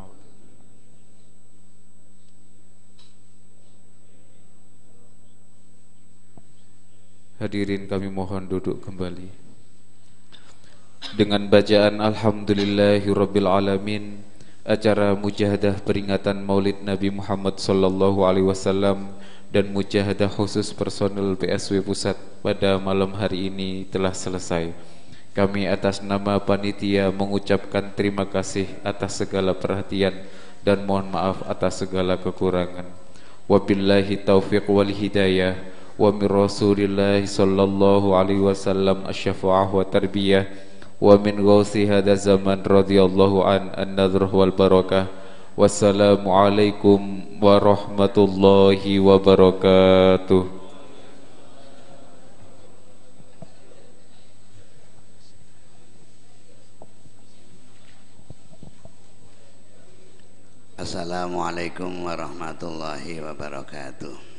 Hadirin kami mohon duduk kembali. Dengan bacaan Alhamdulillahirabbil alamin, acara mujahadah peringatan Maulid Nabi Muhammad sallallahu alaihi wasallam dan mujahadah khusus personel PSW Pusat pada malam hari ini telah selesai. Kami atas nama panitia mengucapkan terima kasih atas segala perhatian dan mohon maaf atas segala kekurangan. Wabillahi taufiq wal hidayah wa min Rasulillahi sallallahu alaihi wasallam asy-syafa'ah wa tarbiyah wa min ghausi hadza zaman radhiyallahu an-nadhr wal barakah. Wassalamu alaikum warahmatullahi wabarakatuh. Assalamualaikum warahmatullahi wabarakatuh.